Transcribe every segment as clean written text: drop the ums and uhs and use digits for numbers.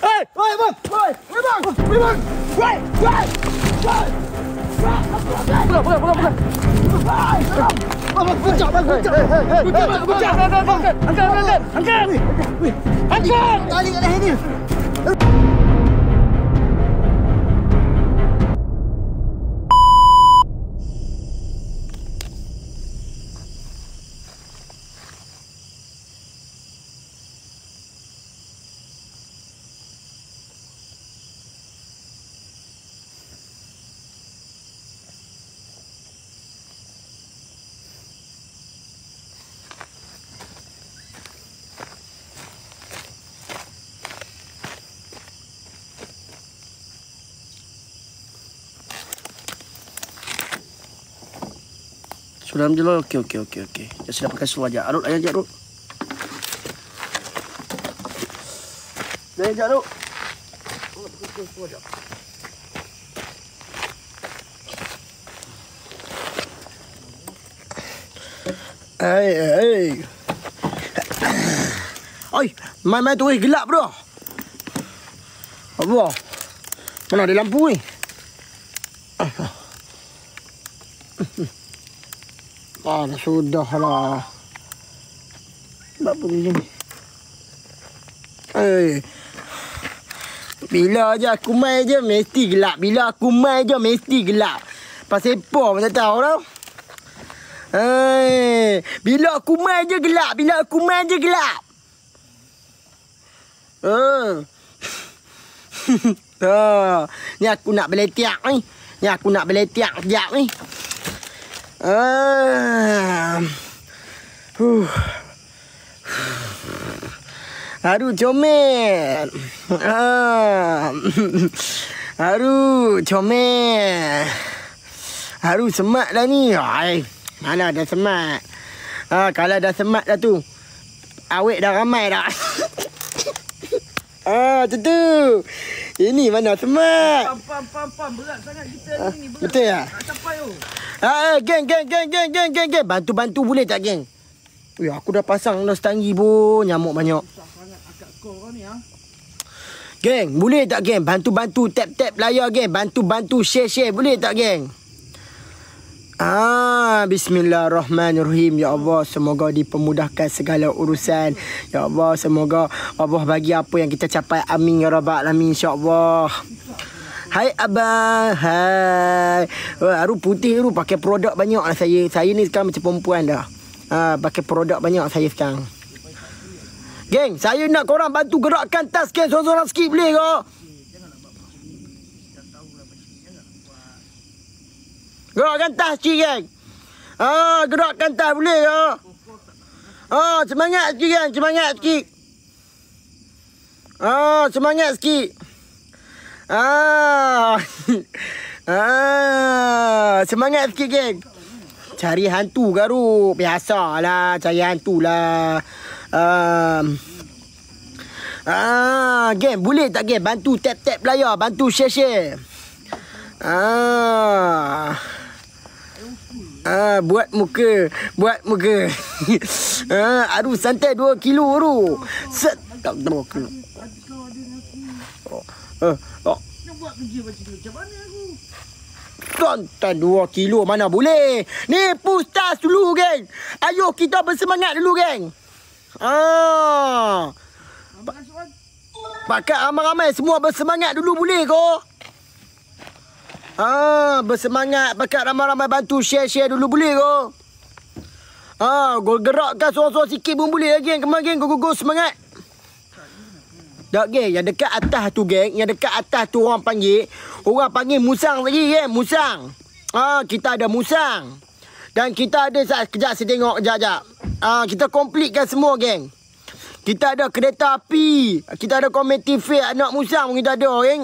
Hei, bang! Hei, bang! Hei, bang! Sudah dulu. Okey. Saya sudah pakai seluar aja. Arut ayam je Arut. Dah je Arut. Pakai seluar aja. Hey. Oi, main tu gelap bro. Apa? Mana ada lampu ni? Dah sudah lah. Apa ni? Bila je aku main je mesti gelap. Pasal apa pun tak tahu tau. Bila aku main je gelap. Ni aku nak beletiak ni. Sekejap ni. Aduh comel. Aduh semat dah ni. Mana dah semat. Kalau dah semat dah tu, awet dah ramai dah. Tu. Ini mana semat. Pam. Berat sangat kita ni. Betul ya? Tak capai tu. Geng. Bantu boleh tak geng? Aku dah pasang dah setanggi pun. Nyamuk banyak. Susah sangat akak kau ni Geng, boleh tak geng? Bantu tap layar geng. Bantu share boleh tak geng? Bismillahirrahmanirrahim. Ya Allah, semoga dipermudahkan segala urusan. Ya Allah, semoga Allah bagi apa yang kita capai. Amin ya rabbal alamin, insya-Allah. Hai abang. Hai. Aru putih tu pakai produk banyak lah saya. Saya ni sekarang macam perempuan dah. Pakai produk banyak saya sekarang. Geng, saya nak korang bantu gerakkan tas geng. Sorang-sorang sikit boleh ke? Gerakkan tas sikit geng. Gerakkan tas boleh ke? Semangat sikit geng. Semangat sikit. Semangat sikit geng. Cari hantu garuk. Biasalah cari hantu lah. Geng boleh tak geng? Bantu tap layar. Bantu share. Buat muka. Aduh santai 2 kilo tu. Set. Tak 2 kilo. Nak buat kerja macam mana aku? Tonton 2 kilo mana boleh. Ni push tas dulu geng. Ayo kita bersemangat dulu geng. Pakai ramai-ramai semua bersemangat dulu boleh ke? Bersemangat pakai ramai-ramai bantu share dulu boleh ke? Gol gerakkan sorang-sorang sikit pun boleh geng. Kemana geng go semangat. Tak geng, yang dekat atas tu geng, orang panggil musang lagi geng, musang. Kita ada musang. Dan kita ada kejap saya tengok kejap. Kita completekan semua geng. Kita ada kereta api, kita ada community fair anak musang pun kita ada geng.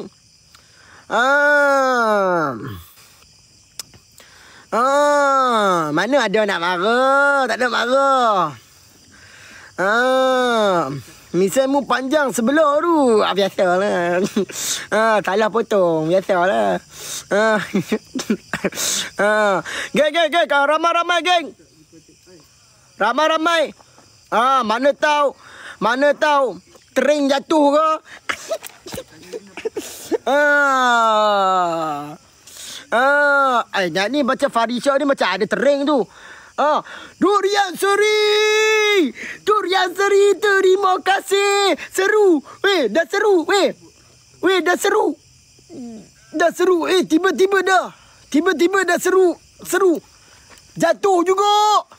Mana ada nak marah, tak ada marah. Misalmu panjang sebelah tu. Biasalah. Salah potong. Biasalah. Geng. Ramai-ramai, geng. Ramai-ramai. Mana tahu. Tering jatuh ke. Nak ni macam Farisha ni macam ada tering tu. Durian Seri. Durian Seri, terima kasih. Seru. Dah seru. Dah seru. Dah seru. Tiba-tiba dah. Tiba-tiba dah seru. Seru. Jatuh juga.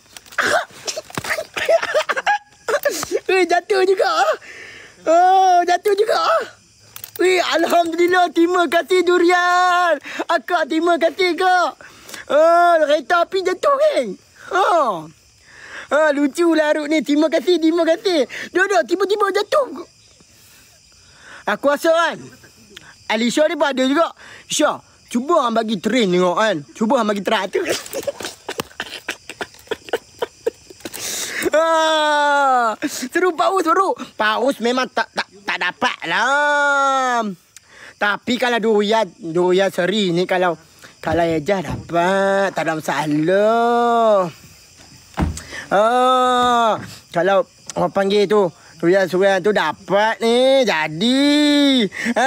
Jatuh juga. Jatuh juga. Alhamdulillah, terima kasih Durian. Akak terima kasih kak. Kereta api jatuh kan? Luculah Aruk ni. Terima kasih. Duduk tiba-tiba jatuh. Aku rasa kan Alisha ni pun ada juga. Syah, cuba hang bagi train tengok kan. Cuba hang bagi terak tu. Seru paus baru. Paus memang tak dapat lah. Tapi kalau durian Seri ni kalau Ejah dapat, tak ada masalah. Kalau orang panggil tu durian tu dapat ni, jadi.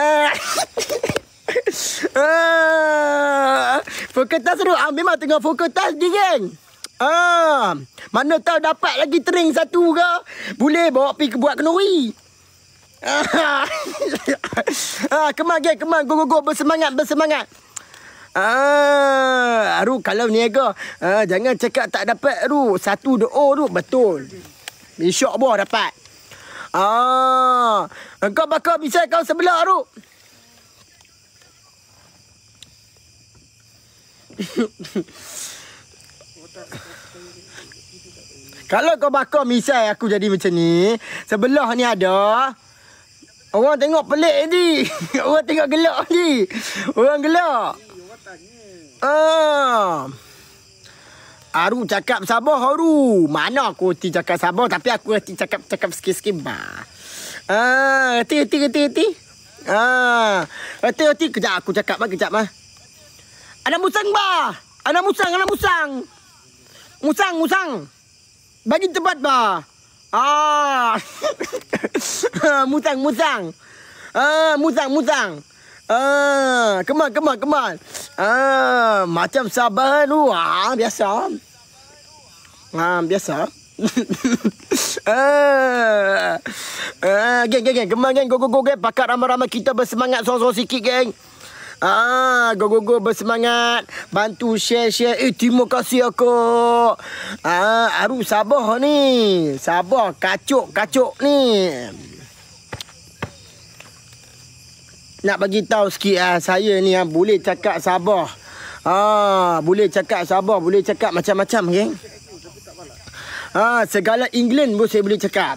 Fokus seru. Memang tengah fokus ni geng. Mana tahu dapat lagi tering satu ke. Boleh bawa pergi buat kenuri. Come on geng, go, bersemangat. Aru kalau niaga, jangan cakap tak dapat Aru. Satu doa Aru, betul. Insya Allah dapat. Engkau bakal bisa kau sebelah Aru. Kalau kau bakar misal aku jadi macam ni, sebelah ni ada. Orang tengok pelik ni. Orang tengok gelak ni. Orang gelak. Aru cakap sabar Aru. Mana aku erti cakap sabar, tapi aku erti cakap sikit-sikit bah. Erti. Erti. Kejap aku cakap mah. Anak musang bah. Anak musang. Musang. Bagi tempat bah. Musang. Come on. Macam sabar tu. Biasa. Geng. Come on, geng. Go, geng. Pakat ramai-ramai kita bersemangat sorang-sorang sikit, geng. Go, bersemangat. Bantu share. Terima kasih aku. Aru sabar ni. Sabar. Kacuk ni. Nak bagi tahu sikit saya ni boleh cakap sabar. Boleh cakap sabar, boleh cakap macam-macam, geng. Segala England pun saya boleh cakap.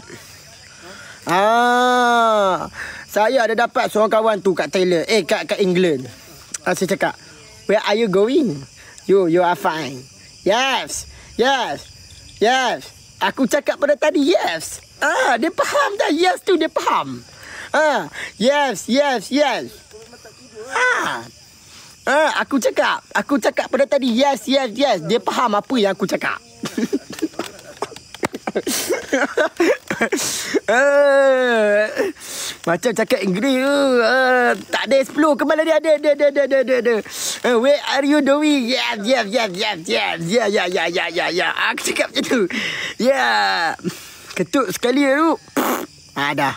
Saya ada dapat seorang kawan tu kat Thailand, kat England. Saya cakap, where are you going? You are fine. Yes. Aku cakap pada tadi yes. Dia faham dah yes tu, dia faham. Yes. Aku cakap pada tadi yes. Dia faham apa yang aku cakap. Macam cakap Inggeris tak ada 10 kembali dia ada. Where are you doing? Yes. Ya. Aku cakap macam tu. Ya. Ketuk sekali tu. Dah.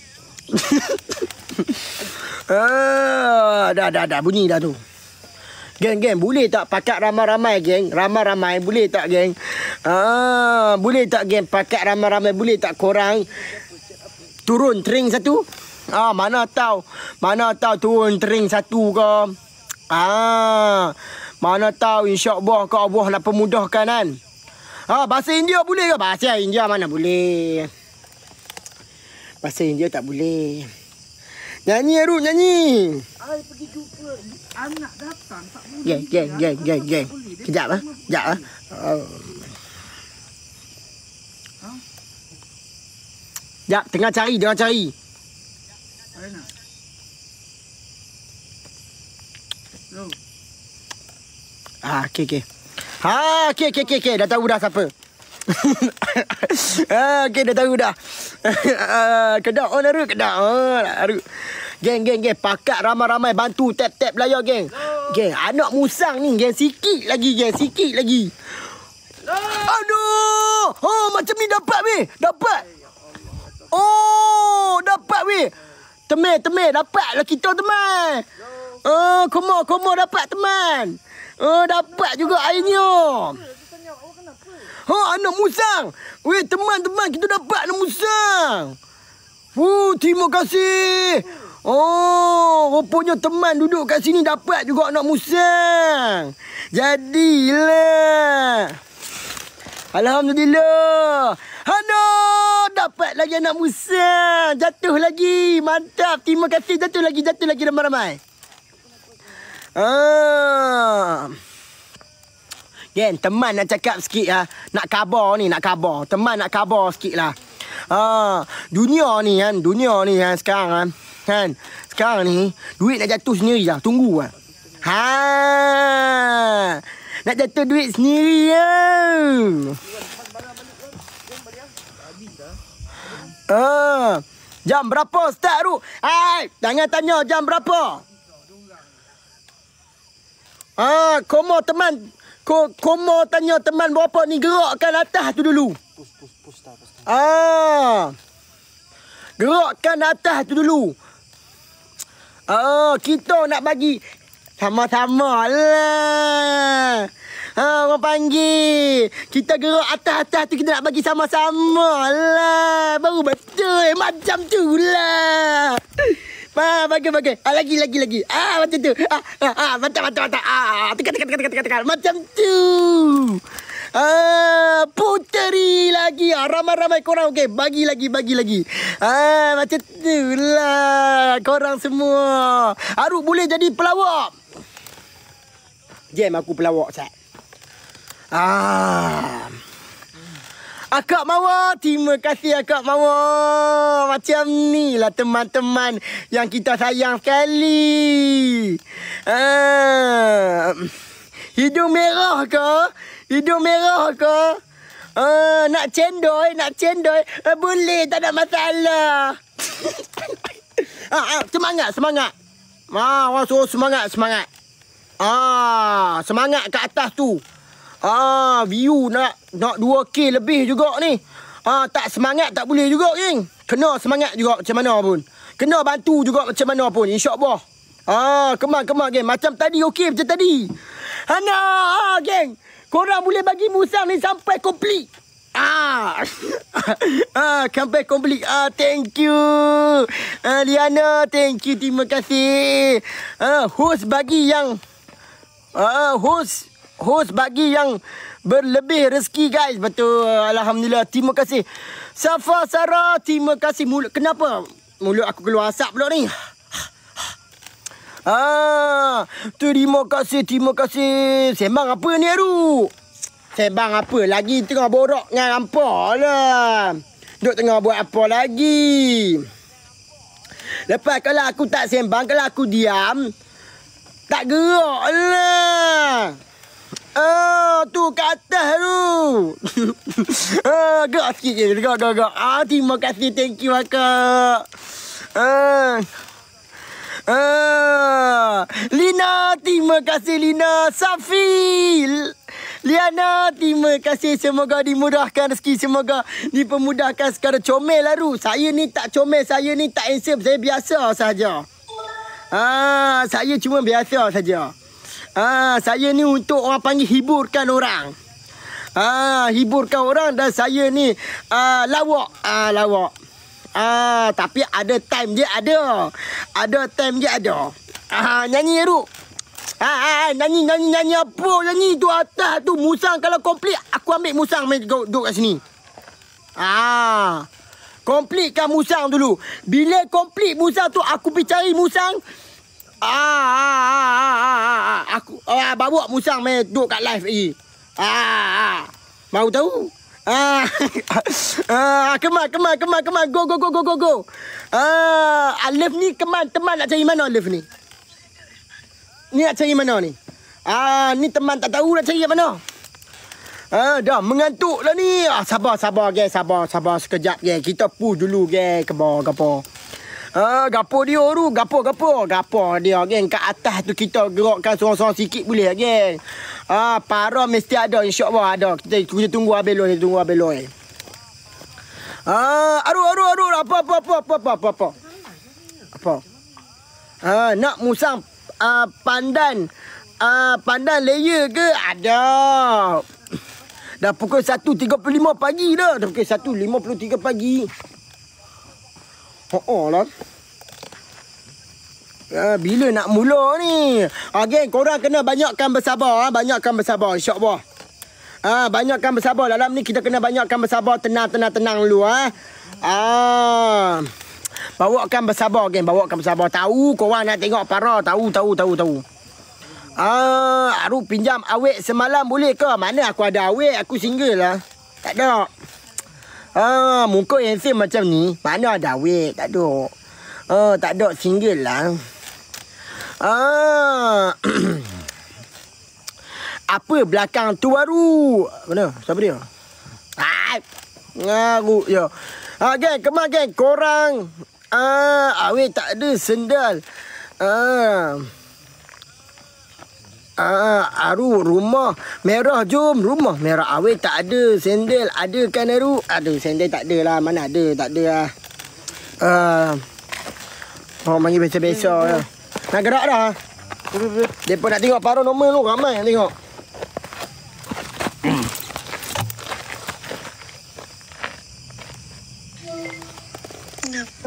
Dah bunyi dah tu. Geng, boleh tak pakat ramai-ramai, geng? Ramai-ramai, boleh tak, geng? Boleh tak, geng? Pakat ramai-ramai, boleh tak korang turun tering satu? Mana tahu turun tering satu ke? Mana tahu insya-Allah ke Allah nak pemudahkan kan? Bahasa India boleh ke? Bahasa India mana boleh? Bahasa India tak boleh. Nyanyi Aru, nyanyi. Ai pergi jumpa anak datang tak boleh. Geng. Kejap. Jap, tengah cari. Mana? Lo. Okey. Okey. Dah tahu dah siapa. Okey, dah tahu dah. Kedak on Aru. Geng. Pakat ramai-ramai bantu tap-tap layar, geng. Geng, anak musang ni, geng. Sikit lagi. Aduh! Oh, macam ni dapat, weh. Dapat. Oh, dapat, weh. Temeh, dapatlah kita, teman. Oh, komo dapat, teman. Oh, dapat juga airnya. Oh, anak musang. Weh, teman-teman, kita dapat anak musang. Terima kasih. Oh, rupanya teman duduk kat sini dapat juga anak musang. Jadilah. Alhamdulillah. Aduh, dapat lagi anak musang. Jatuh lagi. Mantap. Terima kasih. Jatuh lagi ramai-ramai. Gen, teman nak cakap sikit lah. Nak khabar. Teman nak khabar sikit lah. Dunia ni kan sekarang kan. Sekarang ni duit nak jatuh sendiri lah. Tunggu lah. Nak jatuh duit sendiri lah. Jam berapa start tu? Jangan tanya jam berapa. Komo tanya teman berapa ni, gerakkan atas tu dulu. Gerakkan atas tu dulu. Kita nak bagi sama-sama lah. Orang panggil. Kita gerak atas-atas tu, kita nak bagi sama-sama lah. Baru betul. Macam tu lah. Bagus. Lagi. Macam tu. Mantap. Tekan. Macam tu. Puteri lagi. Ramai-ramai korang. Okey, bagi lagi. Macam tu lah. Korang semua. Aruk boleh jadi pelawak. Jam aku pelawak, Sat. Akak Mawar, terima kasih Akak Mawar. Macam ni lah teman-teman yang kita sayang sekali. Hidung merah ke? Nak cendol? Boleh, tak ada masalah. Semangat. Orang suruh semangat. Semangat kat atas tu. View nak 2K lebih juga ni. Tak semangat tak boleh juga, geng. Kena semangat juga macam mana pun. Kena bantu juga macam mana pun, insya-Allah. Kemang, geng. Macam tadi, okey macam tadi. Geng. Korang boleh bagi musang ni sampai komplit. Sampai komplit. Thank you. Liana, thank you. Terima kasih. Host bagi yang host bagi yang berlebih rezeki, guys. Betul. Alhamdulillah. Terima kasih. Safa Sarah, terima kasih. Kenapa mulut aku keluar asap pula ni? Terima kasih. Sembang apa ni, Aru? Sembang apa? Lagi tengah borak dengan apa lah. Duk tengah buat apa lagi? Lepas kalau aku tak sembang, kalau aku diam, tak gerak lah. Tu kat atas tu. Gerak sikit je. Gerak. Terima kasih. Thank you, Akak. Lina, terima kasih, Lina. Safi, Liana, terima kasih. Semoga dimudahkan rezeki. Semoga dipermudahkan secara comel lah, Ru. Saya ni tak comel. Saya ni tak handsome. Saya biasa saja. Saya cuma biasa saja. Saya ni untuk orang panggil hiburkan orang. Hiburkan orang. Dan saya ni lawak. Lawak. Tapi ada time je ada. Nyanyi, Ruk. Nyanyi apa? Nyanyi tu atas tu. Musang kalau komplit, aku ambil musang main duduk kat sini. Komplitkan musang dulu. Bila komplit musang tu, aku pergi cari musang. Aku bawa musang main duduk kat live lagi. Baru tahu. Keman. Go. Alif ni teman nak cari mana Alif ni? Ni nak cari mana ni? Ni teman tak tahu nak cari kat mana. Dah mengantuk lah ni. Sabar guys, sabar sekejap guys. Kita push dulu guys ke bawah. Gapo dia tu. Gapo dia, geng. Kat atas tu kita gerakkan sorang-sorang sikit boleh, geng. Para mesti ada, insya-Allah ada. Kita tunggu habis loi. Aduh. Apa? Nak musang pandan. Pandan layer ke? Ada. Dah pukul 1.35 pagi dah. Dah pukul 1.53 pagi. Lah. Bila nak mula ni? Geng, korang kena banyakkan bersabar. Banyakkan bersabar, insya-Allah. Banyakkan bersabar. Dalam ni kita kena banyakkan bersabar. Tenang dulu. Bawakan bersabar, geng. Bawakan bersabar. Tahu korang nak tengok para. Tahu. Aru pinjam awet semalam boleh ke? Mana aku ada awet? Aku single lah. Tak ada. Muka handsome macam ni, mana ada awet? Tak ada. Tak ada, single lah. Apa belakang tu baru? Mana? Siapa dia? Ngaru je. Geng, kemar geng. Korang. Awet tak ada sendal. Aru rumah merah, jom. Rumah merah awet tak ada sendal. Ada kan Aru? Aduh, sendal tak ada lah. Mana ada? Tak ada lah. Orang panggil biasa-biasa lah. Nak gerak dah. Mereka nak tengok paranormal tu. Ramai yang tengok. Kenapa?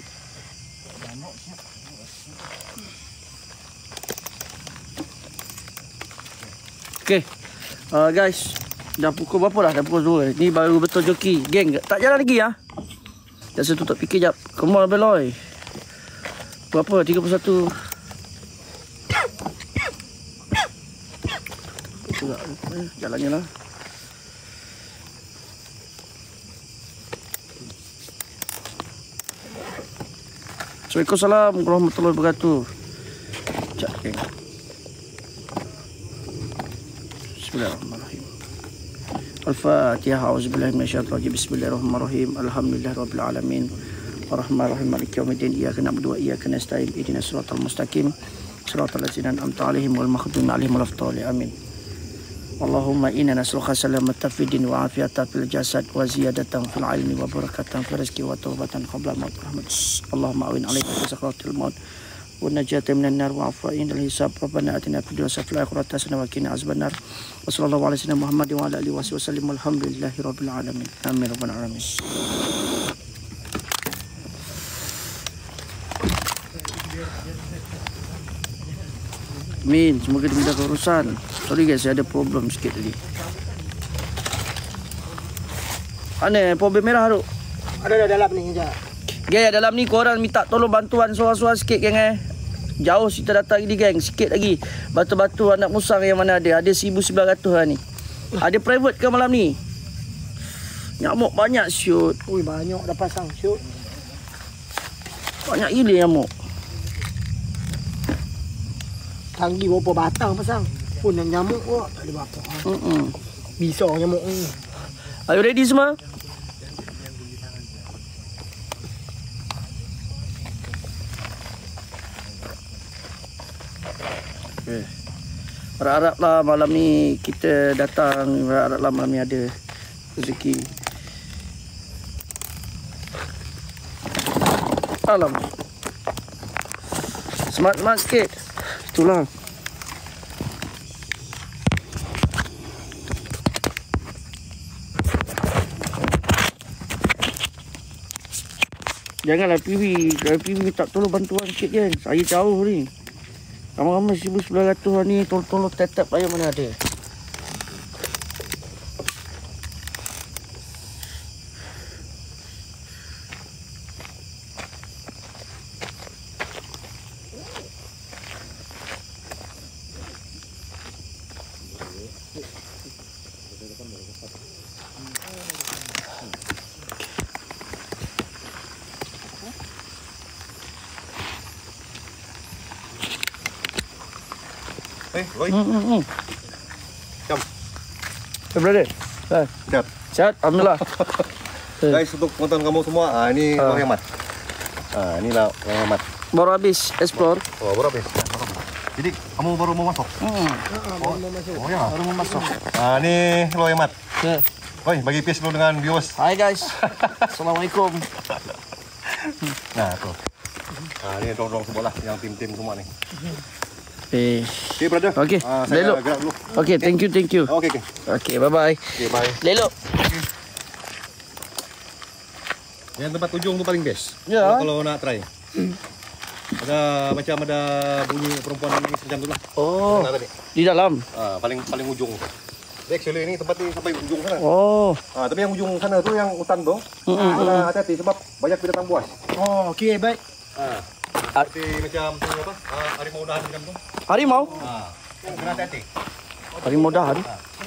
Okay. Guys, dah pukul berapa dah? Dah pukul 2. Ni baru betul joki. Geng, tak jalan lagi ya. Dah tutup fikir jap. Come on, Beloy. Berapa? 31. Jalannya lah. Assalamualaikum warahmatullahi wabarakatuh. Sekejap, geng. Bismillahirrahmanirrahim. Al-Fatihah. A'udzubillahi minasyaitonir rajim. Bismillahirrahmanirrahim. Alhamdulillahirabbil alamin. Arrahmanirrahim. Maliki yaumiddin. Iyyaka na'budu wa iyyaka nasta'in. Ihdinas siratal mustaqim. Siratal ladzina an'amta 'alaihim ghairil maghdubi 'alaihim waladdallin. Amin. Allahumma inna nas'aluka salamatan fid din wa 'afiyatan fil jasad wa ziyadatan fil 'ilmi wa barakatan fil rizqi wa tawbatan qabla al-maut. Allahumma awin 'alaina bi sakaratil maut. ونجاة من النار وعفوين الحساب ربنا آتنا في الدنيا حسنة وفي الآخرة حسنة وقنا عذاب النار وصلى الله على سيدنا محمد وعلى آله وصحبه وسلم والحمد لله رب العالمين آمين رب العالمين. Amin, semoga dimudahkan urusan. Sorry guys, saya ada problem sikit tadi. Mana problem merah tu? Ada dalam ni je. Geng, dalam ni korang minta tolong bantuan suara-suara sikit geng Jauh kita datang ni geng, sikit lagi. Batu-batu anak musang yang mana ada? Ada 1,900 lah ni. Ada private ke malam ni? Nyamuk banyak shoot. Ui, banyak dah pasang shoot. Banyak gila nyamuk. Tanggi berapa batang pasang. Pun yang nyamuk pun tak ada berapa. Bisa nyamuk ni. Are you ready semua? Okay. Harap-haraplah malam ni kita datang. Harap-haraplah malam ni ada rezeki. Alam. Semangat-semangat sikit. Itulah. Janganlah PV. Kalau PV minta tolong bantuan sikit je. Saya jauh ni. Ramai-ramai 1,900 ni. Tolong-tolong tetap ayam mana ada. Oi. Jom. Hey brother. Siap. Sihat, alhamdulillah. Guys, untuk penonton kamu semua, ini Wahai Ahmad. Inilah yang amat. Baru habis explore. Oh, baru habis. Jadi kamu baru mau masuk? Oh ya. Baru mau masuk. Ni lo Mat. Okay. Oi, bagi peace dulu dengan viewers. Hai guys. Assalamualaikum. Nah, tu. Ni dorong semua lah yang tim-tim semua ni. Eh. Okay, brother. Okay. Saya Lelo. gerak dulu. Okay, thank you. Okay. Okay, bye-bye. Okay, bye. Lelo. Yang tempat ujung tu paling best. Ya. Kalau nak try. Macam ada bunyi perempuan ini macam tu lah. Oh. Tadi. Di dalam. Paling ujung. Actually ini tempat ni sampai ujung sana. Oh. Tapi yang ujung sana tu yang hutan tu. Hati-hati sebab banyak binatang buas. Oh, okey, baik. Seperti macam tu apa? Harimau dahan macam tu. Harimau? Kena hati-hati. Harimau dahan.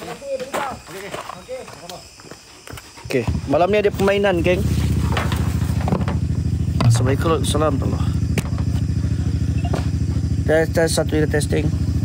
Okay, malam ni ada permainan, geng. Assalamualaikum warahmatullahi wabarakatuh. Tes satu kita testing.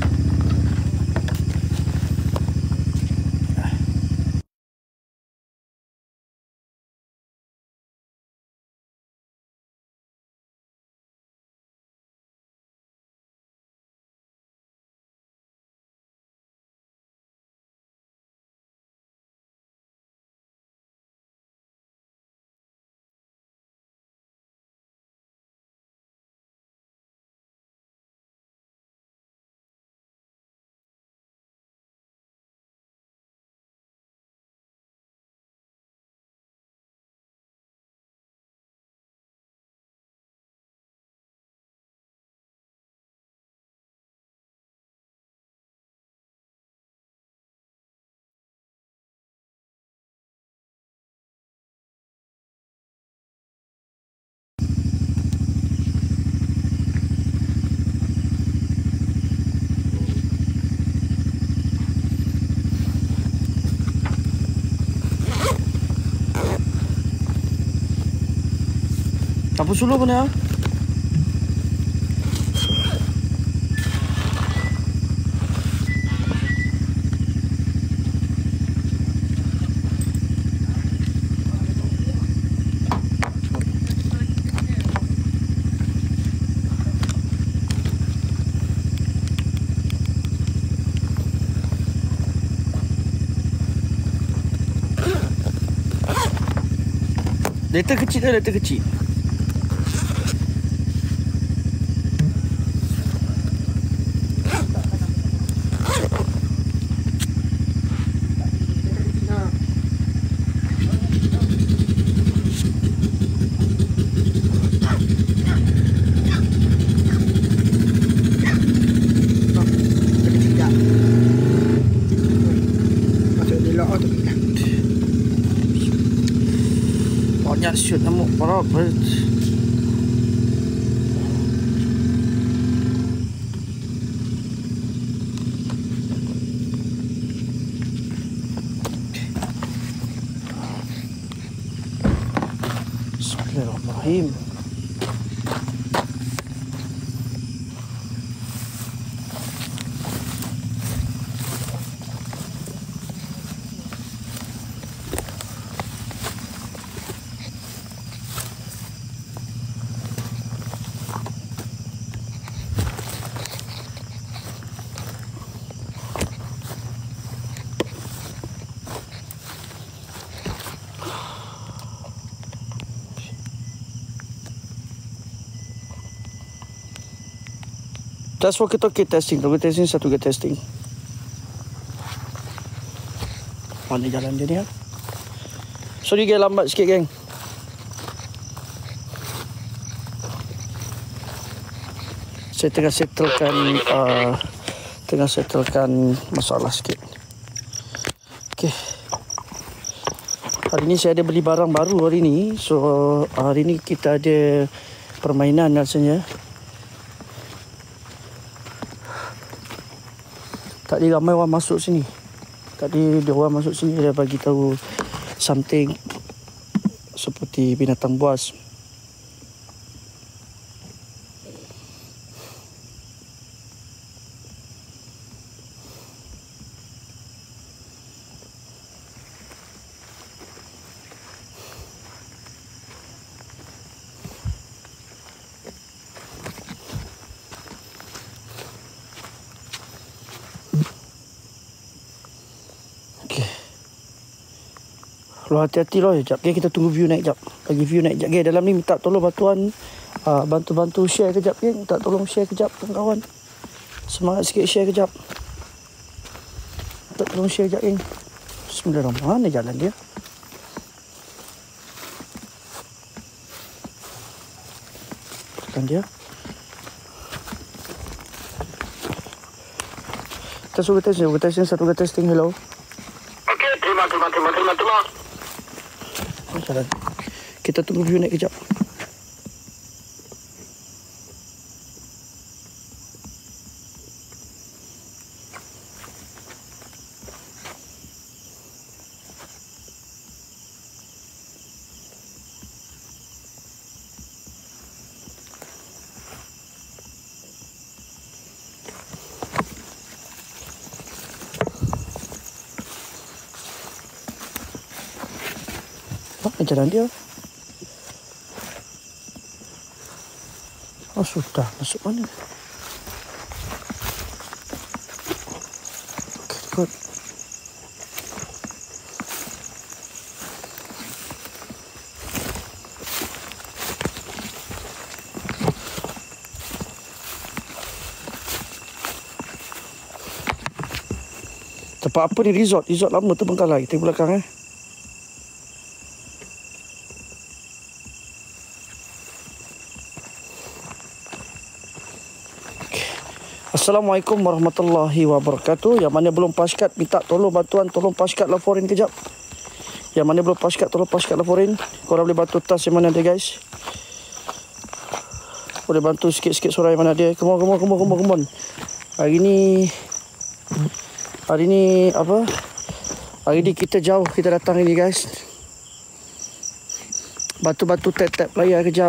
Apa suluh kau ni ah? Letter kecil dah, letter kecil. Banyak shoot nyamuk parah. Bismillahirrahmanirrahim. Just walkie-talkie testing. Walkie testing, satu ke testing. Mana jalan dia ni ya? Sorry geng, lambat sikit geng. Saya tengah settlekan masalah sikit. Okay. Hari ni saya ada beli barang baru hari ni. So hari ni kita ada permainan rasanya. Tadi ramai orang masuk sini. Tadi dia orang masuk sini, dia bagi tahu something seperti binatang buas. Lo hati-hati lo sekejap. Okay, kita tunggu view naik sekejap. Bagi view naik sekejap. Okay, dalam ni minta tolong bantuan. Bantu-bantu share kejap. Okay, minta tolong share kejap kawan-kawan. Semangat sikit share kejap. Minta tolong share kejap. Bismillahirrahmanirrahim. Mana jalan dia? Jalan dia. Testing. Satu kata testing. Hello. Okey, terima. Jalan. Kita tunggu view naik kejap. Mana jalan dia? Oh sudah, masuk mana? Okay, good. Tempat apa ni? Resort lama terbengkalai. Kita belakang Assalamualaikum warahmatullahi wabarakatuh. Yang mana belum paskat, minta tolong bantuan. Tolong paskat laporin kejap. Yang mana belum paskat, tolong paskat laporin. Korang boleh bantu tas yang mana ada guys. Boleh bantu sikit-sikit suara yang mana ada. Come on. Hari ni apa? Hari ni kita jauh, kita datang ini guys. Bantu-bantu tap-tap layar kejap.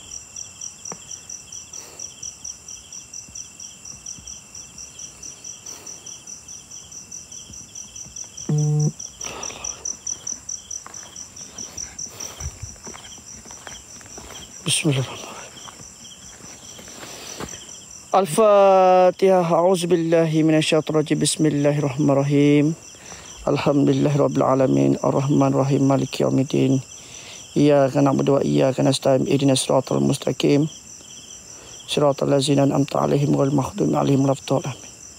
Bismillahirrahmanirrahim. Al-Fatihah. A'udzubillahi minasyaitonirrajim. Bismillahirrahmanirrahim. Alhamdulillahirabbil alamin. Arrahmanirrahim. Maliki yaumiddin. Iyyaka na'budu wa iyyaka nasta'in. Ihdinas siratal mustaqim. Siratal ladzina an'amta 'alaihim ghairil maghdubi 'alaihim waladdallin.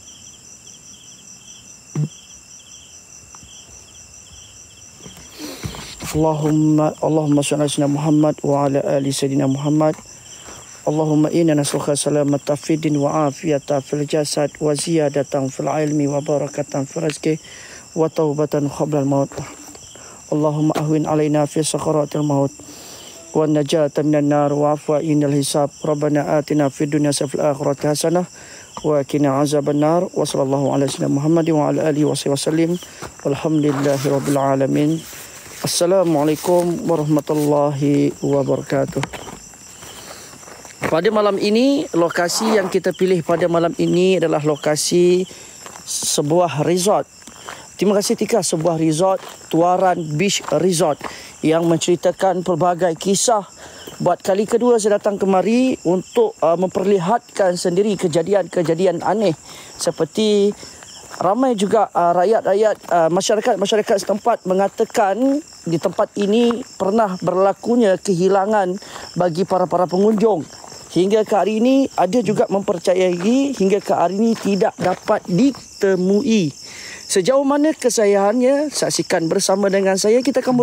Allahumma salli ala sayyidina Muhammad wa ala ali sayyidina Muhammad. Allahumma inna nas'aluka salamata fid din wa afiyata fil jasad wa ziyadatan fil ilmi wa barakatan fil rizqi wa taubatan qabla al maut. Allahumma ahwin alaina fi sakaratil maut wa najata minan nar wa afwa indal hisab. Rabbana atina fid dunya wa fil akhirati hasanah wa qina azaban nar. Wa sallallahu ala sayyidina Muhammad wa ala alihi wasallam. Walhamdulillahi rabbil alamin. Assalamualaikum warahmatullahi wabarakatuh. Pada malam ini, lokasi yang kita pilih pada malam ini adalah lokasi sebuah resort. Terima kasih Tika, sebuah resort, Tuaran Beach Resort yang menceritakan pelbagai kisah. Buat kali kedua saya datang kemari untuk memperlihatkan sendiri kejadian-kejadian aneh seperti ramai juga rakyat-rakyat masyarakat setempat mengatakan di tempat ini pernah berlakunya kehilangan bagi para pengunjung. Hingga ke hari ini ada juga mempercayai hingga ke hari ini tidak dapat ditemui. Sejauh mana kesahihannya, saksikan bersama dengan saya. Kita akan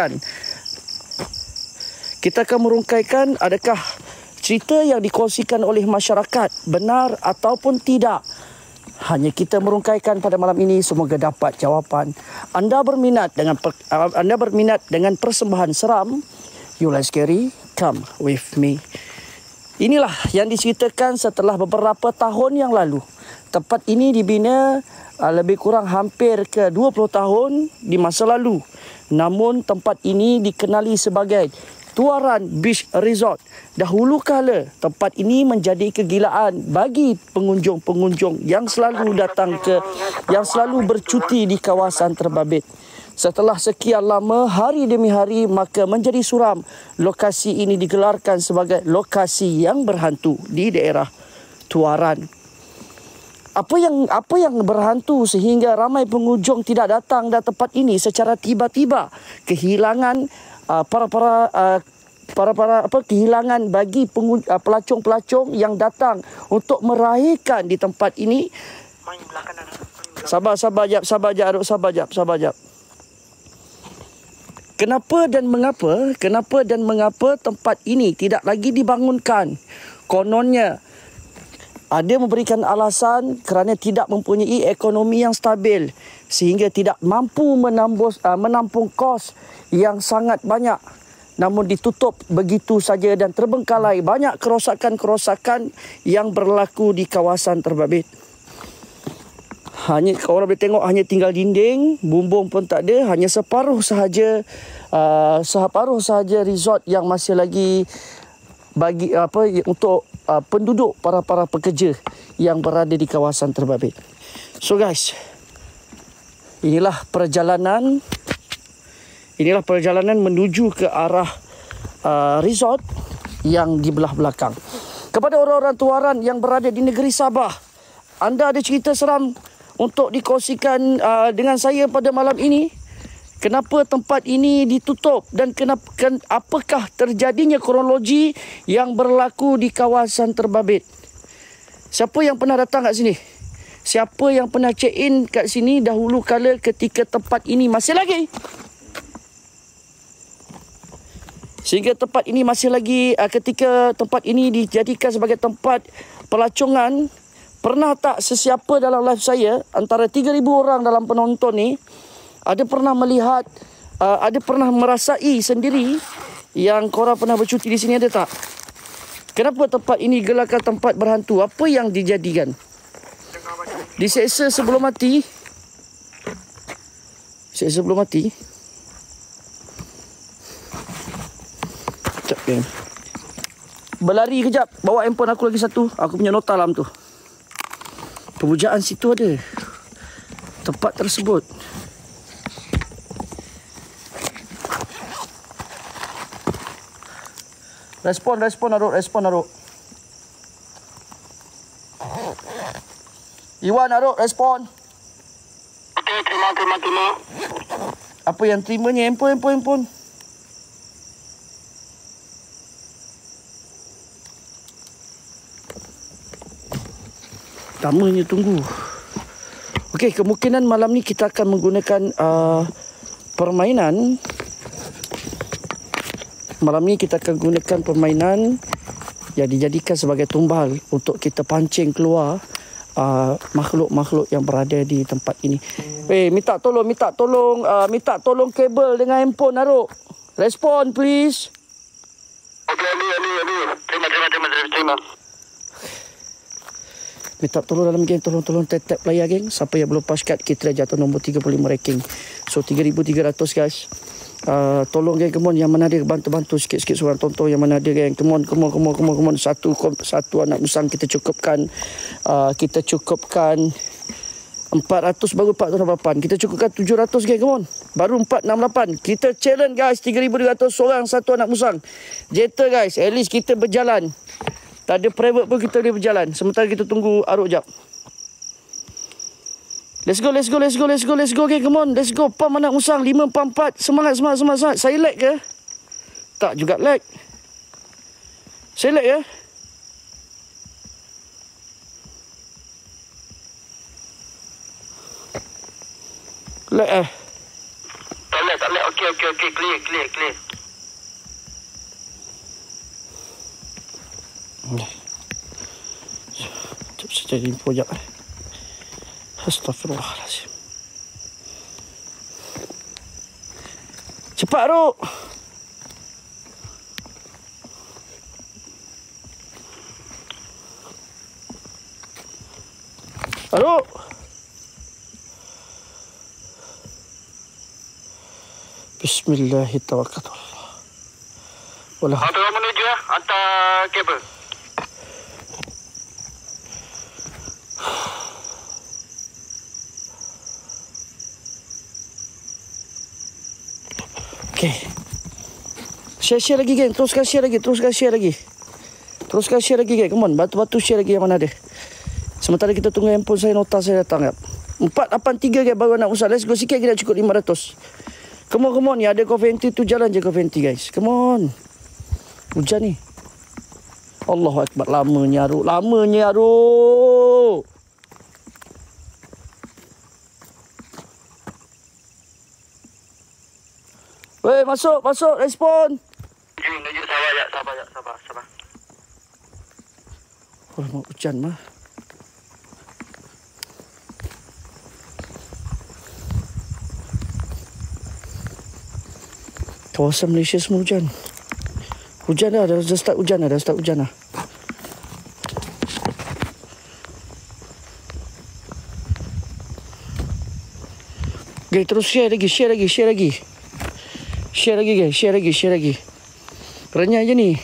merungkaikan adakah cerita yang dikongsikan oleh masyarakat benar ataupun tidak. Hanya kita merungkaikan pada malam ini, semoga dapat jawapan. Anda berminat dengan persembahan seram, you like scary, come with me. Inilah yang diceritakan setelah beberapa tahun yang lalu. Tempat ini dibina lebih kurang hampir ke 20 tahun di masa lalu. Namun tempat ini dikenali sebagai Tuaran Beach Resort. Dahulu kala tempat ini menjadi kegilaan bagi pengunjung-pengunjung yang selalu bercuti di kawasan terbabit. Setelah sekian lama, hari demi hari, maka menjadi suram. Lokasi ini digelarkan sebagai lokasi yang berhantu di daerah Tuaran. apa yang berhantu sehingga ramai pengunjung tidak datang ke tempat ini secara tiba-tiba? Kehilangan kehilangan bagi pelacung-pelacung yang datang untuk meraihkan di tempat ini. Sabar jap. Kenapa dan mengapa tempat ini tidak lagi dibangunkan? Kononnya ada memberikan alasan kerana tidak mempunyai ekonomi yang stabil sehingga tidak mampu menampung kos yang sangat banyak. Namun ditutup begitu saja dan terbengkalai. Banyak kerosakan-kerosakan yang berlaku di kawasan terbabit. Hanya orang boleh tengok hanya tinggal dinding, bumbung pun tak ada, hanya separuh sahaja resort yang masih lagi bagi untuk penduduk para pekerja yang berada di kawasan terbabit. So guys, inilah perjalanan menuju ke arah resort yang di belah belakang. Kepada orang-orang tuaran yang berada di negeri Sabah, anda ada cerita seram untuk dikongsikan dengan saya pada malam ini? Kenapa tempat ini ditutup dan apakah terjadinya kronologi yang berlaku di kawasan terbabit? Siapa yang pernah datang kat sini? Siapa yang pernah check in kat sini dahulu kala ketika tempat ini masih lagi? Sehingga tempat ini masih lagi ketika tempat ini dijadikan sebagai tempat pelacungan. Pernah tak sesiapa dalam live saya, antara 3,000 orang dalam penonton ni, ada pernah melihat, ada pernah merasai sendiri yang korang pernah bercuti di sini, ada tak? Kenapa tempat ini gelarkan tempat berhantu? Apa yang dijadikan? Diseksa sebelum mati? Seksa sebelum mati? Sekejap, geng. Berlari kejap. Bawa handphone aku lagi satu. Aku punya nota dalam tu. Pemujaan situ ada. Tempat tersebut. Respon Aruk. Iwan, Aruk, respon. Okey, terima. Apa yang terimanya? Handphone. Lamanya tunggu. Okey, kemungkinan malam ni kita akan menggunakan permainan. Malam ni kita akan gunakan permainan yang dijadikan sebagai tumbal untuk kita pancing keluar makhluk-makhluk yang berada di tempat ini. Minta tolong kabel dengan handphone, Aruk. Respon please. Okey, Ali. Terima. Minta tolong dalam geng, tolong tap layar geng. Siapa yang belum pass card, kita dah jatuh nombor 35 ranking. So 3,300 guys. Tolong geng, come on, yang mana ada bantu sikit-sikit seorang tonton yang mana ada geng. Come on. Satu anak musang kita cukupkan. Kita cukupkan 400 baru 468. Kita cukupkan 700 geng, come on. Baru 468. Kita challenge guys, 3,200 seorang satu anak musang. Jeta guys, at least kita berjalan. Tak ada private pun kita boleh berjalan. Sementara kita tunggu Aruk jap. Let's go. Okay, come on. Let's go. Pam anak musang. 544. Semangat. Saya lag ke? Tak juga lag. Saya lag ya? Lag Tak lag. Okey. Clear. Cepat saja info jap. Astagfirullahaladzim. Cepat, Aruk. Bismillahirrahmanirrahim. Walah. Tolong menuju hantar kabel. Okey. Share lagi geng. Teruskan share lagi. Come on. Batu-batu share lagi yang mana ada. Sementara kita tunggu handphone saya, nota saya datang, guys. 483 guys, baru nak usah. Let's go sikit, kita cukup 500. Come on. Ni ada Coventry tu, jalan je Coventry guys. Come on. Hujan ni. Allahu Akbar. Lamanya Aruk. Weh, masuk. Respon. Tunjuk. Sabar. Oh, mau hujan mah. Kawasan Malaysia semua hujan. Hujan dah start hujan dah. Okay, terus share lagi. Share lagi. Renyah je ni.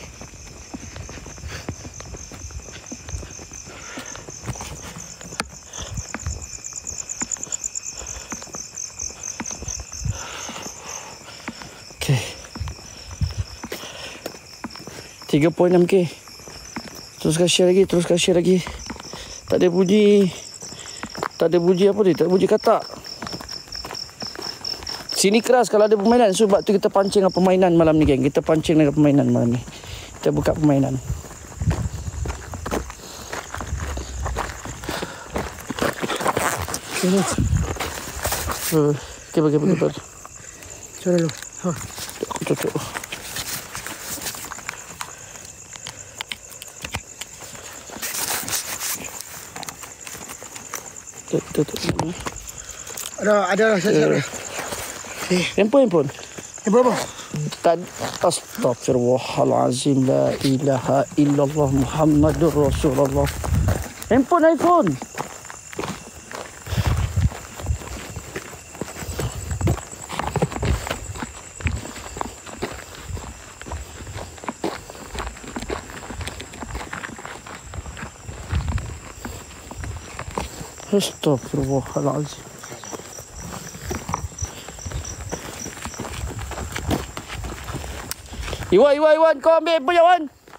Okay. 3.6k. Teruskan share lagi. Tak ada bunyi apa ni? Tak ada bunyi katak. Sini keras kalau ada permainan. Sebab tu kita pancing dengan permainan malam ni, geng. Kita pancing dengan permainan malam ni. Kita buka permainan. Okay, bagi. Cara lu. Tutup. Tutup. Ada saya. Handphone. Berapa? Astaghfirullahalazim. La ilaha illallah Muhammadur Rasulullah. iPhone. Astaghfirullahalazim. Iwan, kau ambil punya Wan.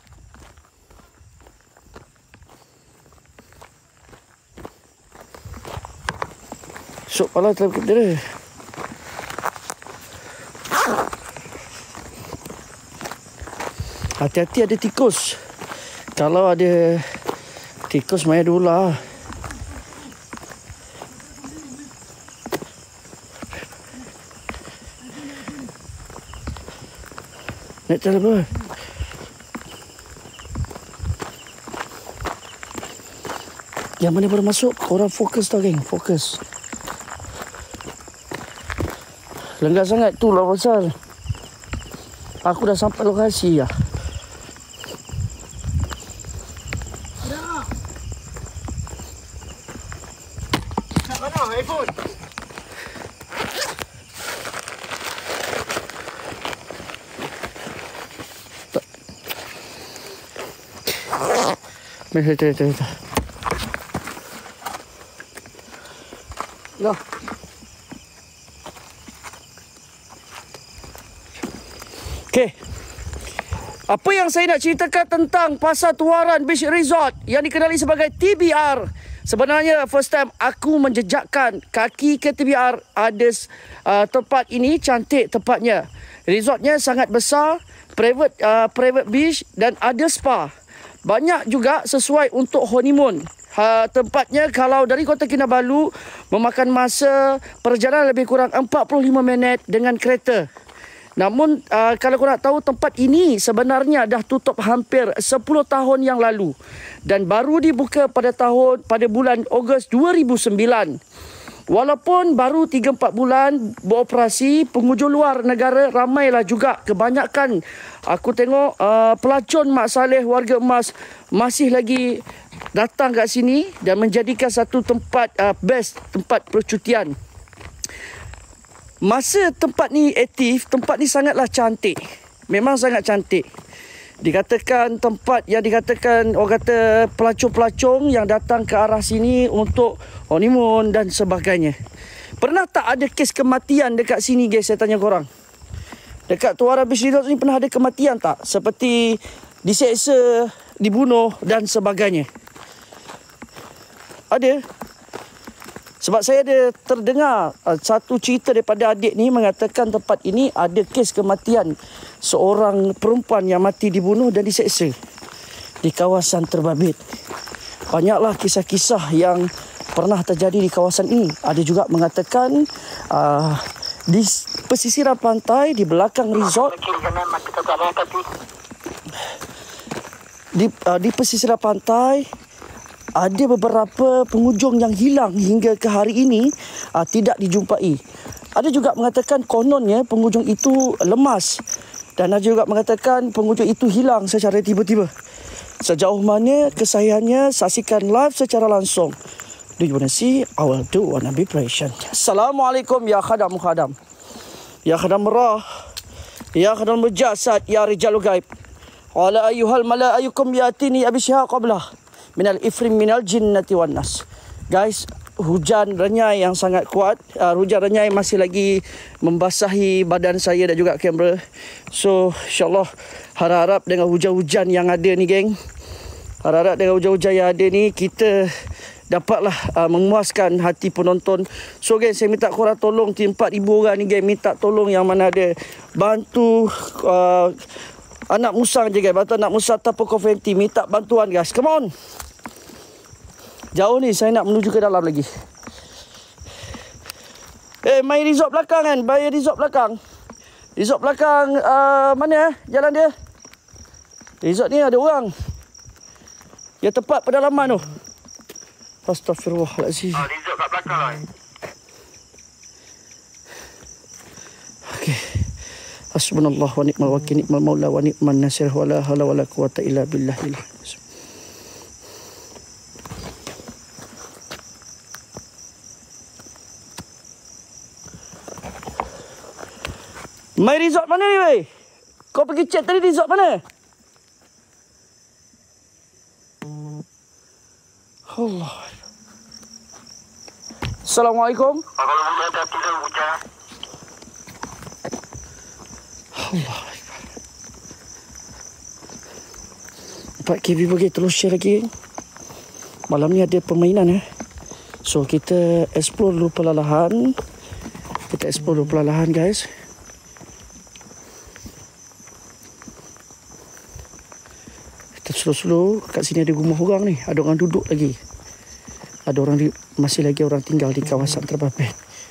Sok pala terhadap dia. Hati-hati ada tikus. Kalau ada tikus, main dulu lah. Naik telefon. Yang mana baru masuk, korang fokus tau geng, fokus. Lenggat sangat tu lah pasal aku dah sampai lokasi lah. Nak mana iPhone? Betul. Lah. Okay. Apa yang saya nak ceritakan tentang Pasar Tuaran Beach Resort yang dikenali sebagai TBR. Sebenarnya first time aku menjejakkan kaki ke TBR. Ada tempat ini, cantik tempatnya. Resortnya sangat besar, private beach dan ada spa. Banyak juga sesuai untuk honeymoon. Tempatnya kalau dari Kota Kinabalu memakan masa perjalanan lebih kurang 45 minit dengan kereta. Namun kalau korang tahu, tempat ini sebenarnya dah tutup hampir 10 tahun yang lalu dan baru dibuka pada bulan Ogos 2009. Walaupun baru 3-4 bulan beroperasi, pengunjung luar negara ramailah juga. Kebanyakan aku tengok pelacon Mak Saleh warga emas masih lagi datang kat sini dan menjadikan satu tempat best tempat percutian. Masa tempat ni aktif, tempat ni sangatlah cantik. Memang sangat cantik. Dikatakan tempat yang dikatakan orang kata pelacong-pelacong yang datang ke arah sini untuk honeymoon dan sebagainya. Pernah tak ada kes kematian dekat sini guys, saya tanya korang? Dekat Tuaran Beach Resort ni pernah ada kematian tak? Seperti diseksa, dibunuh dan sebagainya. Ada. Sebab saya ada terdengar satu cerita daripada adik ni mengatakan tempat ini ada kes kematian seorang perempuan yang mati dibunuh dan diseksa di kawasan Terbabit. Banyaklah kisah-kisah yang pernah terjadi di kawasan ini. Ada juga mengatakan di pesisiran pantai di belakang resort, di pesisiran pantai ada beberapa pengunjung yang hilang hingga ke hari ini tidak dijumpai. Ada juga mengatakan kononnya pengunjung itu lemas dan ada juga mengatakan pengunjung itu hilang secara tiba-tiba. Sejauh mana kesahihannya, saksikan live secara langsung. Do you want to see? I will do one be patient. Assalamualaikum ya khadam khadam. Ya khadam merah. Ya khadam mujasad. Ya rijalul gaib. Wala ayyuhal mala'ayukum yatini abisyaha qablah. Minal ifrim minal jinnati wan nas. Guys, hujan renyai yang sangat kuat. Hujan renyai masih lagi membasahi badan saya dan juga kamera. So, insyaAllah harap-harap dengan hujan-hujan yang ada ni, geng. Harap-harap dengan hujan-hujan yang ada ni, kita dapatlah memuaskan hati penonton. So, geng, saya minta korang tolong 4,000 orang ni, geng. Minta tolong yang mana ada. Bantu anak musang je, guys. Bantu anak musang ataupun konfeti. Minta bantuan, guys. Come on. Jauh ni, saya nak menuju ke dalam lagi. Main resort belakang kan? Bayar resort belakang. Resort belakang, mana jalan dia? Resort ni ada orang. Yang tepat pedalaman tu. Astaghfirullahaladzim. Resort kat belakang lah. Okey. Hasbunallah wa ni'mal wakil, ni'mal maula wa ni'man nasir, wa la hawla wa la quwata illa billahil. Mai resort mana ni, weh? Kau pergi cek tadi resort mana? Allah. Assalamualaikum. Kalau boleh hati-hati dah hujan. Allah. 4KB bagi terus share lagi. Malam ni ada permainan So kita explore dulu perlahan. Kita explore dulu perlahan, guys. Slow-slow. Kat sini ada rumah orang ni. Ada orang duduk lagi. Ada orang masih lagi orang tinggal di kawasan Terbabit.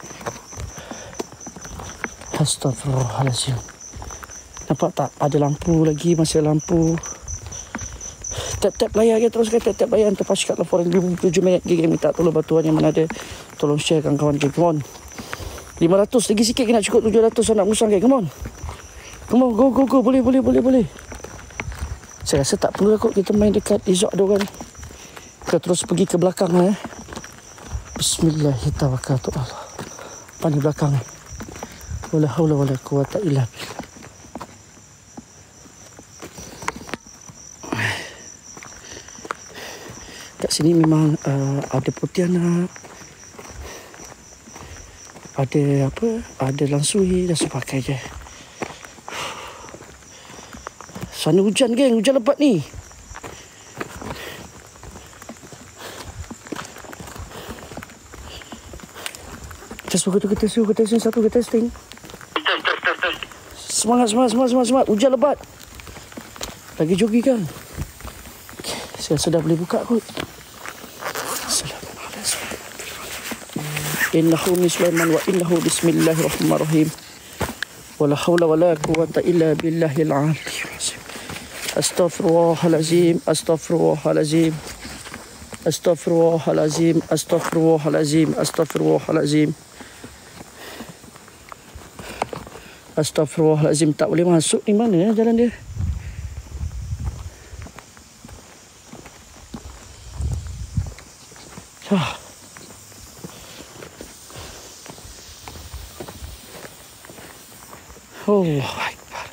Astagfirullahaladzim. Nampak tak? Ada lampu lagi. Masih ada lampu. Tap-tap layar ke teruskan. Tap-tap layar. Terpas kat laporan 7 minit. Gigi minta tolong bantuan yang mana ada. Tolong share kawan-kawan. Come on. 500 lagi sikit. Nak cukup 700 anak musang. Come on. Come on. Go. Boleh. Saya rasa tak perlu kot kita main dekat resort ada orang. Kita terus pergi ke belakang Bismillahirrahmanirrahim. Apa ni belakang Wala hawla wala quwata illa billah. Kat sini memang ada pontianak. Ada apa? Ada langsui dan sebagainya. Sana hujan, geng. Hujan lebat ni. Tes satu ke testing. Semangat. Hujan lebat. Lagi jogi kan? Okay. Saya sudah boleh buka kot. Innahu min Sulaiman wa innahu bismillahirrahmanirrahim. Wala hawla wala quwata illa billahil aliyyil azim. Astaghfirullahalazim. Astaghfirullahalazim. Tak boleh masuk ni, mana jalan dia? Allah Akbar.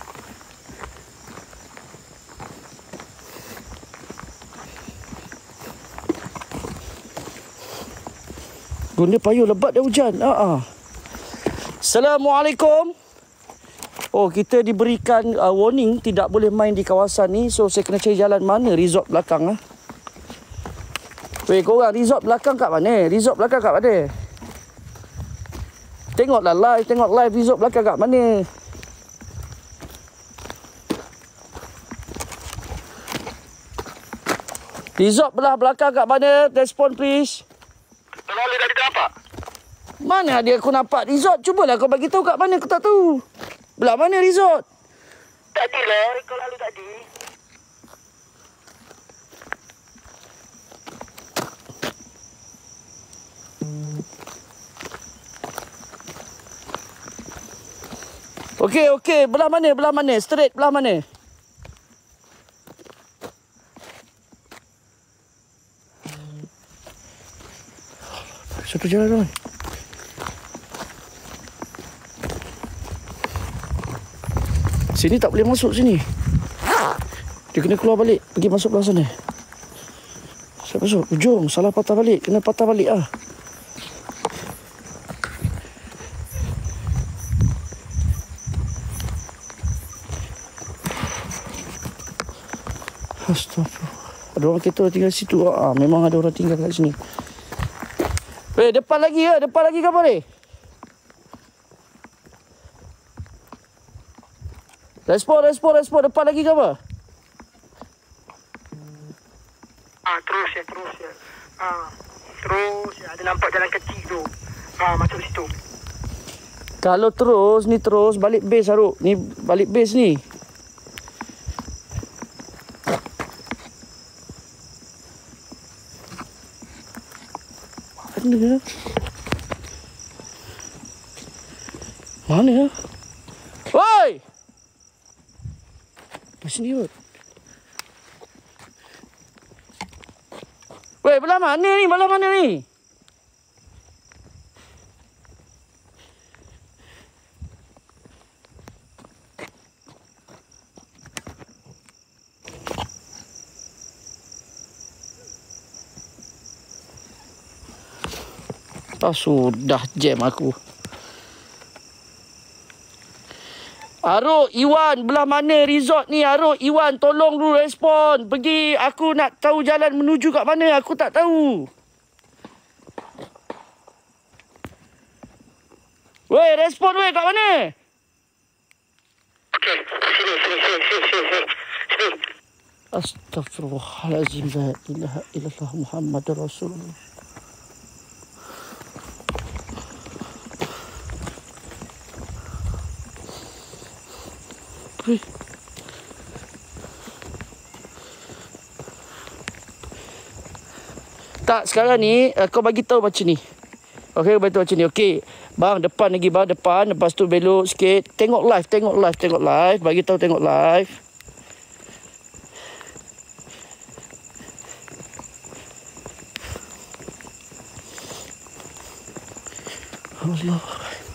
Guna payung lebat dah hujan. Assalamualaikum. Oh, kita diberikan warning tidak boleh main di kawasan ni. So, saya kena cari jalan mana resort belakang. Weh, korang resort belakang kat mana? Resort belakang kat mana? Tengoklah live resort belakang kat mana? Resort belah belakang kat mana? Respon please. Lalu tadi nampak? Mana ada aku nampak resort? Cubalah kau bagi tahu kat mana, aku tak tahu. Belah mana resort? Tadi lah, kau lalu tadi. Okey. Belah mana? Straight belah mana? Satu jalan. Sini tak boleh masuk sini. Dia kena keluar balik. Pergi masuk belah sana. Siap masuk. Ujung. Salah patah balik. Kena patah balik lah. Astagfirullah. Ada orang kereta tinggal situ. Memang ada orang tinggal kat sini. Weh, depan lagi ke? Depan lagi ke apa ni? Respon. Depan lagi ke apa? Terus ya. Terus ya. Ada nampak jalan kecil tu. Masuk situ. Kalau terus, ni terus balik base Haruk. Ni balik base ni. Mana ya? Woi! Di sini kot. Woi, belah mana ni? Sudah jam aku. Haruk, Iwan, belah mana resort ni? Haruk, Iwan, tolong dulu respon. Pergi, aku nak tahu jalan menuju kat mana. Aku tak tahu. Weh, respon weh, kat mana? Okey, sini. Astaghfirullahalazim. La ilaha illallah Muhammadur Rasulullah. Tak, sekarang ni kau bagi tahu macam ni. Okey, bagi tahu macam ni. Okey. Bang, depan lagi bang, depan. Lepas tu belok sikit. Tengok live. Bagi tahu tengok live. Allah.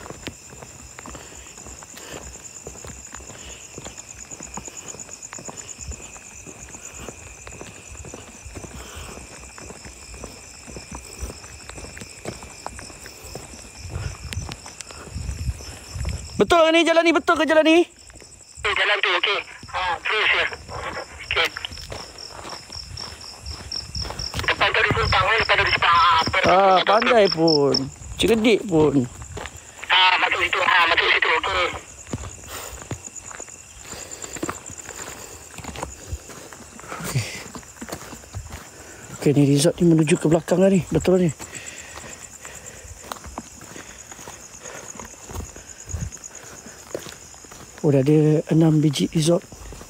Betul ke ni jalan ni? Betul ke jalan ni? Jalan tu, okey. Terus ya. Okey. Depan tu disumpang, lepas tu disempang. Pandai pun. Cerdik pun. Masuk situ, okey. Okey, ni resort ni menuju ke belakang lah ni. Betul ni. Dah ada 6 biji resort.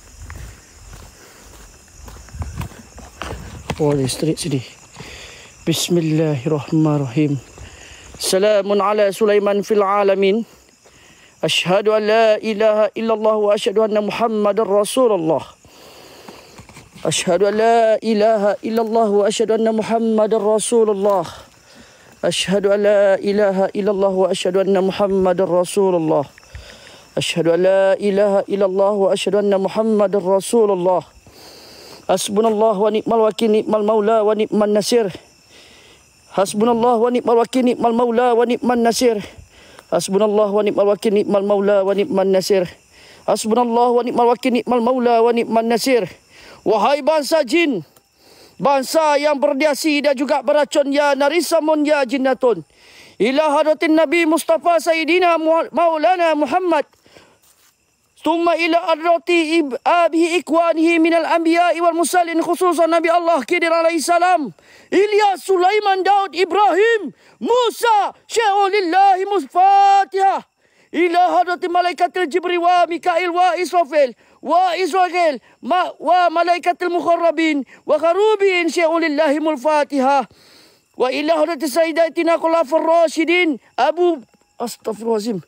Dia straight sini. Bismillahirrahmanirrahim. Salamun ala Sulaiman fil alamin. Ashhadu an la ilaha illallah wa ashhadu anna Muhammadar Rasulullah. Ashhadu an la ilaha illallah wa ashhadu anna Muhammadar Rasulullah. Ashhadu an la ilaha illallah wa ashhadu anna Muhammadar Rasulullah. Ashhadu an la ilaha illallah wa ashhadu anna Muhammadar Rasulullah. Hasbunallah wa ni'mal wakil, ni'mal maula wa ni'man nasir. Hasbunallah wa ni'mal wakil, ni'mal maula wa ni'man nasir. Hasbunallah wa ni'mal wakil, ni'mal maula wa ni'man nasir. Hasbunallah wa ni'mal wakil, ni'mal maula wa ni'man nasir. Wahai bangsa jin, bangsa yang berdiasi dan juga beracun, ya narisamun ya jinnatun. Ila hadratin Nabi Mustafa Sayyidina Maulana Muhammad. Thumma ila adrati abihi ikwanihi minal anbiya'i wal musallin, khususan Nabi Allah Khidir alaihi salam, Ilyas, Sulaiman, Daud, Ibrahim, Musa, Syai'ulillahi Musfatihah. Ila hadrati malaikatil Jibril wa Mikail wa Israfil wa Israel wa malaikatil mukharrabin wa kharubin, Syai'ulillahi Mulfatihah. Wa ila hadrati sayyidatina khulafur rasyidin Astaghfirullahalazim.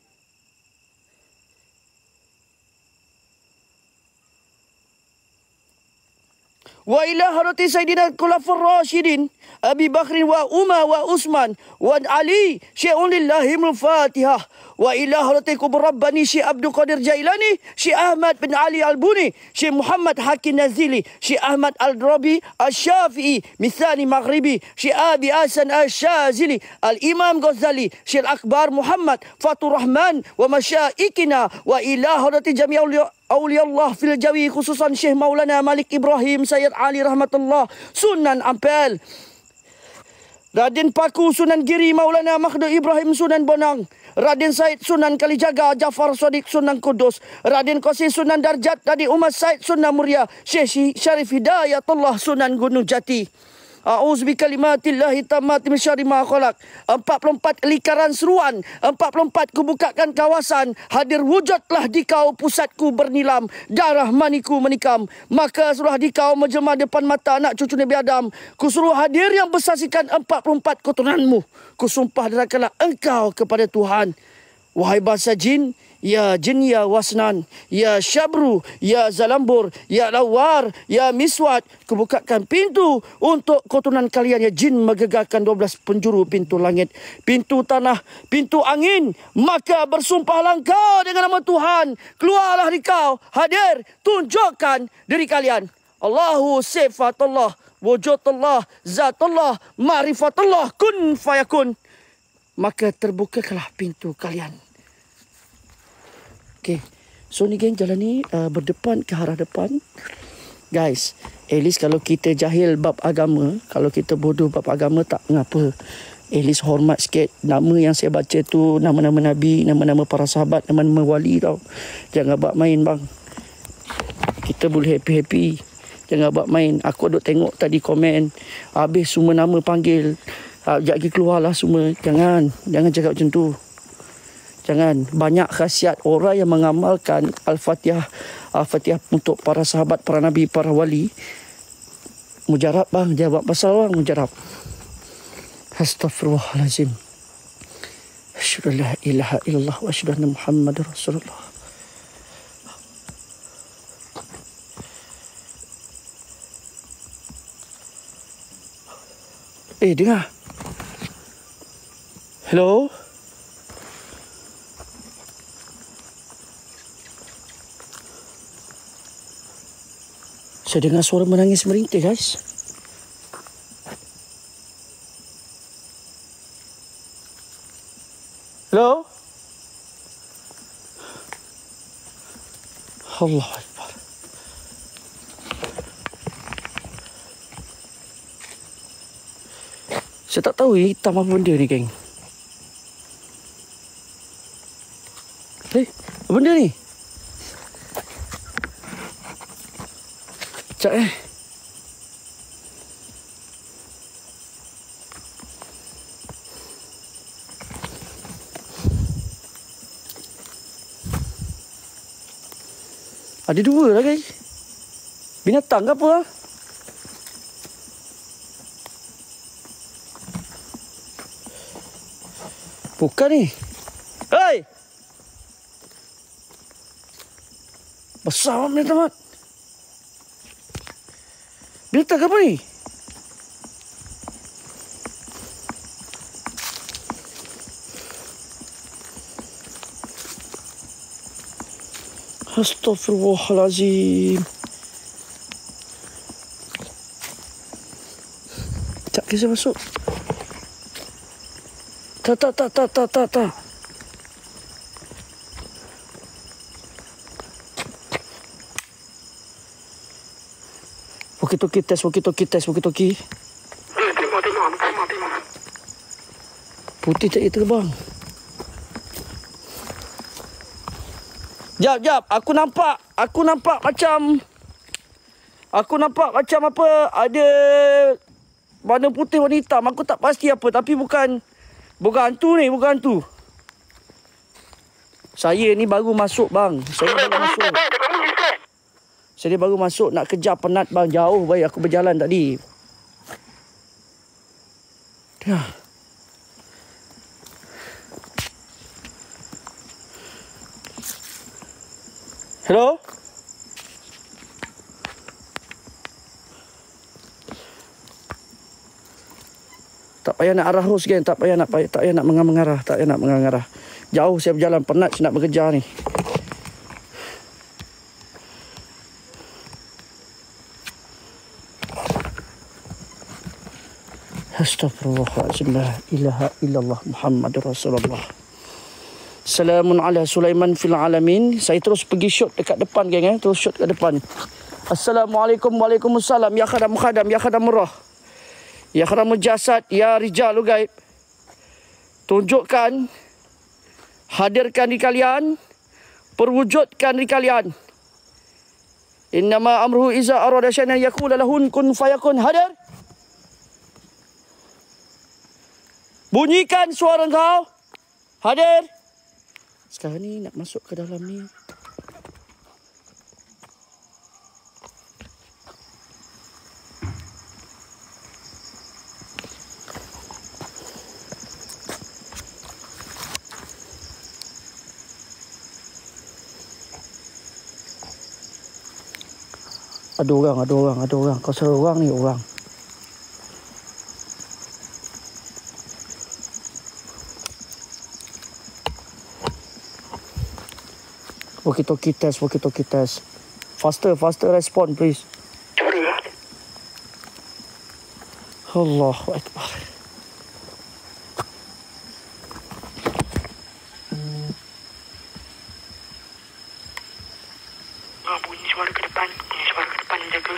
Wa ila hadrati sayyidina khulafur rasyidin Abi Bakrin wa Umar wa Utsman wa Ali, Syai'ulillahi Al-Fatihah. Wa ila hadrati kubur Rabbani Syekh Abdul Qadir Jailani, Syekh Ahmad bin Ali Al-Buni, Syekh Muhammad Hakim Nazili, Syekh Ahmad Al-Rabi Al-Syafi'i Mithani Maghribi, Syekh Abi Hasan Al-Syazili, Al-Imam Ghazali, Syekh Akbar Muhammad Fatur Rahman wa masyaikina. Wa ila hadrati jami'ul Aulia Allah fil Jawi, khususan Syekh Maulana Malik Ibrahim Sayyid Ali Rahmatullah Sunan Ampel, Raden Paku Sunan Giri Maulana Makhdud Ibrahim Sunan Bonang, Raden Said Sunan Kalijaga Jafar Sadiq Sunan Kudus, Raden Qasi Sunan Darjat, Raden Umar Said Sunan Muria, Syekh Syarif Hidayatullah Sunan Gunung Jati. A'udzu bikalimatillahi tammati min syarri ma khalaq. 44 lingkaran seruan, 44 kubukakan kawasan, hadir wujudlah di kau pusatku bernilam, darah maniku menikam, maka suruh di kau menjelma depan mata anak cucu Nabi Adam. Kusuruh hadir yang bersaksikan 44 keturunanmu. Kusumpah derakalah engkau kepada Tuhan. Wahai bangsa jin, ya jin ya wasnan, ya syabru, ya zalambur, ya lawar, ya miswat, kubukakan pintu untuk keturunan kalian, ya jin, menggegarkan 12 penjuru pintu langit, pintu tanah, pintu angin. Maka bersumpahlah engkau dengan nama Tuhan, keluarlah di kau, hadir, tunjukkan diri kalian. Allahu sifatullah, wujudullah, zatullah, ma'rifatullah, kun fayakun. Maka terbukalah pintu kalian. Okay, so ni geng, jalan ni berdepan ke arah depan. Guys, at least kalau kita jahil bab agama, kalau kita bodoh bab agama, tak mengapa. At least hormat sikit. Nama yang saya baca tu nama-nama Nabi, nama-nama para sahabat, nama-nama wali tau. Jangan buat main bang. Kita boleh happy-happy. Jangan buat main. Aku duk tengok tadi komen, habis semua nama panggil, sekejap lagi keluarlah semua. Jangan cakap macam tu. Jangan. Banyak khasiat orang yang mengamalkan Al-Fatihah untuk para sahabat, para nabi, para wali. Mujarab bang, jawab pasal bang, mujarab. Astaghfirullahalazim. Asyhadu la ilaha illallah wa asyhadu anna Muhammadar Rasulullah. Dengar. Hello? Saya dengar suara menangis merintih, guys. Hello? Allah Akbar. Saya tak tahu hitam apa benda ni, geng. Apa benda ni? Sekejap Ada dua lah, guys. Binatang ke apa? Bukan ni. Hei! Besar binatang mat. Binatang apa ni? Astaghfirullahalazim. Tak kisah masuk. Tak. Walkie-talkie test, walkie-talkie test, walkie-talkie. Tengok. Putih tak terbang. Jap. Aku nampak macam apa, ada warna putih, warna hitam. Aku tak pasti apa, tapi bukan hantu ni, bukan hantu. Saya ni baru masuk bang. Saya baru masuk nak kejar penat bang. Jauh baik aku berjalan tadi. Dah. Hello? Tak payah nak arah hos kan, tak payah nak mengarah. Jauh saya berjalan, penat saya nak bekerja ni. Astaghfirullahaladzim, la ilaha illallah Muhammadur Rasulullah. Assalamun ala Sulaiman fil alamin. Saya terus pergi shoot dekat depan geng, terus shoot dekat depan. Assalamualaikum, waalaikumsalam. Ya khadam, ya khadam murah. Ya khadam jasad, ya rijalul gaib. Tunjukkan, hadirkan di kalian, perwujudkan di kalian. Innama amruhu iza arada syai'an yaqulu lahun kun fayakun. Hadir. Bunyikan suara kau. Hadir. Sekarang ni nak masuk ke dalam ni. Ada orang. Kau seorang ni orang. Walkie-talkie test. Faster respond please. Allahu Akbar. Bunyi suara ke depan jaga.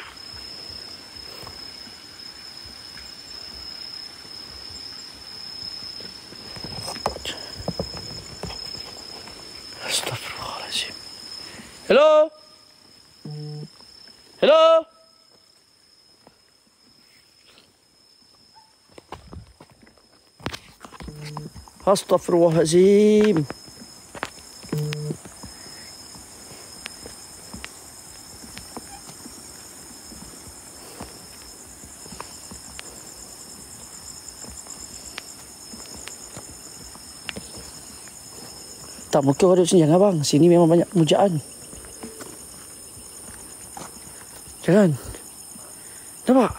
Astagfirullahaladzim. Hello? Astagfirullahaladzim. Tak, mungkin ada sini. Jangan bang. Sini memang banyak pemujaan. Jangan. Nampak?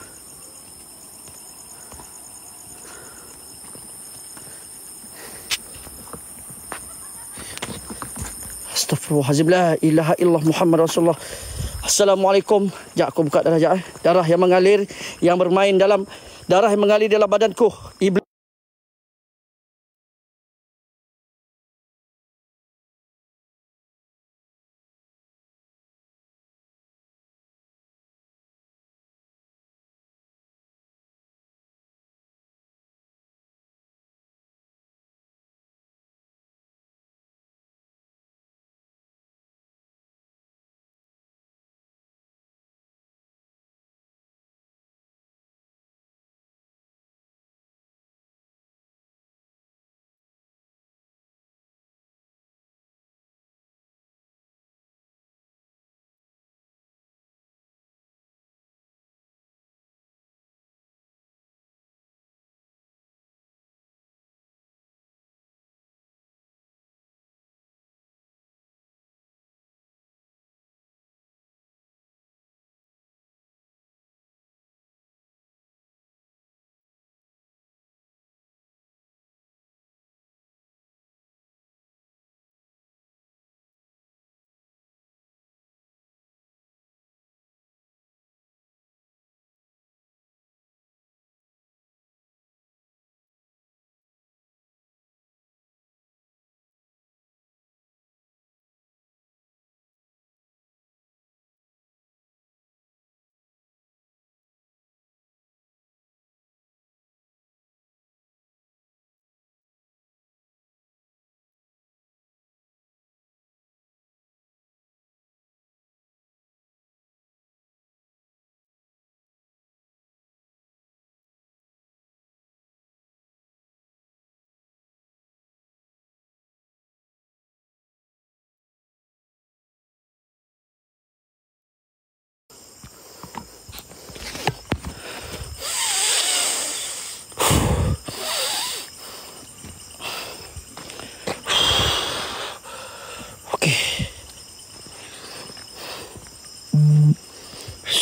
Astagfirullahaladzim. La ilaha illallah Muhammad Rasulullah. Assalamualaikum. Sekejap aku buka darah sekejap. Darah yang mengalir, yang bermain dalam, darah yang mengalir dalam badanku. Iblis.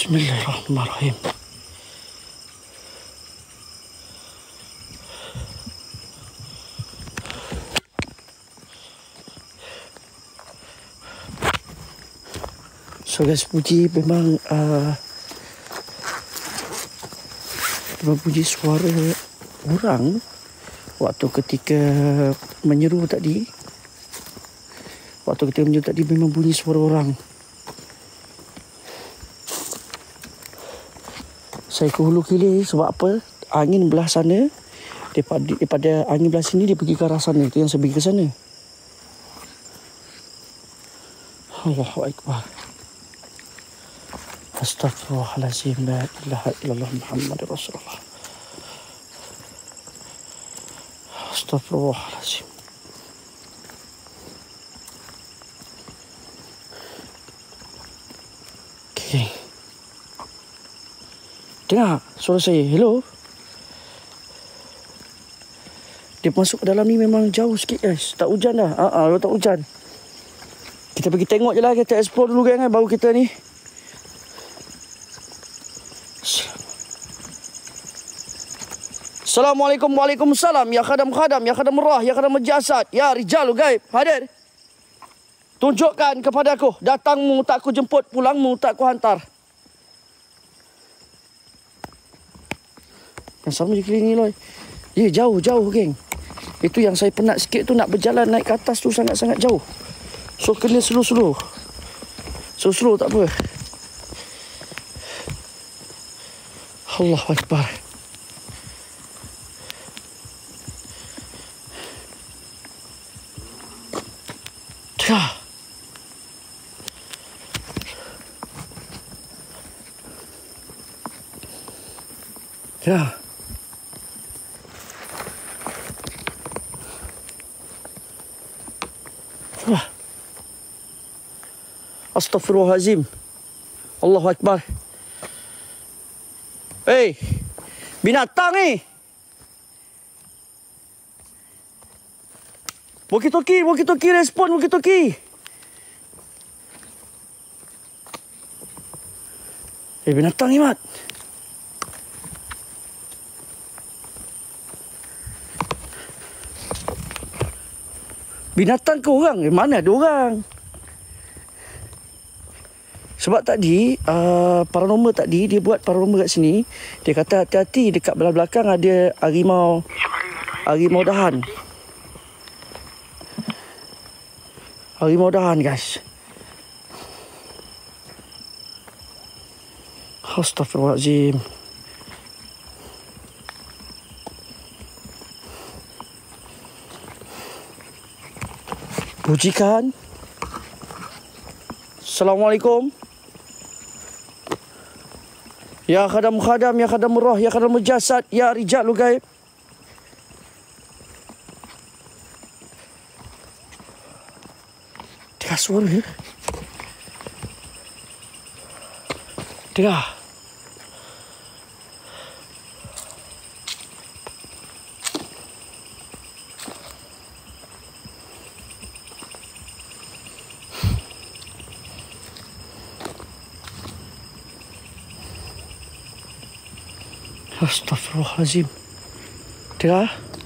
Bismillahirrahmanirrahim. So guys, puji memang bunyi suara orang waktu ketika menyeru tadi. Waktu ketika menyeru tadi memang bunyi suara orang. Saya ke hulu kilir sebab apa? Angin belah sana, daripada angin belah sini dia pergi ke arah sana. Itu yang saya pergi ke sana. Allahu Akbar. Astaghfirullahaladzim. La ilaha illallah Muhammadur Rasulullah. Astaghfirullahaladzim. Okay. Dengar suara saya. Hello. Dia masuk ke dalam ni memang jauh sikit guys. Tak hujan dah. Kalau tak hujan, kita pergi tengok je lah. Kita explore dulu kan. Baru kita ni. Assalamualaikum. Waalaikumsalam. Ya khadam-khadam. Ya khadam-rah. Ya khadam-jasad. Ya rijalul gaib. Hadir. Tunjukkan kepadaku. Datangmu tak ku jemput. Pulangmu tak ku hantar. Yang sama je keliling ni loh. Ya jauh-jauh geng. Itu yang saya penat sikit tu. Nak berjalan naik ke atas tu sangat-sangat jauh. So kena slow-slow. Slow-slow tak apa. Allahu Akbar. Dah. Dah. Dah. Astaghfirullahaladzim. Allahu Akbar. Hey, binatang ni. Walkie-talkie respon, walkie-talkie. Binatang ni, Mat. Binatang ke orang? Mana ada orang? Sebab tadi, paranormal tadi, dia buat paranormal kat sini. Dia kata hati-hati dekat belah belakang ada harimau dahan. Harimau dahan, guys. Astaghfirullahaladzim. Pujikan. Assalamualaikum. Ya khadam-khadam, ya khadam-rah, ya khadam-jasad, ya rijalul gaib. Dengar suara. Dengar. Astaghfirullahaladzim. Dengar.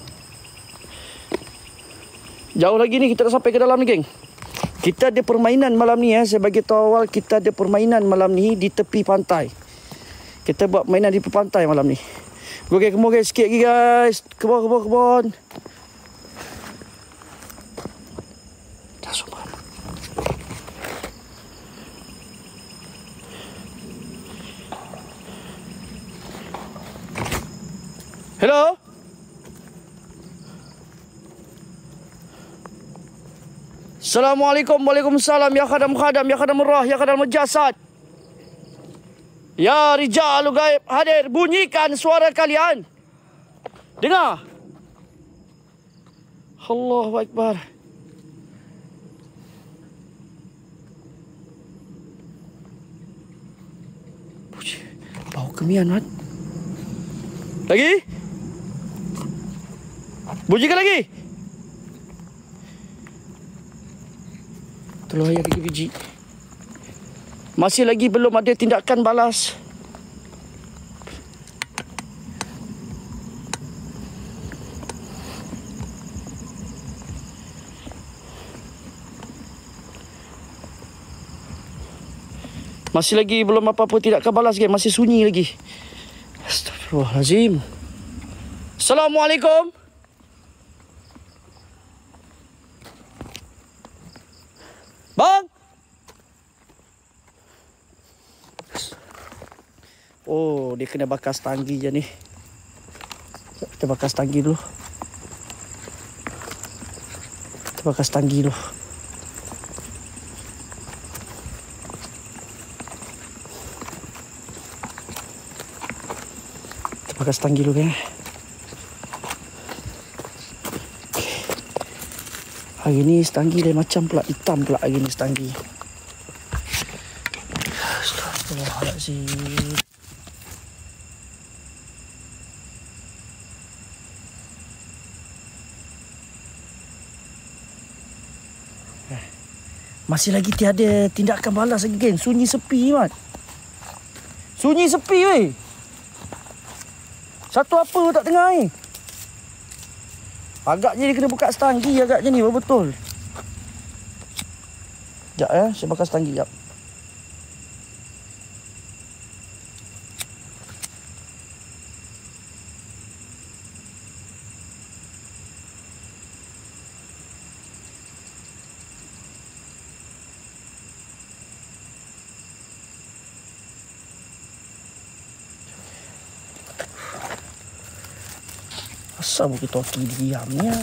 Jauh lagi ni kita dah sampai ke dalam ni, geng. Kita ada permainan malam ni. Saya bagi tahu awal, kita ada permainan malam ni di tepi pantai. Kita buat permainan di tepi pantai malam ni. Okey, kebun guys, sikit lagi guys. Kebun. Dah semua. Hello? Assalamualaikum. Waalaikumsalam. Ya khadam-khadam. Ya khadam-rah. Ya khadam-jasad. Ya rijalul gaib. Hadir. Bunyikan suara kalian. Dengar. Allahu Akbar. Bau kemian, Mat. Lagi? Bunyikan lagi. Telur ayam 3 biji. Masih lagi belum ada tindakan balas. Masih lagi belum apa-apa tindakan balas, geng. Masih sunyi lagi. Astagfirullahalazim. Assalamualaikum. Bang. Oh, dia kena bakar stanggi je ni. Kita bakar stanggi dulu. Kita bakar stanggi dulu. Kita bakar stanggi dulu kan. Hari ni stanggi lain macam pula. Hitam pula hari ni stanggi. Astagfirullahaladzim. Masih lagi tiada tindakan balas lagi, geng. Sunyi sepi, Mat. Sunyi sepi, weh. Satu apa tak dengar ni. Agaknya dia kena buka stanggi agaknya ni, betul. Sekejap ya, saya bakar stanggi sekejap. Asal bukit toki diamnya.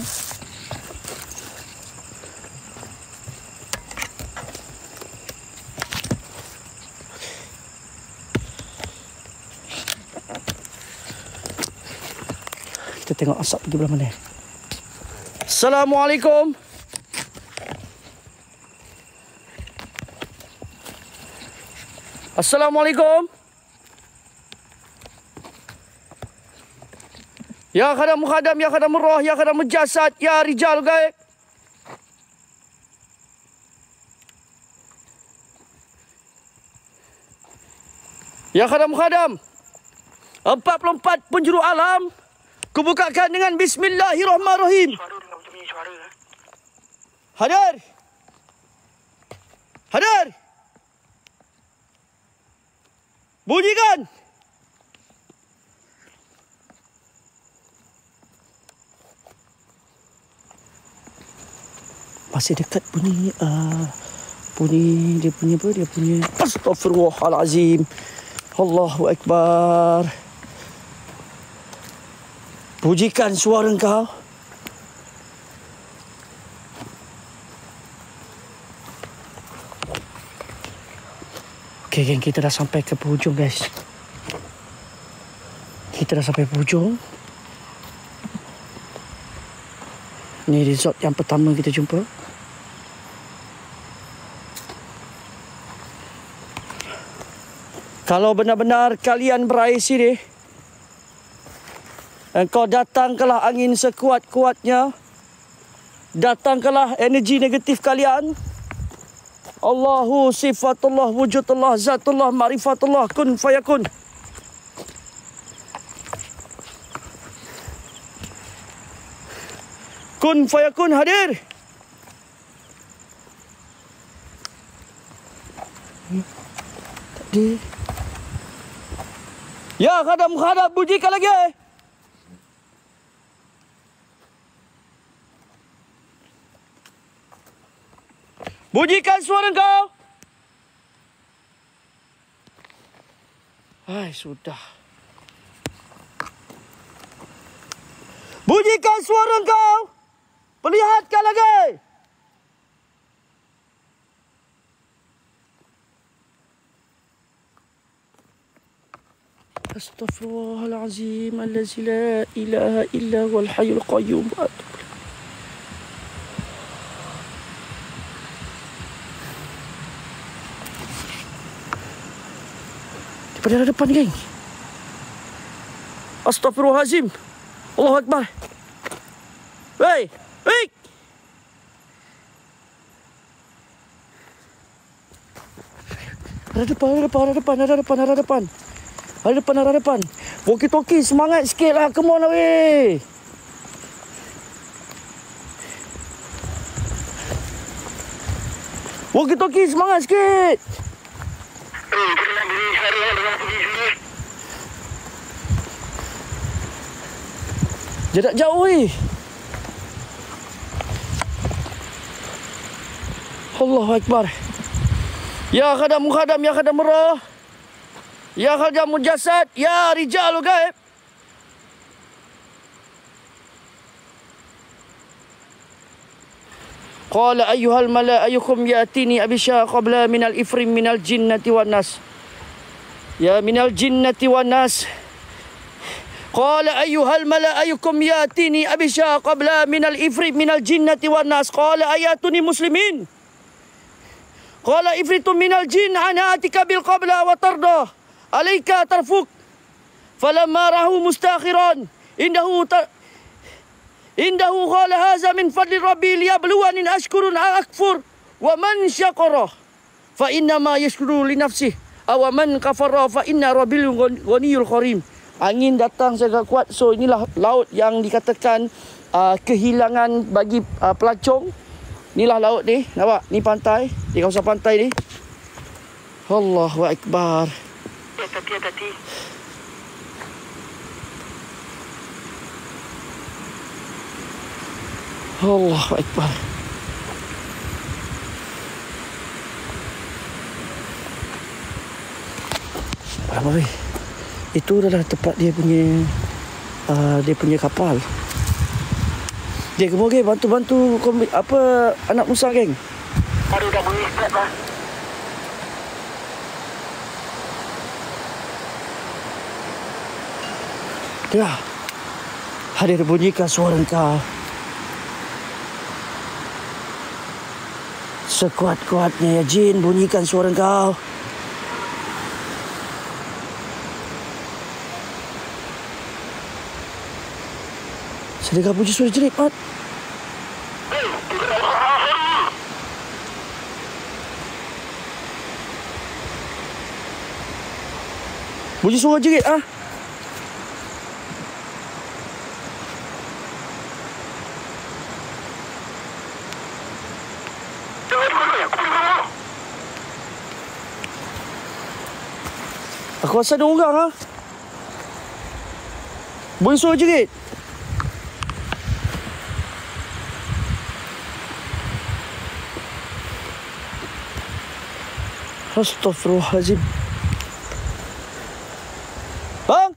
Kita tengok asap pergi belah mana. Assalamualaikum. Assalamualaikum. Ya khadam mukhadam, ya khadam roh, ya khadam jasad, ya rijal gaib. Ya khadam mukhadam. 44 penjuru alam. Kubukakan dengan bismillahirrahmanirrahim. Hadir. Hadir. Bunyikan. Masih dekat bunyi dia punya apa? Dia punya astagfirullahalazim. Allahu akbar. Pujikan suara engkau. Okey, geng, kita dah sampai ke penghujung, guys. Kita dah sampai penghujung. Ni resort yang pertama kita jumpa. Kalau benar-benar kalian berair sini, engkau datangkanlah angin sekuat-kuatnya. Datangkanlah energi negatif kalian. Allahu sifatullah, wujudullah, zatullah, ma'rifatullah, kun fayakun. Kun fayakun hadir. Tadi. Ya khadam-khadam, pujikan lagi. Bunyikan suara kau. Hai, sudah. Bunyikan suara kau. Perlihatkan lagi. Astaghfirullahalazim allazi la ilaha illa huwal hayyul qayyum. Pada depan, geng. Astaghfirullahalazim. Allahu akbar. Hei, hei. Ada depan. Walkie-talkie, semangat sikit lah. Come on lah, weh. Walkie-talkie, semangat sikit. Kita nak beri suara dengan pergi sini. Jarak jauh, weh. Allahu Akbar. Ya khadam mukhadam, ya khadam murah. Ya khadam mujassad, ya rijal gaib. Qala ayyuhal mala ayyukum ya'tini abisha qabla minal ifrim minal jinnati wan nas. Ya minal jinnati wan nas. Qala ayyuhal mala ayyukum ya'tini abisha qabla minal ifrim minal jinnati wan nas. Qala ayatuni muslimin. Qala ifritum minal jin ana atika bil qabla wa tarda alayka tarfuk. Falamma rahu mustakhiran indahu qala hadza min fadli rabbi liyabluwani ashkurun akfur wa man syakara fa inna ma yashkuru li nafsihi aw man kafara fa inna rabbil ghaniyul karim. Angin datang sangat kuat. So inilah laut yang dikatakan kehilangan bagi pelancong. Inilah laut ni, nampak? Ni pantai, di kawasan pantai ni. Allahu Akbar. Hati-hati. Allahu Akbar. Apa weh? Itu adalah tempat dia punya kapal. Dia kemudian bantu apa anak Musa, geng. Baru dah bunyi start lah. Ya. Hadir bunyikan suara engkau. Sekuat-kuatnya ya jin, bunyikan suara engkau. Sedekah puji suara jerit, Mat. Bunyi suara jerit, ah. Aku rasa ada orang, ah. Bunyi suara jerit. Astaghfirullahaladzim. Bang!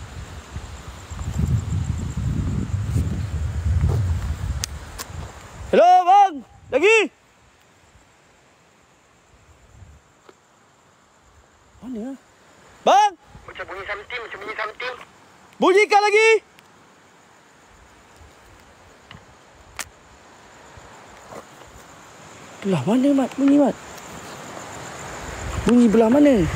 Hello, bang! Lagi? Mana? Bang! Macam bunyi something. Bunyikan lagi! Belah mana, Mat? Bunyi, Mat? Bunyi belah mana?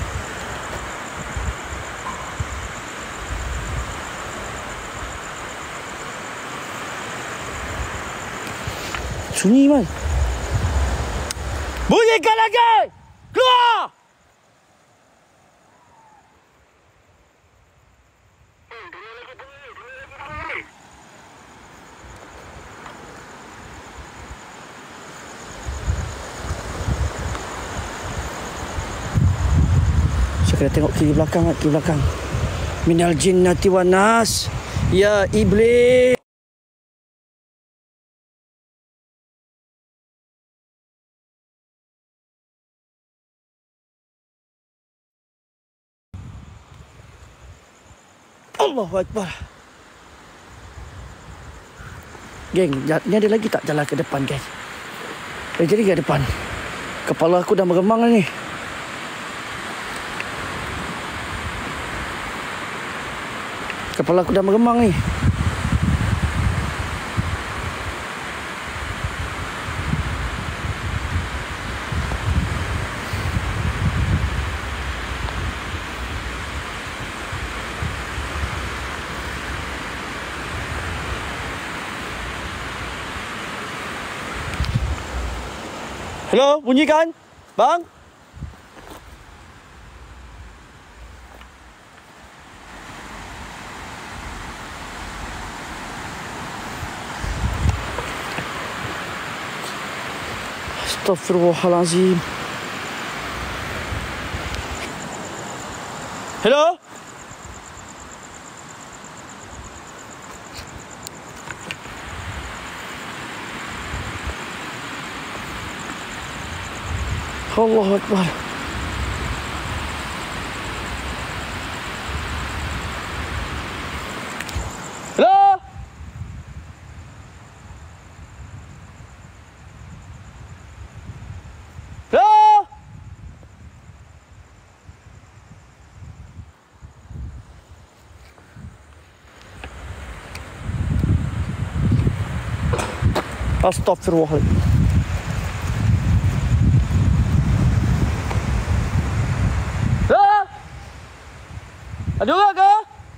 Sunyi, Mat. Bunyikan lagi! Keluar! Saya kena tengok kiri belakang, Mat. Kiri belakang. Minal jinnati wan nas. Ya iblis. Allahu Akbar. Geng, ni ada lagi tak jalan ke depan, geng? Jadi ke depan. Kepala aku dah meremang ni. Kepala aku dah meremang ni. Hello, bunyikan? Bang? Astaghfirullahalazim. Hello? Allahu Akbar. Hello? Hello? Astaghfirullahaladzim. Ada orang ke?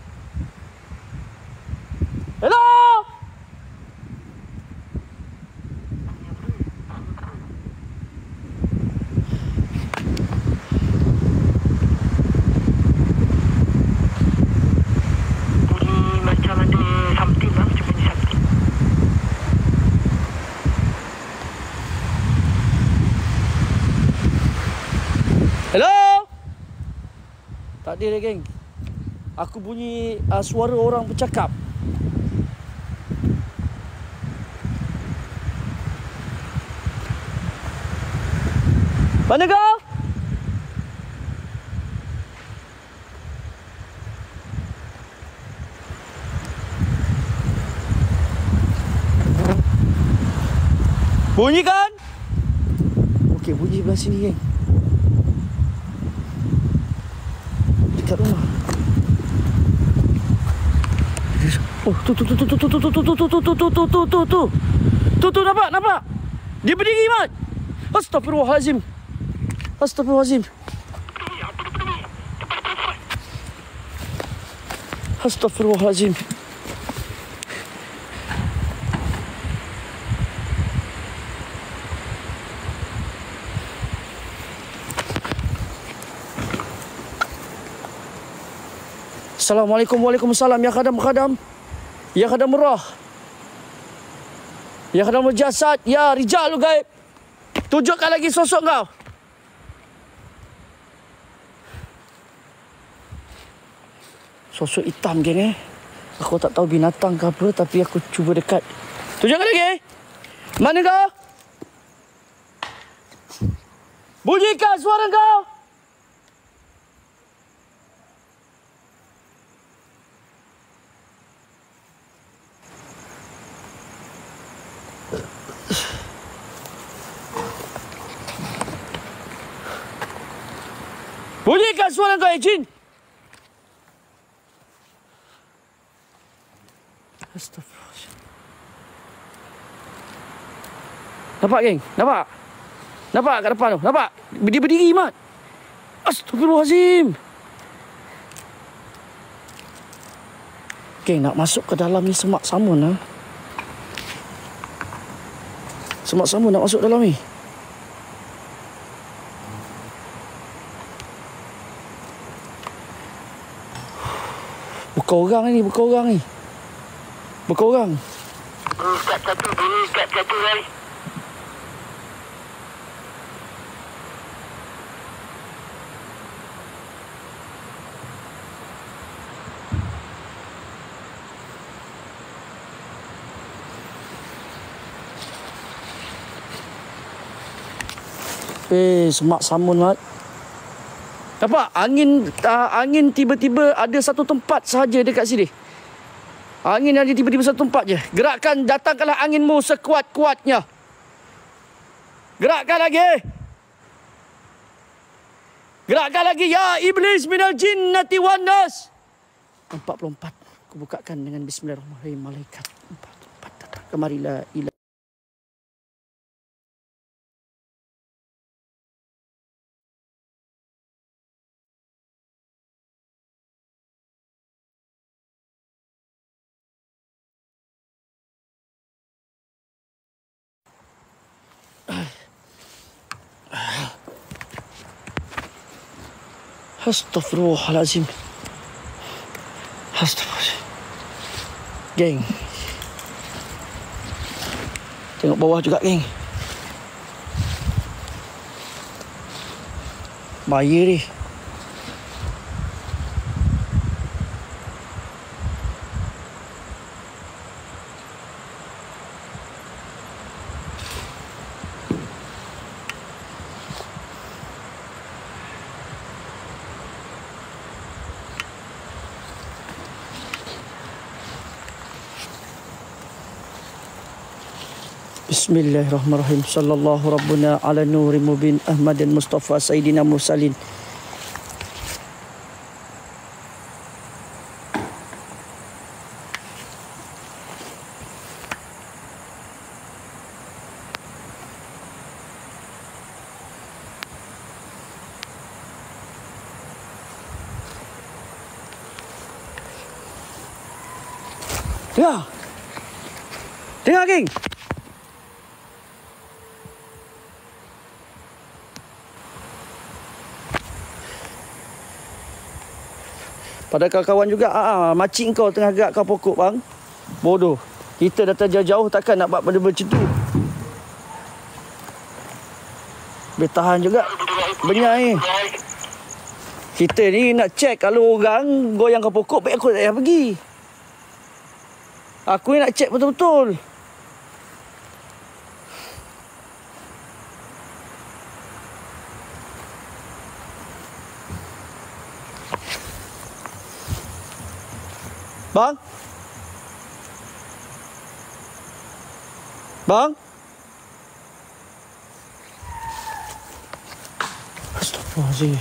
Hello? Bunyi macam ada something lah. Macam bunyi something. Hello? Tak ada dah, geng. Aku bunyi suara orang bercakap. Mana kau? Bunyi kan? Okey, bunyi sebelah sini, geng. Dekat rumah. Oh, tu nampak. Dia berdiri, Mat. Astaghfirullahalazim. Astaghfirullahalazim. Astaghfirullahalazim. Assalamualaikum. Waalaikumsalam. Ya khadam. Ya khadam murah. Ya khadam jasad. Ya rijal gaib. Tunjukkan lagi sosok kau. Sosok hitam, geng. Aku tak tahu binatang ke apa, tapi aku cuba dekat. Tunjukkan lagi. Mana kau? Bunyikan suara kau. Bunyikan suara kau, jin. Astagfirullahaladzim. Nampak, geng? Nampak? Nampak kat depan tu? Nampak? Dia berdiri, Mat. Astagfirullahaladzim. Geng, nak masuk ke dalam ni semak samun lah. Semak samun nak masuk dalam ni. Bukan orang ni. Bukan orang. Kat satu, guys. Semak samun, Mat. Nampak? Angin tiba-tiba ada satu tempat sahaja dekat sini. Angin ada tiba-tiba satu tempat je. Gerakkan, datangkanlah anginmu sekuat-kuatnya. Gerakkan lagi. Gerakkan lagi. Ya iblis minal jinnati wan nas. 44. Aku bukakan dengan bismillahirrahmanirrahim. Malaikat 44 datang. Kemarilah ilah. Astaghfirullahalazim. Astaghfirullahalazim. Geng. Tengok bawah juga, geng. Bahaya ni. Bismillahirrahmanirrahim. Sallallahu rabbuna ala nuri mubin Ahmadin Mustafa Sayyidina Mursalin. Dengar. Dengar, geng. Pada kawan-kawan juga, makcik kau tengah gerak kau pokok bang. Bodoh. Kita datang jauh-jauh takkan nak buat benda macam tu. Bertahan juga. Banyak ni. Kita ni nak check kalau orang goyang kau pokok, baik aku tak payah pergi. Aku ni nak check betul-betul. Bang? Bang? Astagfirullahaladzim.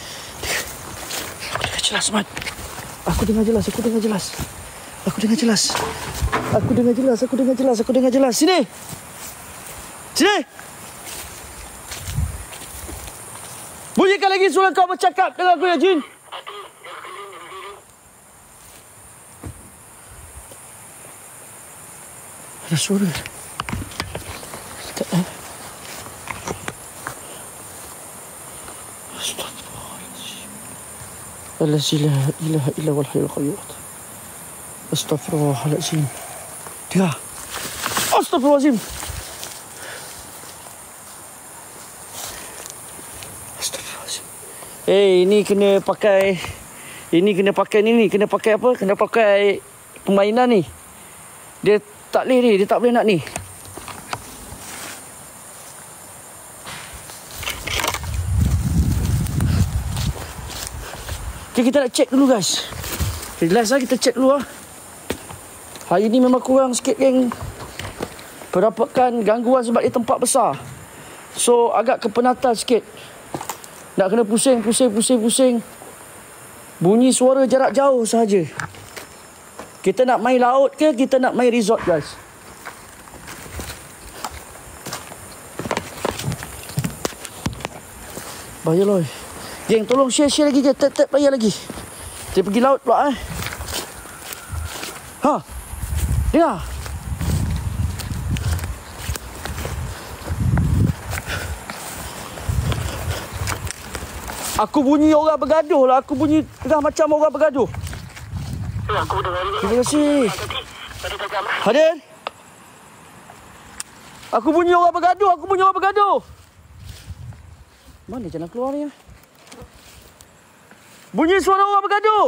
Aku dengar jelas, Mat. Aku dengar jelas. Aku dengar jelas. Sini. Bunyikan lagi suara kau bercakap dengan aku, ya Jin. Ada suara. Astagfirullahaladzim. La ilaha illa wal hayyul qayyum. Astagfirullahaladzim. Dengar. Astagfirullahaladzim. Astagfirullahaladzim. Ini kena pakai. Kena pakai apa? Kena pakai permainan ni. Dia tak boleh ni. Dia tak boleh nak ni. Okay, kita nak check dulu guys. Relax lah, kita check dulu lah. Hari ni memang kurang sikit geng. Pendapatkan gangguan sebab dia tempat besar. So agak kepenatan sikit. Nak kena pusing. Bunyi suara jarak jauh sahaja. Kita nak main laut ke kita nak main resort guys? Bahaya loh. Geng tolong share lagi je. Tap layar lagi. Kita pergi laut pula Ha. Dengar. Aku bunyi orang bergaduh lah. Aku bunyi tengah macam orang bergaduh. Terima kasih. Hadir. Aku bunyi orang bergaduh. Mana jalan keluar ni? Bunyi suara orang bergaduh.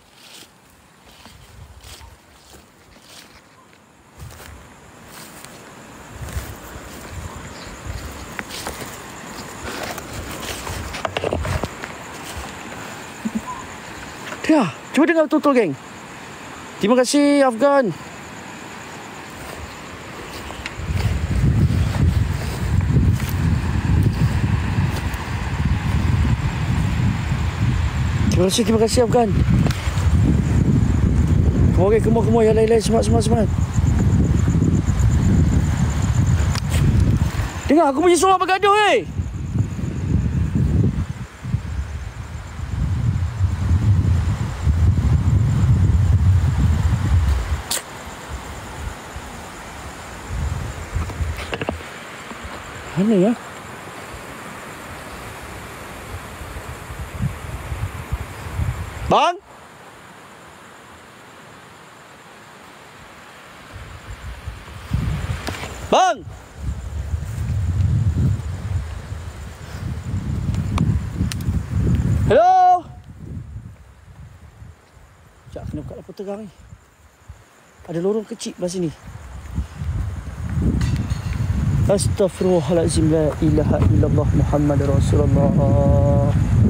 Ya, cuba dengar betul-betul geng. Terima kasih Afgan. Terima kasih Afgan. Kemur. Yang lain-lain semangat. Dengar aku punya suara bergaduh Mana ya? Bang? Bang? Kenapa terang ni? Ada lorong kecil belah sini. Astaghfirullahalazim, la ilaha illallah Muhammad Rasulullah.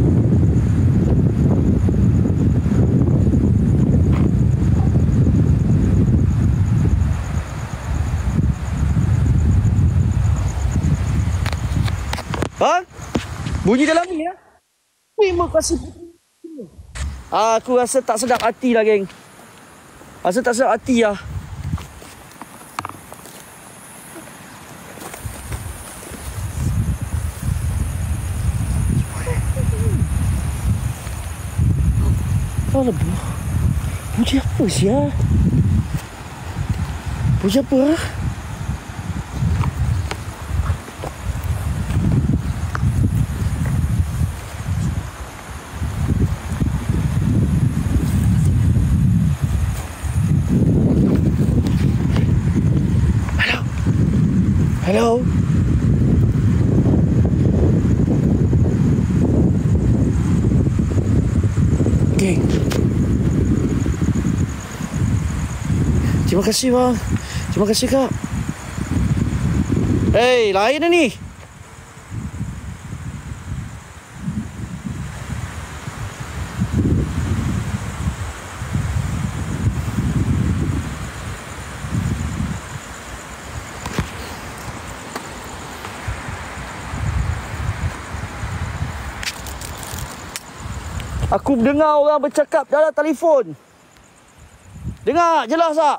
Bang, bunyi dalam ni ya. Terima kasih. Aku rasa tak sedap hati lah, geng. Rasa tak sedap hati lah. Alah, bunyi apa sih ya? Bunyi apa lah? Hello? Okay. Terima kasih bang. Terima kasih kak. Hey, lain dah ni. Aku dengar orang bercakap dalam telefon. Dengar jelas tak?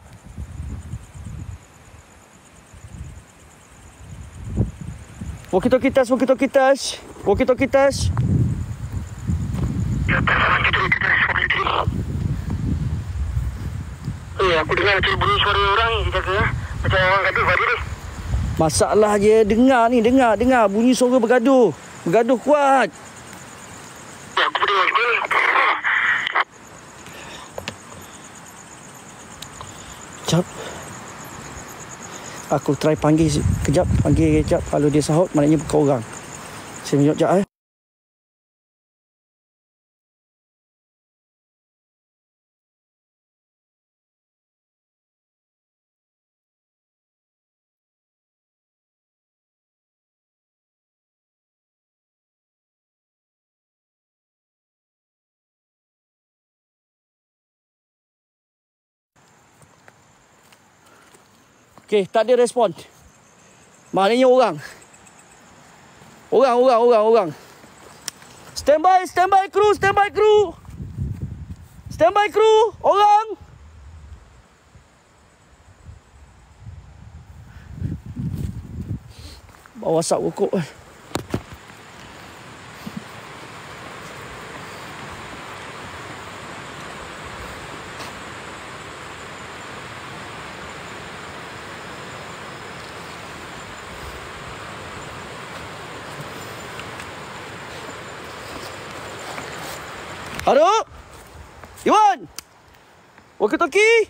Walkie-talkie test, walkie-talkie test. Walkie-talkie test. Aku dengar macam bunyi suara orang ni, jaga. Macam orang gaduh ni. Masalah je dengar ni, dengar bunyi suara bergaduh. Bergaduh kuat. Aku dengar juga ni. Sekejap. Aku try panggil kejap. Panggil kejap. Kalau dia sahut, maknanya bukan orang. Saya minyak sekejap Okey, tak ada respon. Maknanya orang. Orang. Stand by crew. Stand by crew. Orang. Bawa asap rokok. Halo? Iwan? Walkie-talkie?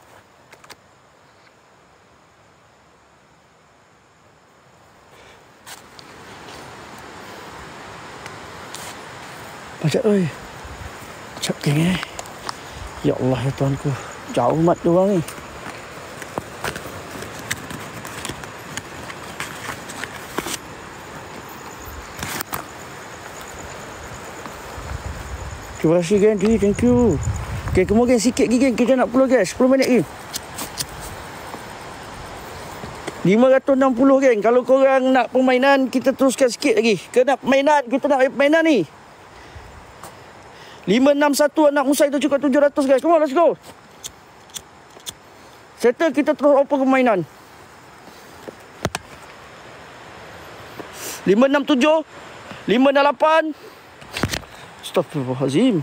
Macam, oi. Macam geng Ya Allah, ya Tuhanku. Jauh mat dia orang ni. Terima kasih geng, thank you. Okay, kemudian sikit lagi geng, kita nak pulang guys, 10 minit lagi. 560 geng, kalau korang nak permainan, kita teruskan sikit lagi. Kena permainan, kita nak permainan ni. 561 anak Musa itu cukup 700 guys, come on, let's go. Settle, kita terus open permainan. 567, 568. Astaghfirullahalazim.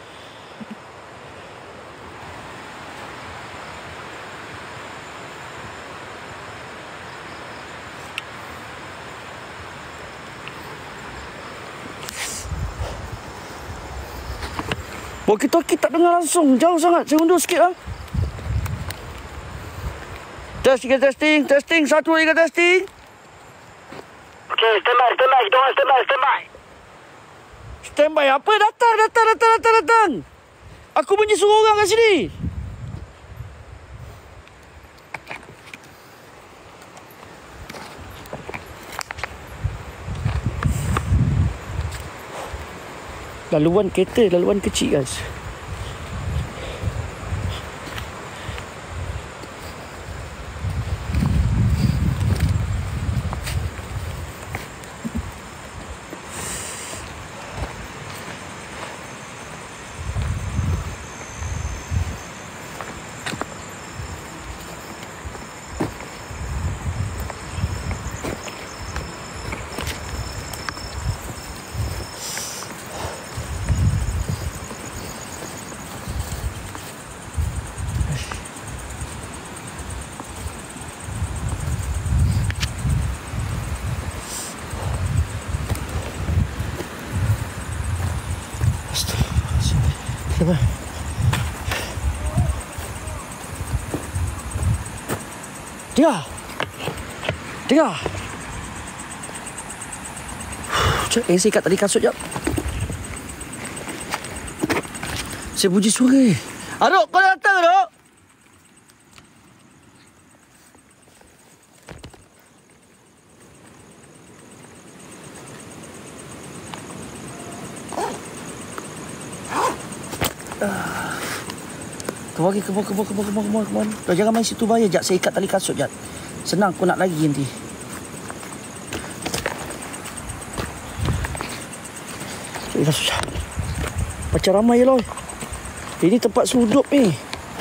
Walkie-talkie tak dengar langsung, jauh sangat. Saya undur sikit lah. Testing, 1, 2, 3, testing. Okay, stand by. Kita orang stand by. Standby apa? Datang. Aku bunyi suruh orang kat sini. Laluan kereta, laluan kecil guys. Sabar. Dengar. Cek, saya ikat tadi kasut jap. Saya bunyi suara. Arok, kau datang Arok? Kemar. Dah jangan main situ bahaya jap. Saya ikat tali kasut jap. Senang aku nak lagi nanti. Cari kasut jap. Macam ramai je loh. Ini tempat sudut ni.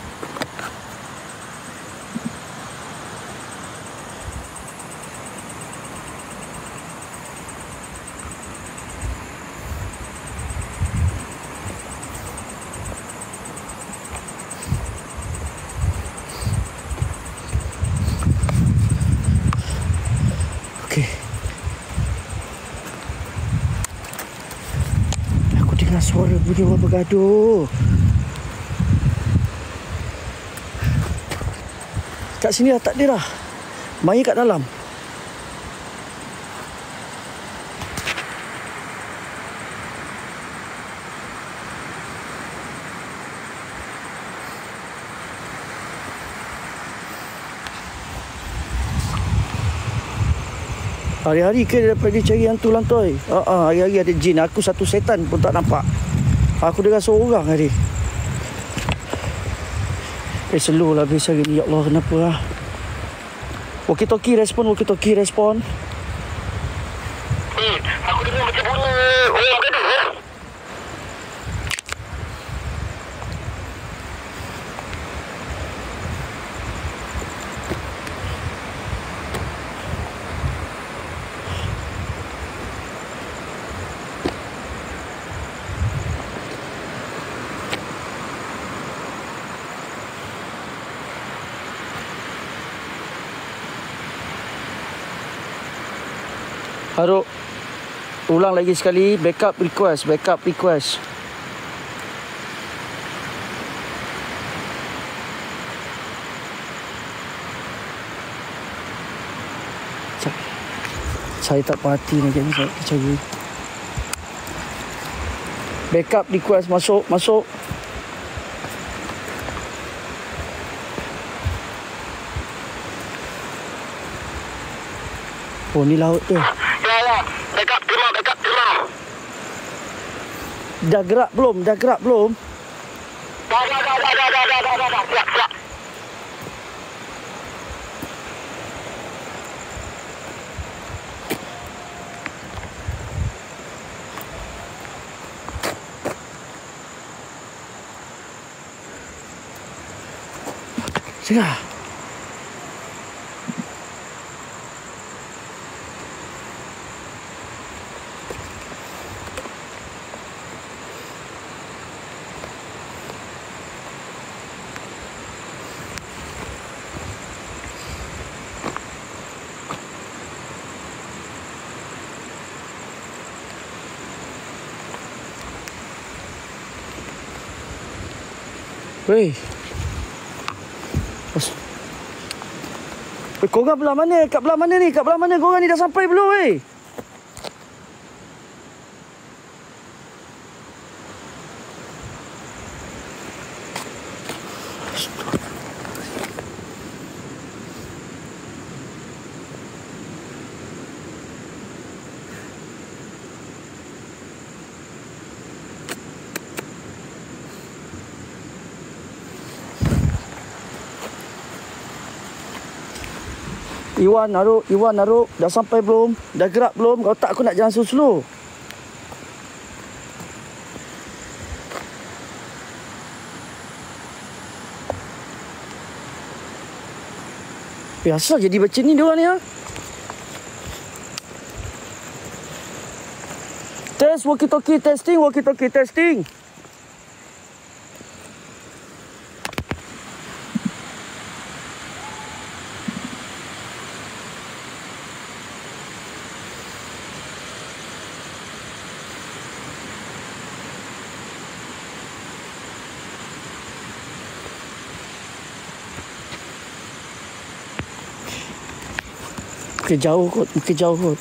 Okey. Aku dengar suara bunyi orang bergaduh. Kat sini dah tak ada dah. Maya kat dalam. Hari-hari ke dia pergi cari hantu lantoi? Hari-hari ada jin. Aku satu setan pun tak nampak. Aku dengar seorang hari. Slow lah habis hari ni. Ya Allah, kenapa lah? Walkie-talkie respon. Aku dengar macam bunyi orang gaduh ya. Haruk, ulang lagi sekali. Backup request. Saya tak perhati macam ni. Saya cari. Backup request. Masuk. Oh, ni laut tu. Ya. Backup terima. Dah gerak belum? Dah. Siap. Dengar. Weh. Korang belah mana? Kat belah mana ni? Korang ni dah sampai belum weh? Iwan naruh. Dah sampai belum? Dah gerak belum? Kalau tak aku nak jalan slow-slow. Biasa jadi macam ni diorang ni ha. Test walkie-talkie testing. Mungkin jauh kot.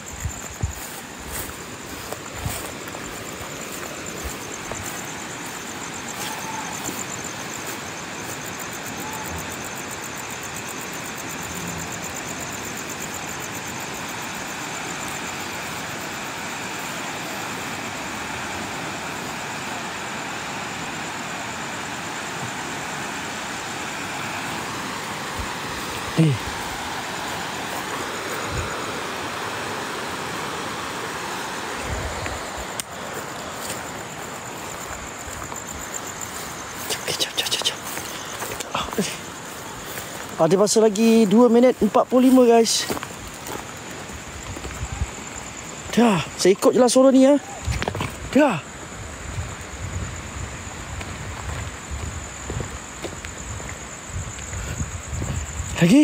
Ada masa lagi 2 minit 45 guys. Dah, saya ikut je lah suara ni ya. Dah. Lagi.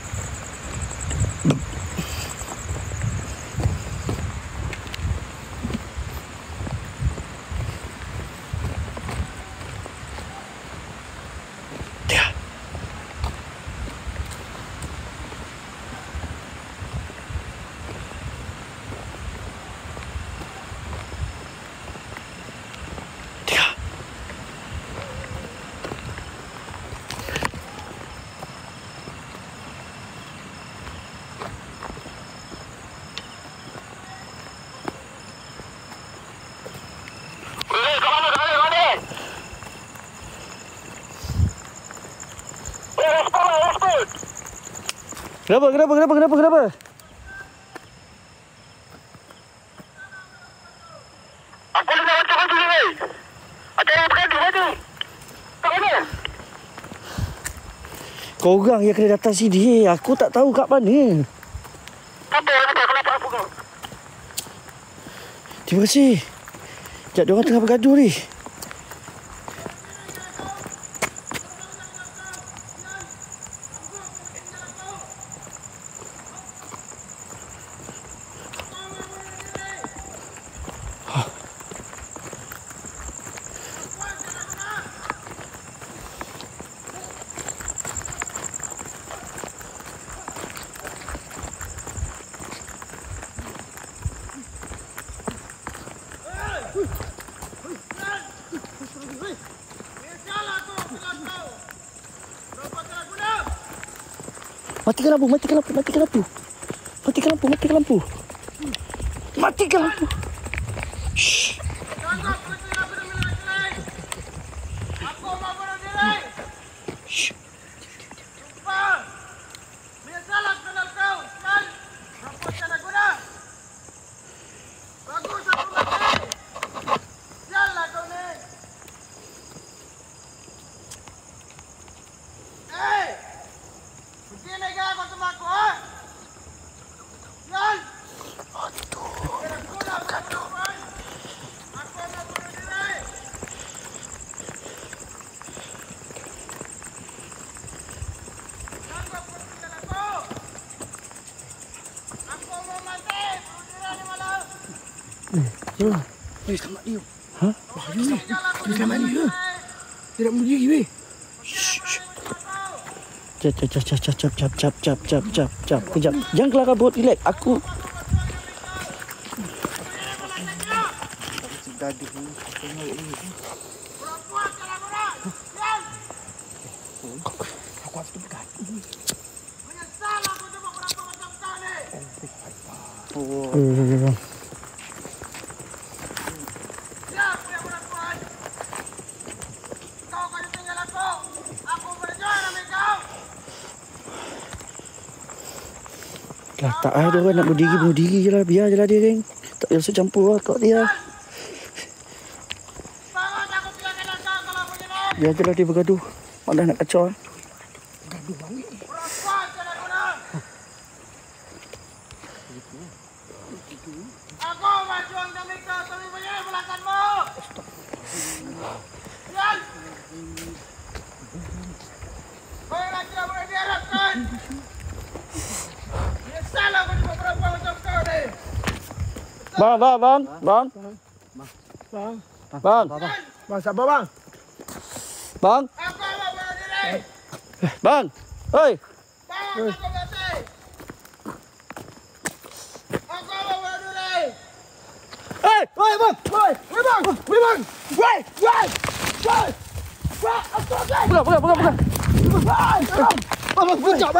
Kenapa? Aku dah macam tu ni. Ada yang bergaduh tu. Kat mana? Kau orang yang kena datang sini. Aku tak tahu kat mana. Kenapa kau? Terima kasih. Sekejap, diorang tengah bergaduh ni. Matikan lampu. Shh. Shh. Selamat dia. Ha? Bahaya ni. Dia selamat dia. Dia nak bunuh diri weh. Cap. Kejap. Jangan kelar kabut, relax. Aku Lah tak ada orang nak bunuh diri je lah. Biar je lah dia, geng. Tak payah campur lah kat dia. Biar je lah dia bergaduh. Malah nak kacau. Gaduh balik. Aku majuan kami kau, tapi banyak belakangmu. Yan. Baiklah, tidak boleh diharapkan. Dia salah kau cuma perempuan macam kau ni. Bang, sabar bang. Bang. Aku mau bunuh diri. Bang. Oi. Bang, aku mati. Aku mau bunuh diri. Hei, bang. Woi, bang. Woi. Buka. Bang, puncak.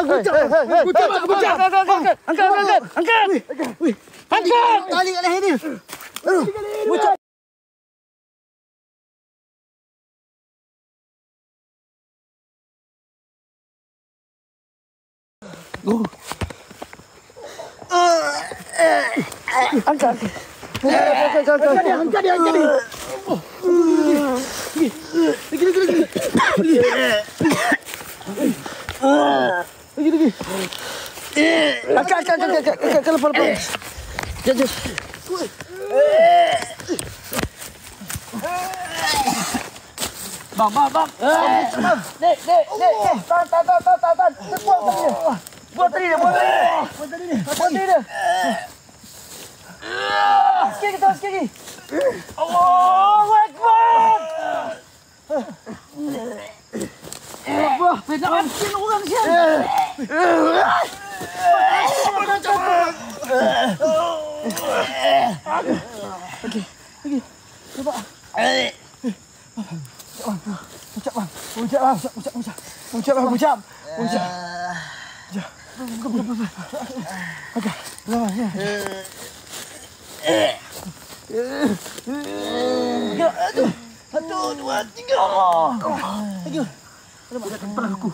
Angkat. Tali kat leher dia. Puncak. Angkat dia. Angkat lepas. Jajah. Bang. Dek. Tahan. Buat tadi dia. Sikit lagi. Allahu Akbar. Wah, beda asin orang sian. Okey. Coba. Puncak. Okey. Lawan ya. Satu, dua, tiga. Lagi. Ada kepala aku.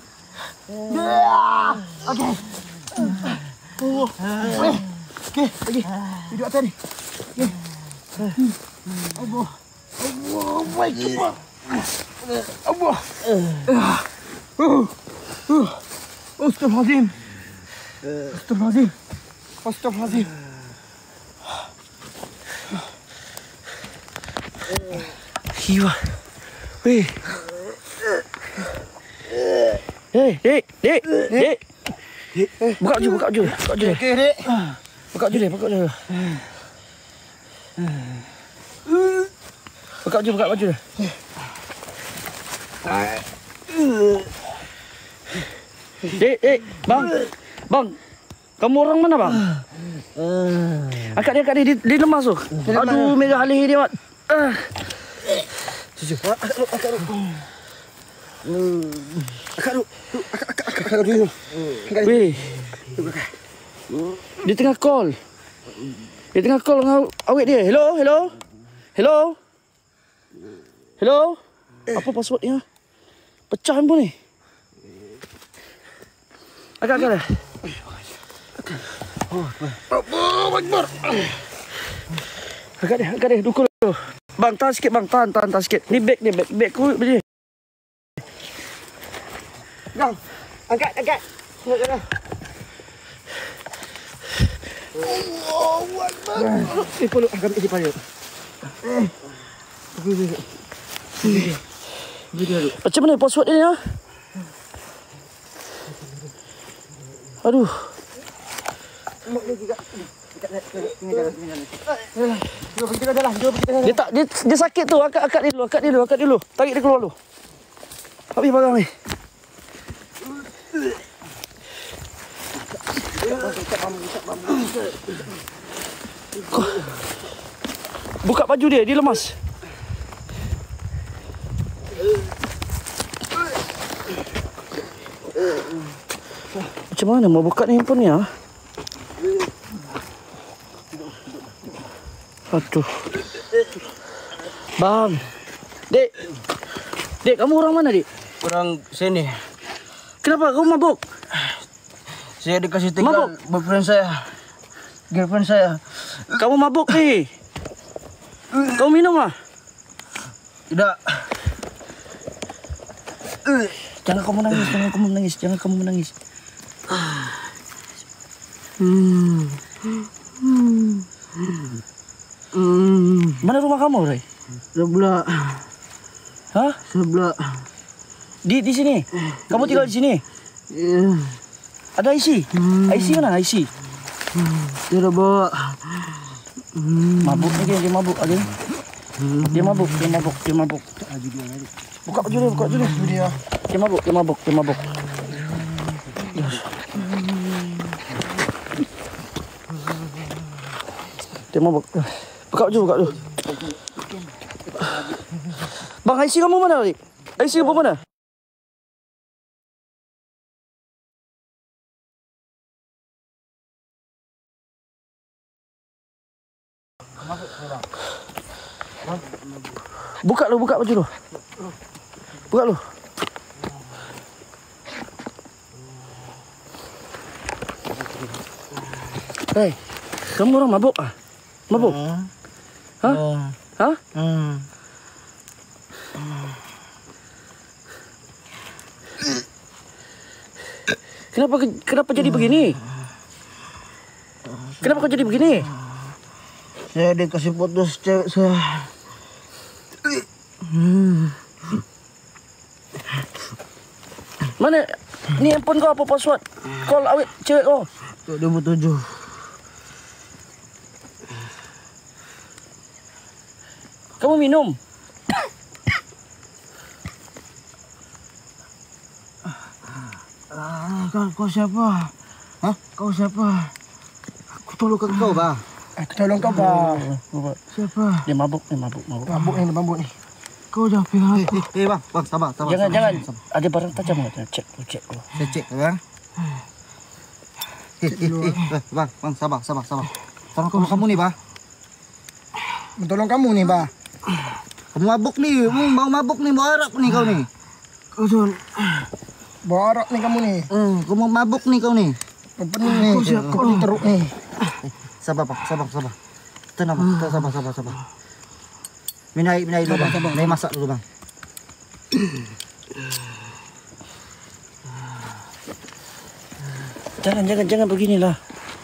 Okey. Okey, lagi. Duduk atas ni. Okey. Allah. Baik cepat. Allah. Astaghfirullahalazim. Hiwa. Weh. Dek. Buka je. Okey, dek. Buka je. Buka baju dia. Dek, bang. Kamu orang mana, bang? Angkat dia, dia lemas tu. Aduh, merah leher dia, Mat. Jujur. Angkat dulu. Weh. Dia tengah call. Dengan awet dia. Hello. Apa passwordnya? Pecah handphone ni. Agak dah. Allahu Akbar. Angkat dia. Dukul dulu. Bang, tahan sikit bang. Tahan sikit. Ni beg ku beli. Gang. Angkat. Allahu Akbar. Peluk angkat isi payah. Macam mana password dia ni? Aduh. Dia sakit tu. Angkat dia dulu. Tarik dia keluar dulu. Habis barang ni. Buka baju dia lemas. Macam mana mau buka ni handphone ni ah? Aduh. Bang. Dek, kamu orang mana, Dik? Orang sini. Kenapa kamu mabuk? Saya dikasih tinggal boyfriend saya. Girlfriend saya. Kamu mabuk ni. Kau minum ah? Tidak. Jangan kamu menangis, jangan kamu menangis, jangan kamu menangis. Mana rumah kamu, Ray? Sebelah. Hah? Sebelah. Di sini. Kamu tinggal di sini. Ada IC? IC mana? IC. Tidak bawa. Mabuk ni dia mabuk ada. Dia mabuk. Buka baju dia, dia. Dia mabuk. Yes. Dia mabuk. Buka baju. Bang, IC kamu mana, Rik? IC kamu mana? Buka baju lu. Buka lu. Hei, kamu orang mabuk ah? Mabuk? Hah? Hah? Kenapa jadi begini? Kenapa kau jadi begini? Saya dikasih putus cewek saya. Mana? Ni handphone kau apa password? Call awet cewek kau. 27. Kamu minum? Kau siapa? Hah? Kau siapa? Aku tolong kau, Bang. Aku tolong kau, Bang. Siapa? Dia mabuk. Mabuk ni. Kau jangan pegang aku. Bang, sabar. Jangan. Ada barang tajam enggak? Cek dulu. Saya cek, Bang. Bang, sabar. Tolong kamu nih, Bang. Tolong kamu nih, Bang. Kamu mabuk nih, mau mabuk nih, mau arak nih kau nih. Kau jangan. Bawa arak nih kamu nih. Kau mau mabuk nih kau nih. Pening nih. Kau diteruk nih. Sabar. Tenang, sabar. Minai dulu, Bang. Minai masak dulu, Bang. Jangan beginilah.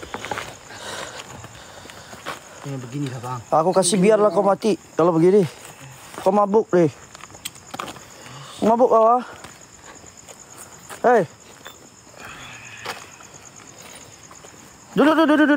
Jangan beginilah, Bang. Aku kasih biarlah kau mati kalau begini. Kau mabuk deh. Mabuk kau ah. Hei. Duduk.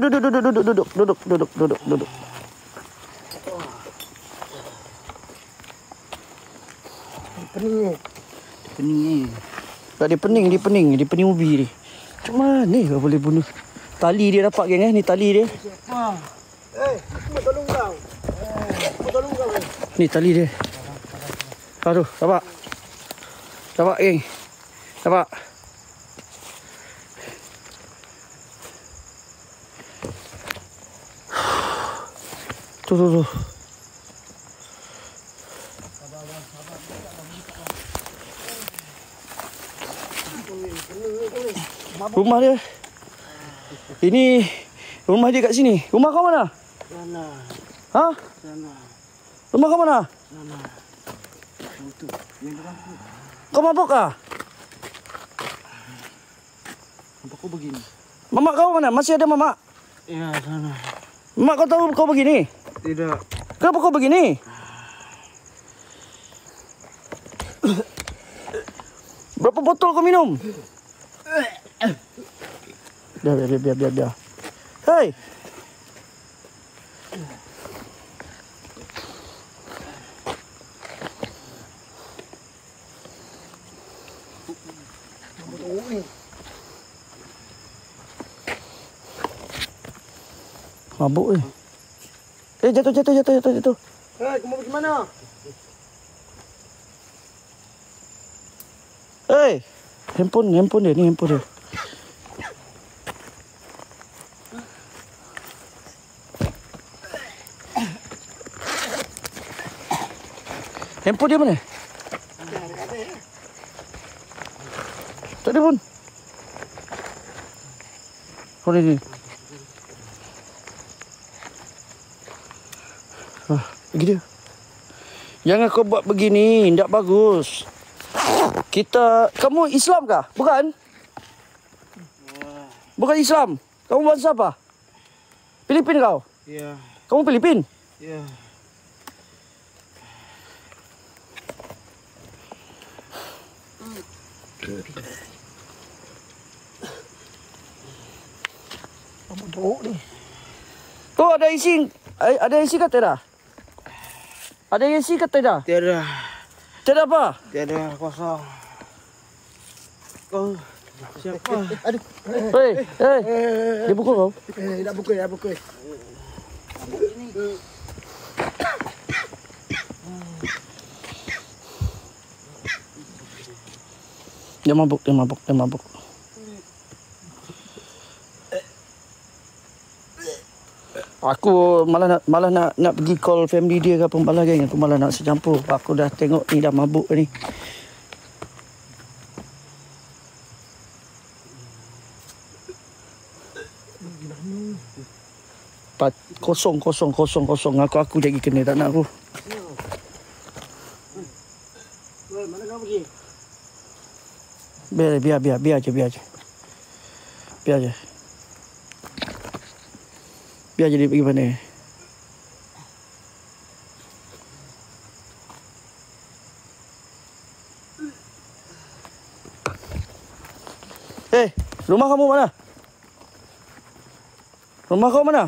Pening. Tak dia pening ubi ni. Cuma ni kau boleh bunuh. Tali dia dapat geng ni tali dia. Aku tolong kau. Ni tali dia. Aduh, dapat geng. Dapat. Tu. Rumah dia. Ini rumah dia kat sini. Rumah kau mana? Sana. Ha? Sana. Rumah kau mana? Sana. Itu. Kau mabuk ah? Kenapa kau begini? Mamak kau mana? Masih ada mamak? Ya, sana. Mamak kau tahu kau begini? Tidak. Kenapa kau begini? Berapa botol kau minum? Biar. Hei. Mabuk eh. Jatuh. Hei, kamu pergi mana? Hei. Handphone dia. Handphone dia mana? Tak ada pun. Ni. Pergi dia. Jangan kau buat begini, tak bagus. Kamu Islam kah? Bukan? Bukan Islam. Kamu bangsa apa? Filipin kau? Ya. Kamu Filipin? Ya. Apa bau ni? Tu ada isi kata dah? Ada isi kata dah? Tiada. Tiada apa? Tiada, kosong. Kau siapa? Aduh. Hei. Dia pukul kau? Dah pukul. Dia mabuk. Aku malah nak pergi call family dia ke pembalas geng. Aku malah nak secampur. Aku dah tengok ni dah mabuk ni. Kosong. Aku jadi kena tak nak aku. Mana kau pergi? Biar aja. Biar jadi pergi mana. Rumah kamu mana? Rumah kau mana?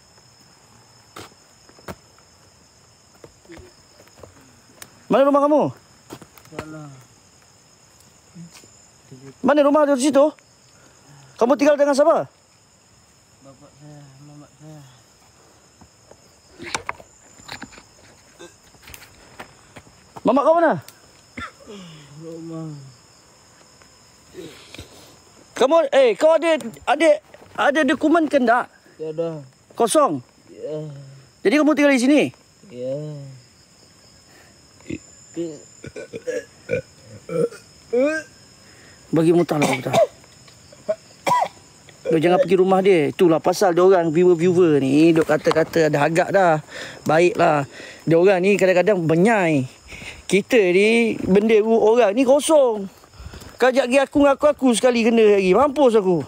Mana rumah kamu? Mana rumah di situ? Kamu tinggal dengan siapa? Bapak saya, mamak saya. Mamak kau mana? Rumah. Kamu kau ada dokumen ke tak? Tiada. Kosong. Ya. Jadi kamu tinggal di sini? Ya. Bagi mutah lah mutah. Dok jangan pergi rumah dia. Itulah pasal dia orang viewer ni dok kata-kata ada agak dah. Baiklah. Dia orang ni kadang-kadang benyai. Kita ni benda orang ni kosong. Kajak pergi aku sekali kena lagi. Mampus aku.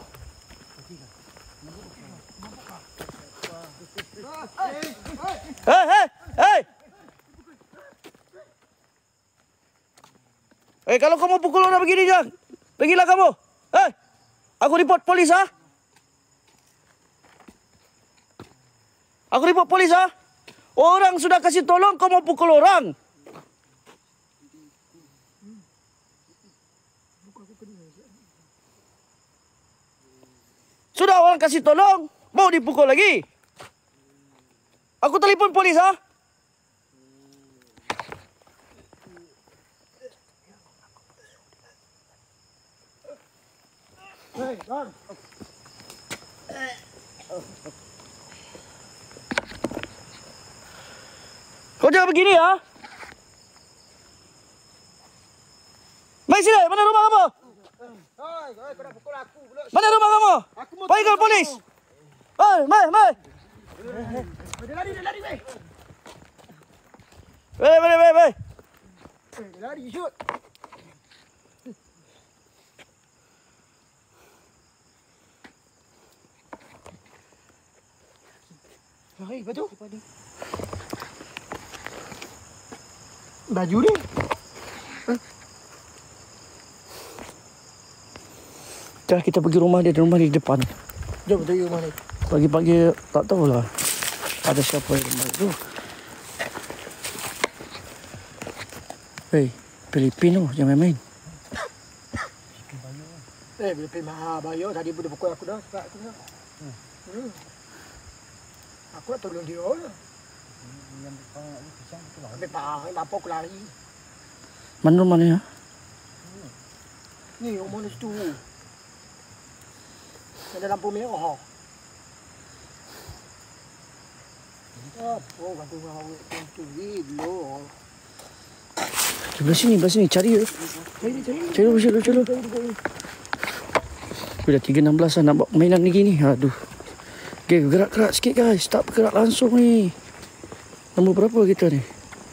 Hei! Kalau kamu pukul orang begini jangan. Pergilah kamu. Aku report polis ah. Aku report polis ah. Orang sudah kasih tolong kau mau pukul orang. Sudah orang kasih tolong, mau dipukul lagi. Aku telefon polis ah. Hei, Don. Kau jangan begini ya. Mai sini, mana rumah kamu? Hei, kau nak pukul aku pula. Mana rumah kamu? Panggil polis. Mai. Dia lari, weh. Weh. Dia lari, shoot. Hei, baju. Baju ni. Dah kita pergi rumah dia, rumah dia di depan. Jom pergi rumah ni. Pagi-pagi tak tahulah ada siapa di rumah tu. Hei, Filipino jangan main-main. Filipin mahal bayar. Tadi pun dia pukul aku dah. Sebab aku dah. Aku nak tolong dia lah. Ambil pang, apa aku lari. Mana rumah ni ya? Ni rumah ni situ. Ada lampu merah. Apa bantu awak tu gilo. Belah sini cari ya. Cari. Dah 3.16 lah nak buat permainan lagi ni. Aduh. Okay, gerak-gerak sikit guys. Tak bergerak langsung ni. Nombor berapa kita ni?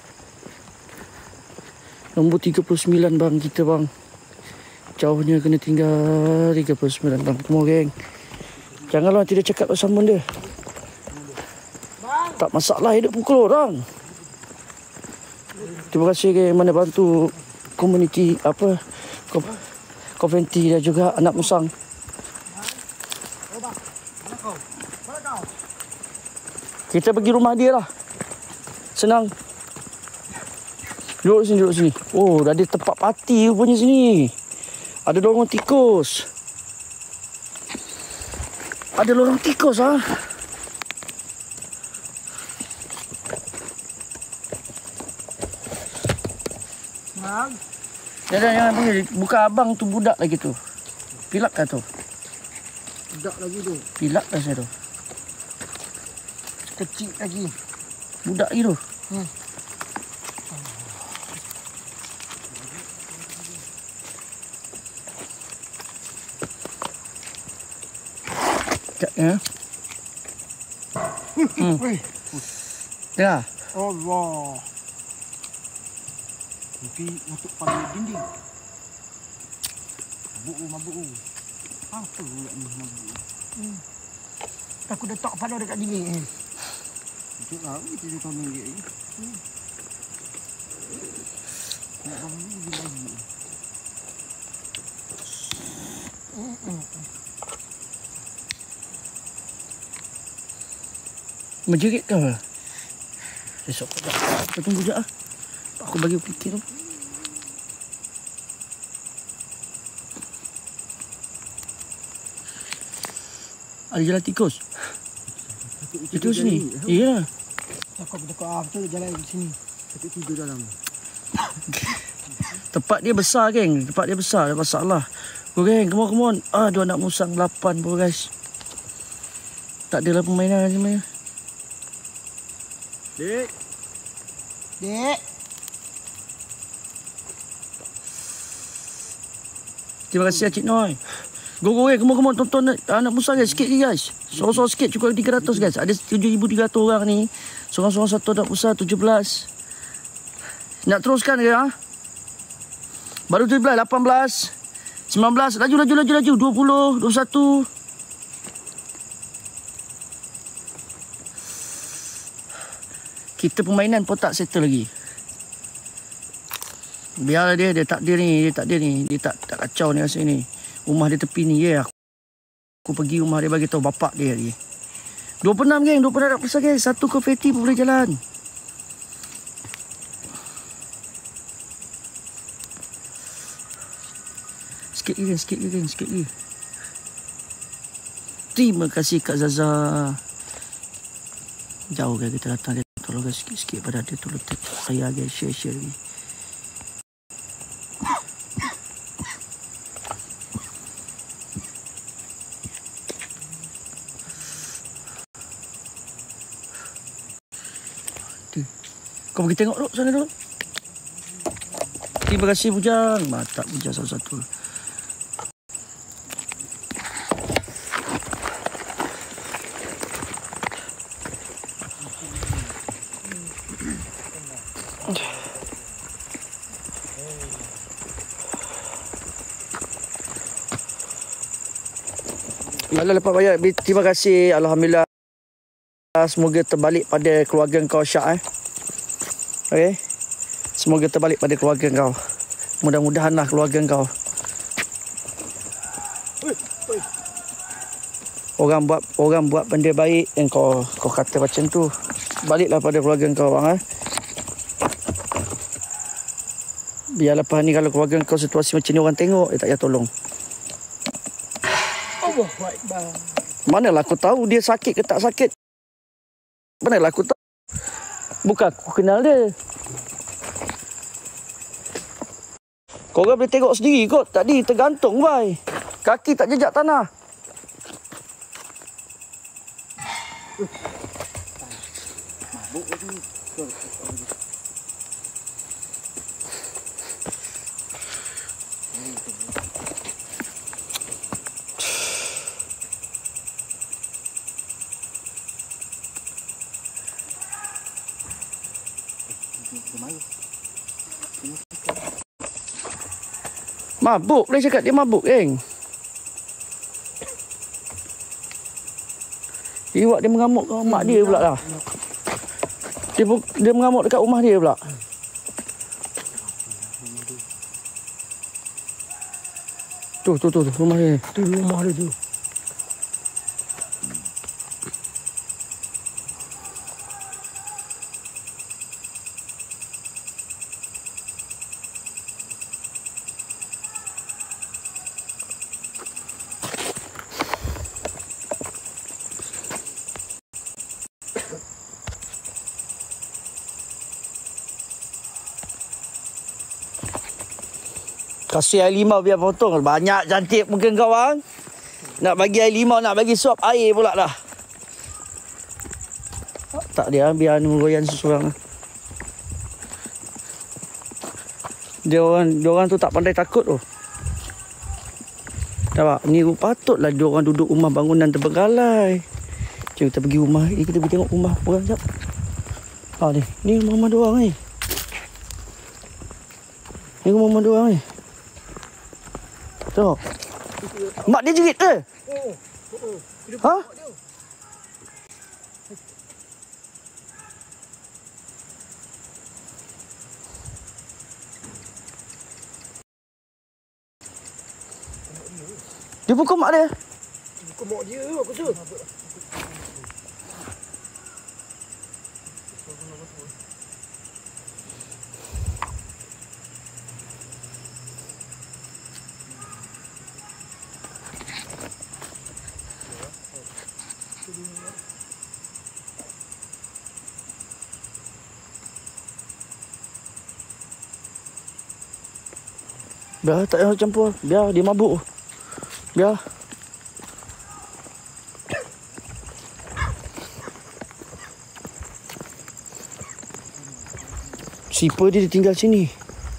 Nombor 39 bang kita bang. Jauhnya kena tinggal 39 bang. Come on geng. Janganlah tidak cakap bersama dia. Tak masalah hidup pukul orang. Terima kasih geng mana bantu komuniti apa Coventry dan juga anak musang. Kita pergi rumah dia lah. Senang. Duduk sini, duduk sini. Oh, dah ada tempat parti rupanya sini. Ada lorong tikus. Ada lorong tikus ah. Bang. Jangan pergi. Bukan abang tu budak lagi tu. Pilak kah tu? Budak lagi tu. Pilak kah saya tu? Kecil lagi. Budak lagi tu. Sekejap ya. Ya. Allah. Mungkin masuk pada dinding. Mabuk. Apa pula ni mabuk? Takut letak kepala dekat dinding. Macam lah, kita tahu ni dia. Nak bangun dia lagi. Menjerit kau lah. Esok kau tunggu sekejap lah. Aku bagi fikir tu. Ada jalan tikus. Itu sini. Iya. Takut betul jalan di sini. Tapi tidur dalam. Tempat dia besar geng. Tempat dia besar. Ada masalah. Oh geng, come on. Dua anak musang 8 bro guys. Tak adalah permainan sebenarnya. Dek. Terima kasih Cik Noi. Go geng, come on tonton anak musang guys. Sikit je guys. Sorang-sorang sikit cukup 300 guys. Ada 7,300 orang ni. Sorang-sorang satu anak musang 17. Nak teruskan ke ha? Baru 17, 18, 19, laju, 20, 21. Kita permainan pun tak settle lagi. Biarlah dia tak dia ni. Dia tak kacau ni rasa ni. Rumah dia tepi ni ya. Aku pergi rumah dia bagi tahu bapak dia lagi. 26 geng, 26 nak besar geng. Satu konfeti pun boleh jalan. Sikit lagi. Terima kasih Kak Zaza. Jauh kan kita datang dia. Tolong guys sikit-sikit pada dia. Tolong saya guys share lagi. Kau pergi tengok dulu sana dulu. Terima kasih Bujang. Mantap Bujang salah satu. Yalah lepas bayar. Terima kasih. Alhamdulillah. Semoga terbalik pada keluarga kau Syak Okay. Semoga terbalik pada keluarga kau. Mudah-mudahanlah keluarga kau. Orang buat benda baik dan kau kata macam tu. Baliklah pada keluarga kau bang Biar lepas ni kalau keluarga kau situasi macam ni orang tengok dia tak payah tolong. Manalah aku tahu dia sakit ke tak sakit. Manalah aku tahu. Bukan aku kenal dia. Korang boleh tengok sendiri kot. Tadi tergantung bai. Kaki tak jejak tanah. Mabuk dia cakap dia mabuk, geng. Iwak dia mengamuk ke mak dia pula lah. Dia mengamuk dekat rumah dia pula. Tu rumah dia. Tu rumah dia tu. Kasih air limau biar potong. Banyak cantik mungkin kau bang. Nak bagi air limau, nak bagi suap air pula dah. Tak dia biar anu goyan seseorang. Dia orang tu tak pandai takut tu. Nampak? Ni patutlah dia orang duduk rumah bangunan terbengkalai. Jom kita pergi rumah. Kita pergi tengok rumah orang jap. Ni rumah dia orang ni. Ni rumah dia orang ni. Tengok. Mak dia jerit ke? Ha? Dia pukul mak dia. Pukul mak dia aku tu. Biar tak payah campur. Biar dia mabuk. Biar. Sipar dia tinggal sini.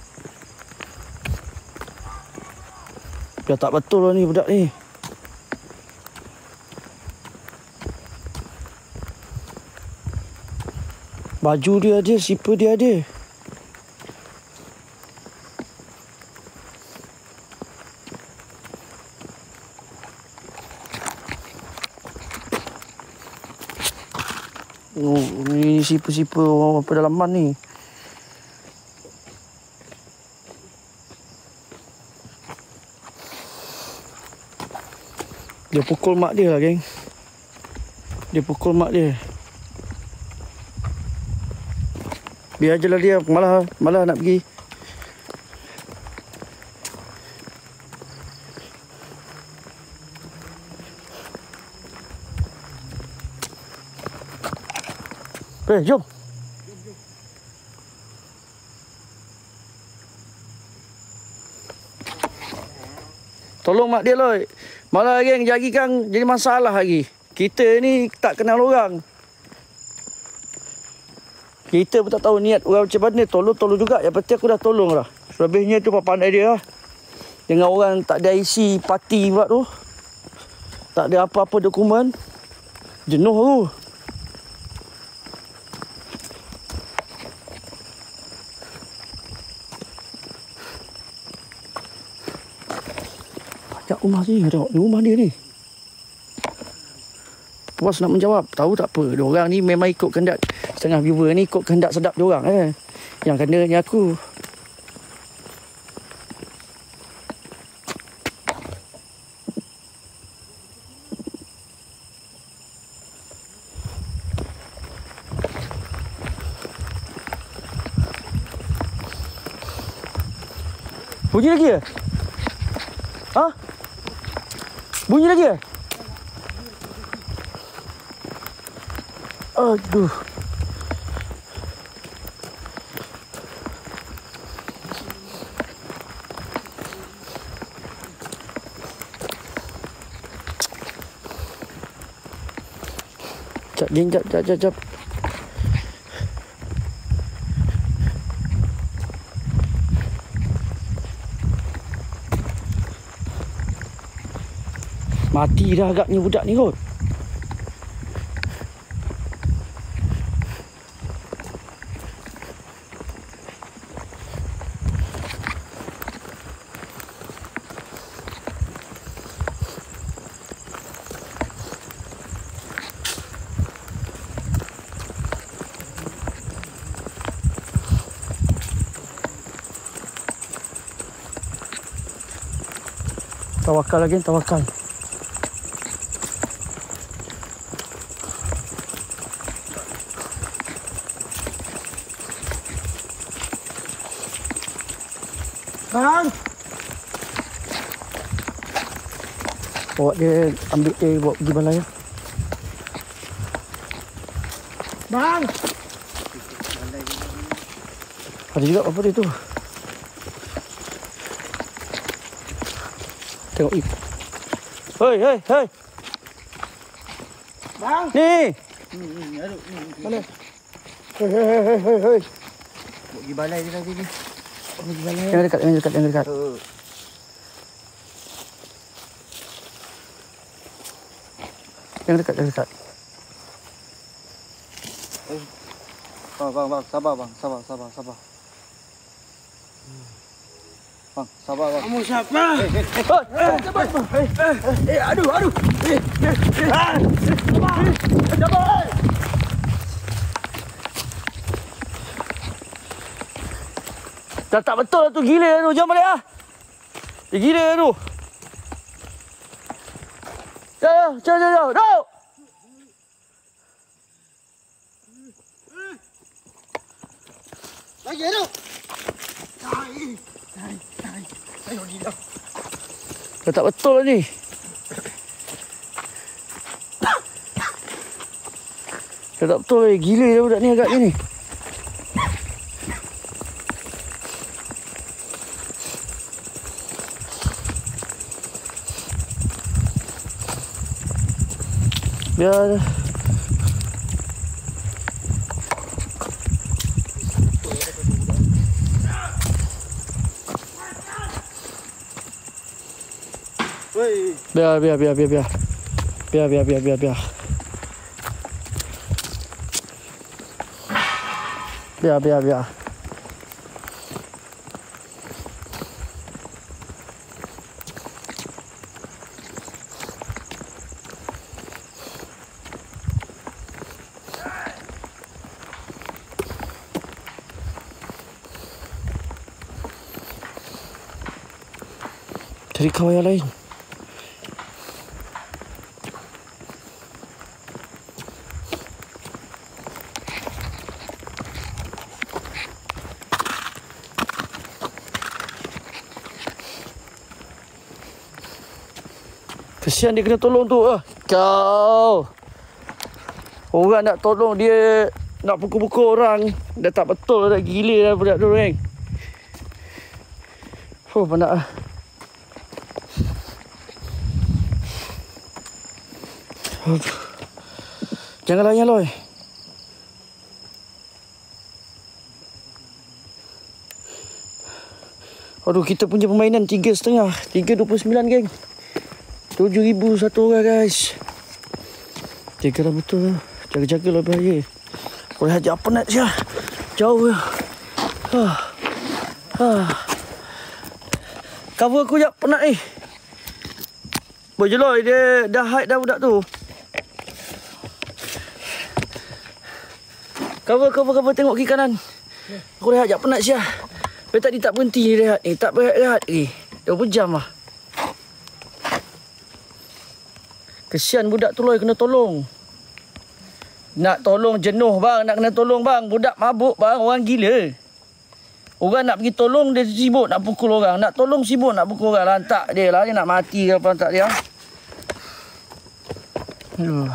Biar tak betul lah ni budak ni. Baju dia ada, sipar dia ada. Oh, ni sipar-sipar orang pedalaman ni. Dia pukul mak dia lah, geng. Dia pukul mak dia. Biar je lah dia. Malah nak pergi. Jom. Tolong mak dia loh. Malah geng jadikan jadi masalah lagi. Kita ni tak kenal orang. Kita pun tak tahu niat orang macam mana. Tolong juga. Yang penting aku dah tolong lah. Selebihnya tu pandai dia lah. Dengan orang tak ada isi parti buat tu. Tak ada apa-apa dokumen. Jenuh tu. Banyak rumah sini. Tengok rumah dia ni. Puas nak menjawab. Tahu tak apa. Diorang ni memang ikut kehendak. Setengah viewer ni ikut kehendak sedap diorang. Yang kena ni aku. Bunyi lagi ke? Ha? Bunyi lagi ke? Aduh. Jap. Mati dah agaknya budak ni kot. Tawakal lagi, tawakal. Bang. Bawa dia, ambil dia, bawa pergi balai. Bang. Ada juga apa dia tu. Tengok ip. Hei, hei, hei. Bang. Ni. Mana? Hei. Bawa pergi balai dia tadi ni. Pergi balai. Yang dekat, yang dekat, yang dekat. Yang dekat, yang dekat. Bang, sabar bang, sabar. Bang, sabar bang. Kamu siapa? Aduh. Sabar. Dah tak betul lah tu, gila tu. Jom balik lah. Dia gila tu. Jom. Duk. Lagi tu. Dah tak betul lah ni. Dah tak betul lah. Gila lah budak ni agaknya ni. Biar Biar. Cari kawan yang lain. Kesian dia kena tolong tu. Kau. Orang nak tolong dia nak pukul-pukul orang. Dah tak betul dah, gila dah budak tu kan. Penat lah. Jangan layan Loy. Aduh, kita punya permainan 3.5. 3.29 geng. 7,000 satu orang guys. Jaga lah betul. Jaga-jaga lah bahaya. Boleh hajar penat je. Jauh lah. Cover aku jap, penat ni. Boleh je Loy, dia dah hide dah budak tu. Cover, tengok kiri kanan. Aku rehat jap, penat siah. Tapi tadi tak berhenti rehat ni. Tak berehat ni. Dah berjam lah. Kesian budak tu Loy, kena tolong. Nak tolong jenuh bang, nak kena tolong bang. Budak mabuk bang, orang gila. Orang nak pergi tolong, dia sibuk nak pukul orang. Nak tolong sibuk nak pukul orang. Lantak dia lah, dia nak mati ke apa, lantak dia. Aduh.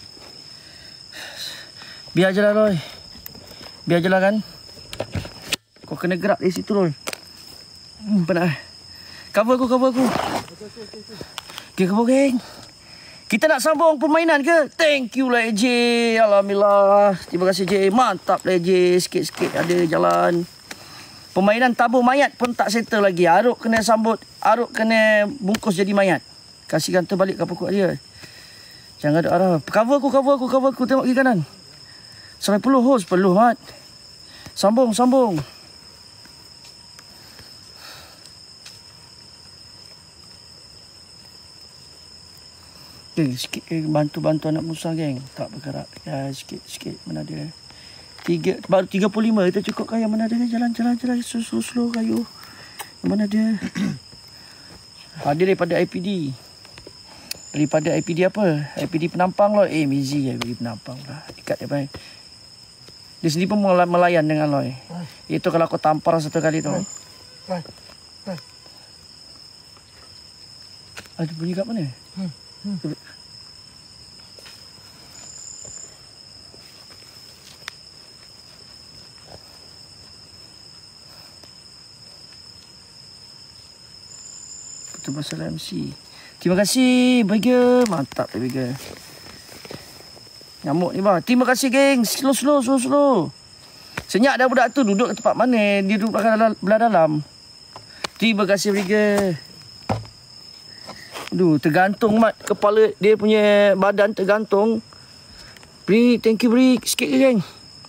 Biar je lah Loy. Biar je lah kan. Kau kena gerak dari situ Loy. Penat. Cover aku. Okay, cover geng. Kita nak sambung permainan ke? Thank you lah AJ. Alhamdulillah. Terima kasih AJ. Mantap lah AJ. Sikit-sikit ada jalan. Permainan tabur mayat pun tak settle lagi. Aruk kena sambut. Aruk kena bungkus jadi mayat. Kasihkan terbalik ke pokok dia. Jangan ada arah. Cover aku. Tengok kiri kanan. Sampai peluh hos. Peluh mat. Sambung. Sikit bantu anak Musa geng. Tak bergerak. Ya, sikit. Mana dia? Baru 35. Kita cukup kaya. Mana dia? Jalan. Slow kayu. Mana dia? Dia daripada IPD. Daripada IPD apa? IPD Penampang loh. Mizi IPD Penampang lah. Ikat dia baik. Dia sendiri pun melayan dengan Loy. Itu kalau aku tampar satu kali tu. Ada bunyi kat mana? Betul masalah MC. Terima kasih Burger. Mantap Burger. Nyamuk ni bang. Terima kasih geng. Slow. Senyap dah budak tu. Duduk ke tempat mana? Dia duduk belah dalam. Terima kasih Burger. Aduh, tergantung mat. Kepala dia punya badan tergantung. Bri, thank you Bri. Sikit lagi geng.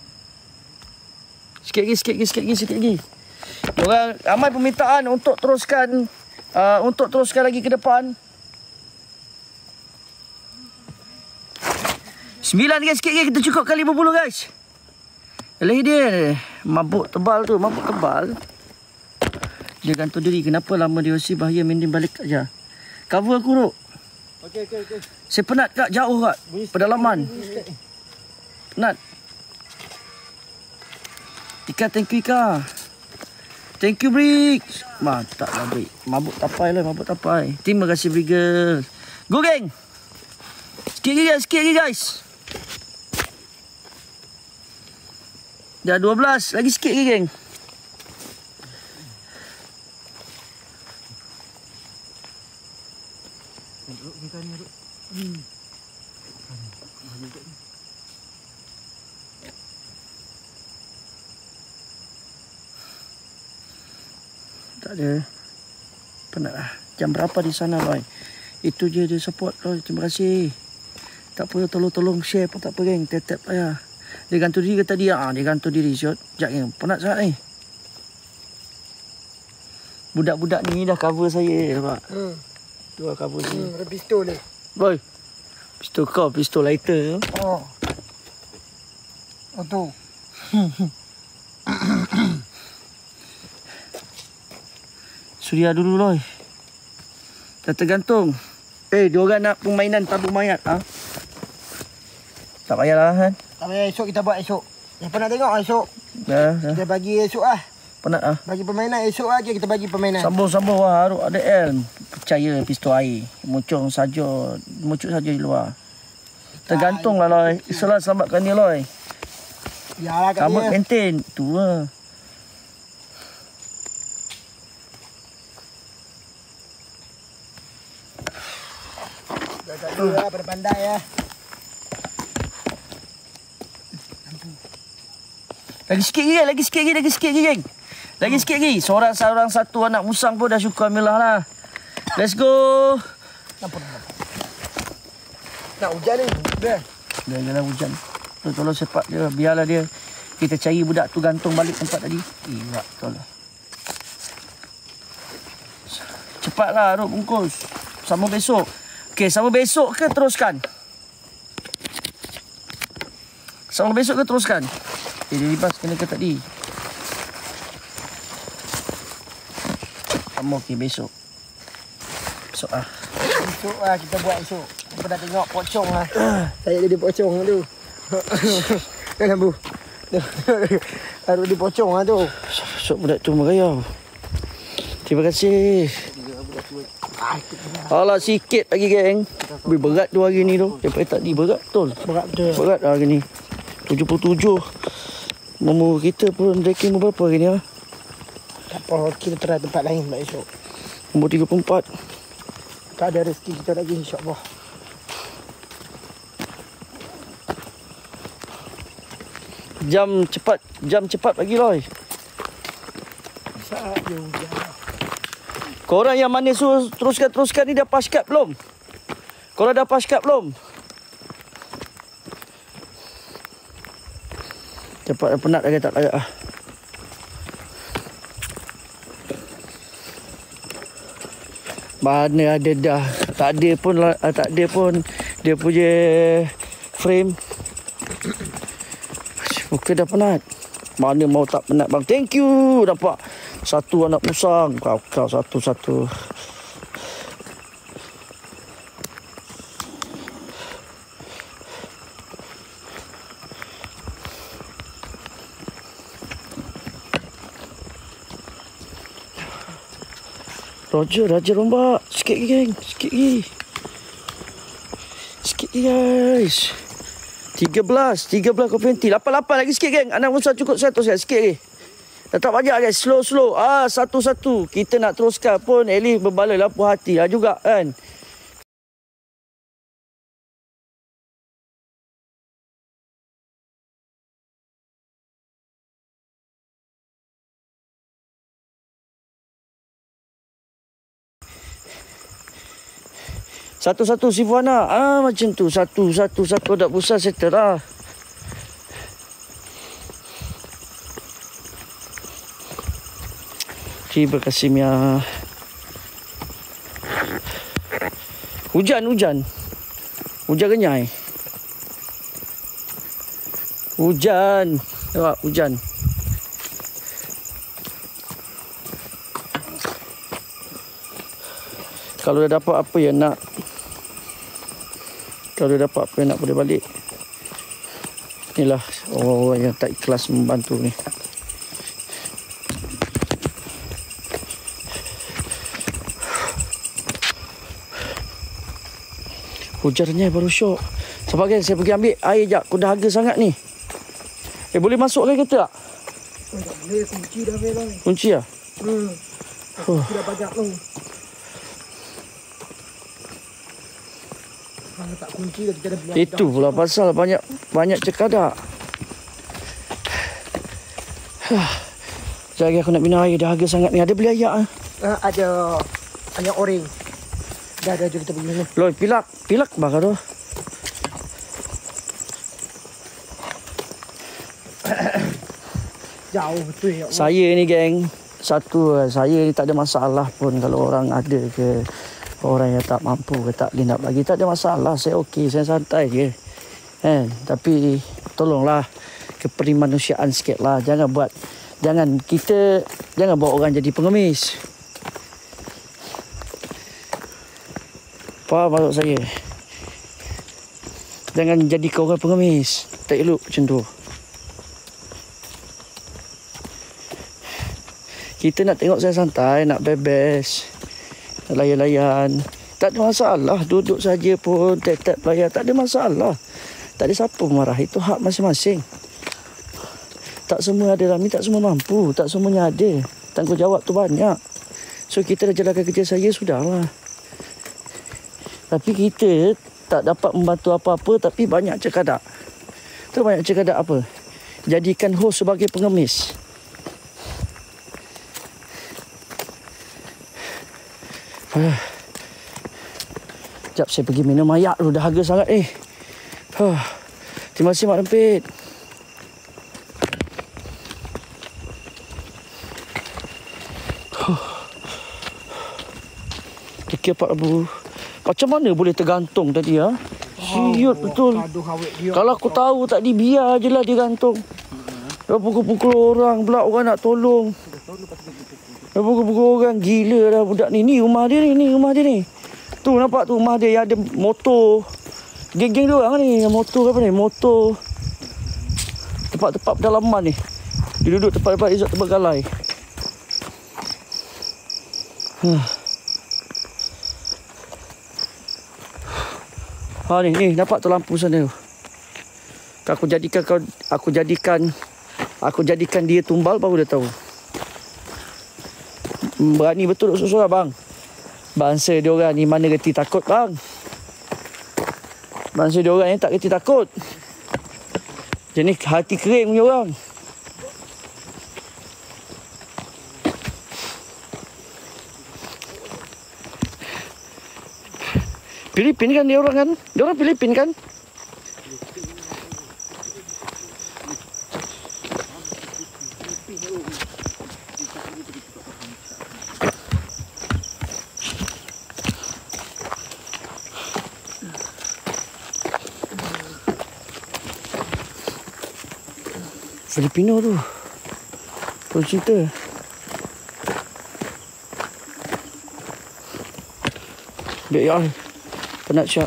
Sikit lagi. Orang ramai permintaan untuk teruskan lagi ke depan. 9 guys, sikit lagi kita cukup kali 50 guys. Yalah dia mabuk tebal. Dia gantung diri. Kenapa lama dia OC bahaya main balik aja. Cover aku Ruk. Okey. Saya penat kak, jauh kak. Pedalaman. Penat. Ika, thank you Ika. Thank you Brik. Mantap lah Brik. Mabuk tapai. Terima kasih Briggle. Go geng. Sikit lagi guys. Dah 12. Lagi sikit lagi geng. Tak ada. Penat lah. Jam berapa di sana Loy? Itu je dia support Loy. Terima kasih. Tak apa, tolong share pun tak apa geng. Tap lah. Dia gantung diri ke tadi? Dia gantung diri. Sekejap geng. Penat sangat ni. Budak-budak ni dah cover saya. Nampak? Tu lah cover saya. Ada pistol ni. Boy. Pistol kau. Pistol lighter. Oh tu. Suria dulu Loy. Dah tergantung. Diorang nak permainan tabung mayat. Tak payahlah kan. Tak payah, esok kita buat esok. Yang pernah tengok esok. Dah. Kita bagi esok lah. Penat ah. Bagi permainan esok aja kita bagi permainan. Sambung wah Haruk ada L. Percaya pistol air. Muncul saja di luar. Tergantung lah Loy. Selamatkan dia Loy. Yalah kat Kamu dia. maintain. Tu lah. Kat dia lah, pada pandai lah. Lagi sikit lagi geng. Lagi sikit lagi. Seorang satu anak musang pun dah syukur Alhamdulillah lah. Let's go. Nak hujan ni. Janganlah hujan. Tolong sepak dia. Biarlah dia. Kita cari budak tu gantung balik tempat tadi. Betul lah. Cepatlah Aruk bungkus. Sama besok. Okey, sama besok ke teruskan? Sama besok ke teruskan? Dia libas kena ke tadi? Sama okey besok. Besok lah. Esok lah kita buat esok. Kita dah tengok pocong lah. Saya jadi pocong tu. Kan Bu? Harus di pocong lah tu. Besok budak tu merayau. Terima kasih. Alah sikit lagi geng. Berat tu hari ni tu. Daripada tadi berat betul. Berat betul. Berat hari ni. 77. Nombor kita pun ranking berapa hari ni lah? Tak apa, kita try tempat lain pula esok. Nombor 34. Tak ada rezeki kita lagi insyaAllah. Jam cepat pagi Loy. Saat dia hujan. Korang yang mana suruh teruskan ni dah pass card belum? Korang dah pass card belum? Cepat penat lagi tak layak lah. Mana ada dah. Tak ada pun dia punya frame. Muka dah penat. Mana mau tak penat bang. Thank you. Dapat satu anak musang. Kau satu. Raja rombak. Sikit lagi, geng. Sikit lagi, guys. 13 kopi nanti. 88 lagi sikit, geng. Anak Musa cukup 100 guys. Sikit lagi. Tak banyak guys. Slow. Satu-satu. Kita nak teruskan pun Ellie berbala lah puas hati lah juga kan. Satu-satu si Fuana. Macam tu. Satu. Tak pusat settle lah. Terima kasih Mia. Hujan kenyai. Tengok hujan. Kalau dah dapat apa yang nak boleh balik. Inilah orang yang tak ikhlas membantu ni. Hujannya baru syok. Sabar geng, saya pergi ambil air jap. Aku dah harga sangat ni. Boleh masuk ke kereta tak? Tak boleh, kunci dah bang. Kunci lah? Kunci dah banyak tu. Kalau tak kunci dah kita dah biar. Itu pula pasal banyak cekadak. Sekejap lagi aku nak minum air. Dah harga sangat ni. Ada beli ayak? Ada ayak oreng. Dah jom kita pergi minum. Loi, pilak bakar tu. Jauh betul ya. Saya ni geng, saya ni tak ada masalah pun kalau orang ada ke orang yang tak mampu ke tak boleh nak bagi, tak ada masalah. Saya okey, saya santai je. Tapi tolonglah keperimanusiaan sikitlah. Jangan bawa orang jadi pengemis. Faham maksud saya? Jangan jadikan orang pengemis. Tak elok macam tu. Kita nak tengok saya santai, nak bebas, nak layan-layan. Tak ada masalah. Duduk saja pun, tap-tap layan. Tak ada masalah. Tak ada siapa marah. Itu hak masing-masing. Tak semua ada dalam ni, tak semua mampu. Tak semuanya ada. Tanggungjawab tu banyak. So, kita dah jalankan kerja saya, sudahlah. Tapi kita tak dapat membantu apa-apa, tapi banyak cekadak. Tu banyak cekadak apa? Jadikan hos sebagai pengemis. Sekejap saya pergi minum ayak dulu. Dah harga sangat ni. Terima kasih Mak Rempit. Fikir Pak macam mana boleh tergantung tadi ya? Siut betul. Kalau aku tahu tadi biar je lah dia gantung. Dah pukul-pukul orang pula, orang nak tolong. Dah pukul-pukul orang, gila dah budak ni. Ni rumah dia ni. Tu nampak tu rumah dia yang ada motor. Geng-geng dia orang ni, motor apa ni? Motor. Tempat-tempat pedalaman ni. Dia duduk tempat-tempat resort, tempat galai. Ni nampak tu lampu sana tu. Aku jadikan dia tumbal baru dia tahu. Berani betul duduk seorang bang. Bangsa dia orang ni mana reti takut bang. Bangsa dia orang ni tak reti takut. Jenis hati kering punya orang. Filipin kan dia orang kan? Dia orang Filipin kan? Filipino tu. Kau cerita. Biar ya. Penat syak.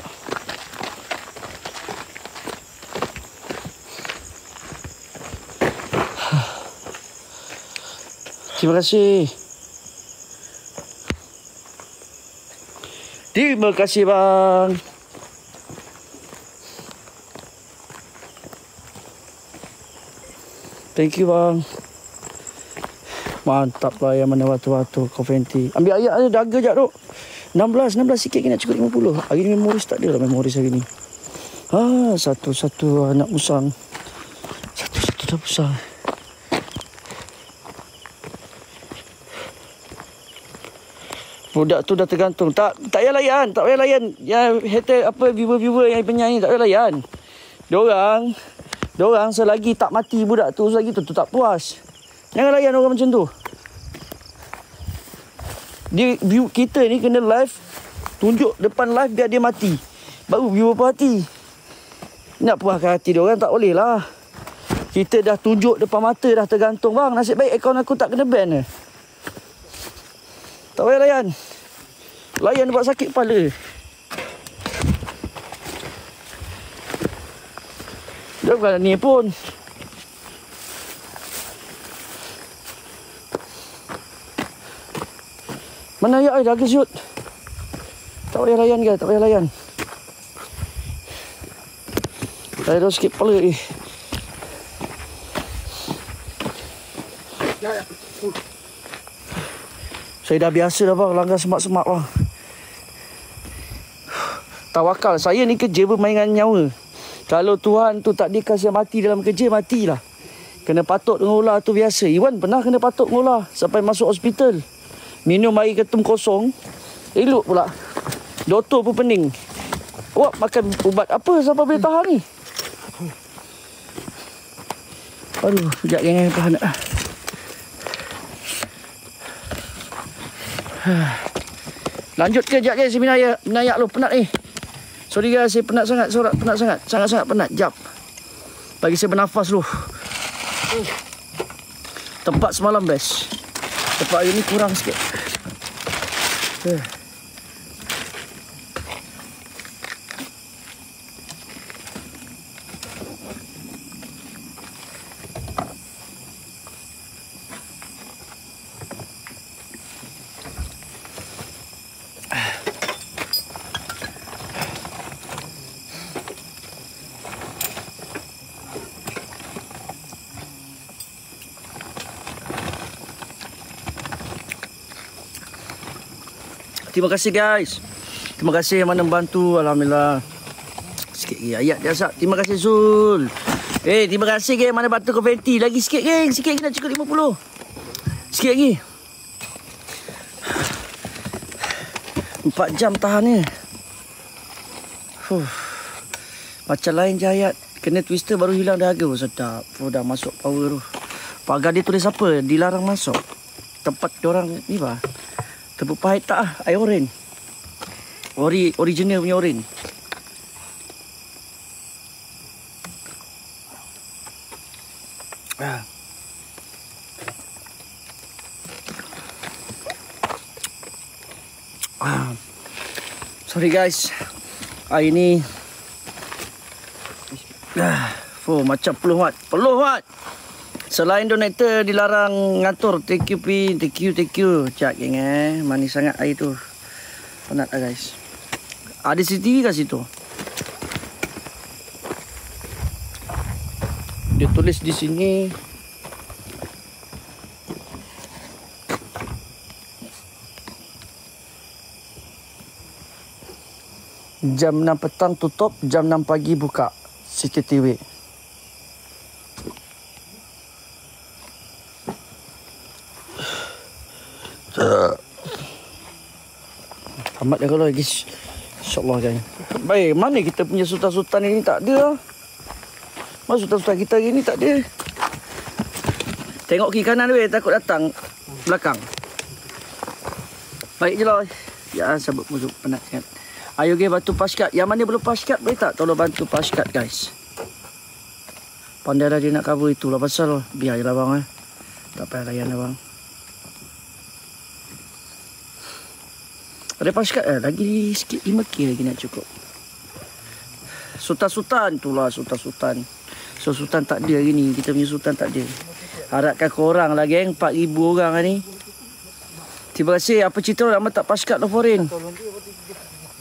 Terima kasih. Terima kasih bang. Thank you bang. Mantap lah yang mana waktu-waktu Coventry. Ambil ayat ada daga jap tu. 16 sikit kena cukup 50. Hari ni memoris tak ada lah memoris hari ni. Satu-satu anak musang. Satu-satu dah besar. Budak tu dah tergantung. Tak payah layan. Tak payah layan. Yang hater apa viewer-viewer yang penyanyi tak payah layan. Diorang selagi tak mati budak tu, selagi tu tak puas. Jangan layan orang macam tu. Kita ni kena live. Tunjuk depan live biar dia mati. Baru viewer puas hati. Nak puaskan hati diorang tak boleh lah. Kita dah tunjuk depan mata dah tergantung. Bang, nasib baik akaun aku tak kena ban. Tak payah layan. Layan buat sakit kepala. Dia bukan ni pun. Mana ayat dah ke shoot? Tak payah layan ke? Tak payah layan. Saya dah sikit kepala ni. Saya dah biasa dah bang, langgar semak-semak bang. Tawakal, saya ni kerja bermain dengan nyawa. Kalau Tuhan tu tak dikasih mati dalam kerja, matilah. Kena patuk dengan ular tu biasa. Iwan pernah kena patuk dengan ular sampai masuk hospital. Minum air ketum kosong, elok pula. Doktor pun pening. Awak makan ubat apa sampai boleh tahan ni? Aduh, sekejap jangan tahan nak. Lanjut ke sekejap guys, minayak lu penat ni. Sorry guys, saya penat sangat, sangat-sangat penat. Jap. Bagi saya bernafas lu. Tempat semalam best. Tempat hari ni kurang sikit. Terima kasih guys. Terima kasih yang mana membantu. Alhamdulillah. Sikit lagi ayat dia asap. Terima kasih Zul. Terima kasih geng mana bantu Coventry. Lagi sikit geng. Sikit lagi nak cukup 50. Sikit lagi. 4 jam tahan ni. Macam lain je ayat. Kena twister baru hilang dahaga. Sedap. Dah masuk power tu. Pagar dia tulis apa? Dilarang masuk. Tempat diorang ni bah. Tepuk pahit tak lah. Air oren. Original punya oren. Sorry guys. Hari ni macam peluh mat. Selain donator dilarang ngatur. Thank you Pin. Thank you. Cak geng manis sangat air tu. Penat lah guys. Ada CCTV kat situ. Dia tulis di sini. Jam 6 petang tutup. Jam 6 pagi buka. CCTV. Tamat dah kalau guys. InsyaAllah kan. Baik, mana kita punya sultan-sultan ini tak ada. Mana sultan-sultan kita hari ni tak ada. Tengok kiri kanan weh, takut datang belakang. Baik je lah. Ya, sabut musuh penat kan. Ayo guys bantu paskat. Yang mana belum paskat boleh tak tolong bantu paskat guys. Pandai dah dia nak cover itulah pasal. Biar je lah bang Tak payah layan lah bang. Ada paskat lagi sikit 5K lagi nak cukup. Sultan-sultan itulah sultan-sultan. So sultan tak ada hari ni. Kita punya sultan tak ada. Harapkan korang lah geng. 4,000 orang ni. Terima kasih. Apa cerita lama tak paskat lah foreign.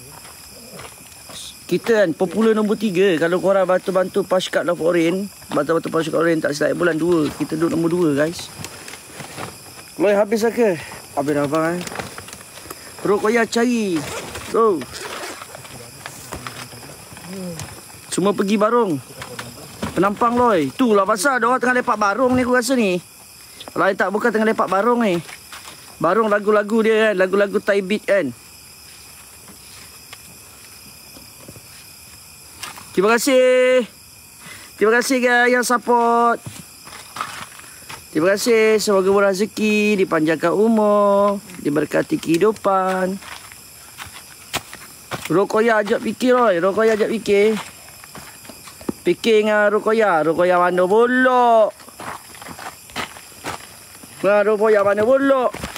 kita kan popular nombor 3. Kalau korang bantu-bantu Pashkat Love Orange, bantu-bantu Pashkat Orange tak silap bulan 2. Kita duduk nombor 2 guys. Loy habis ke? Habis dah abang Bro koyak cari. Bro. Semua pergi Barong. Penampang Loy. Tu lah pasal dia orang tengah lepak Barong ni aku rasa ni. Lain tak bukan tengah lepak Barong ni. Barong lagu-lagu dia kan, lagu-lagu Thai beat kan. Terima kasih. Terima kasih guys yang support. Terima kasih. Semoga berrezeki, dipanjangkan umur, diberkati kehidupan. Rokoya ajak fikir Roy. Rokoya ajak fikir. Fikir dengan Rokoya. Rokoya mana bolok. Rokoya mana bolok.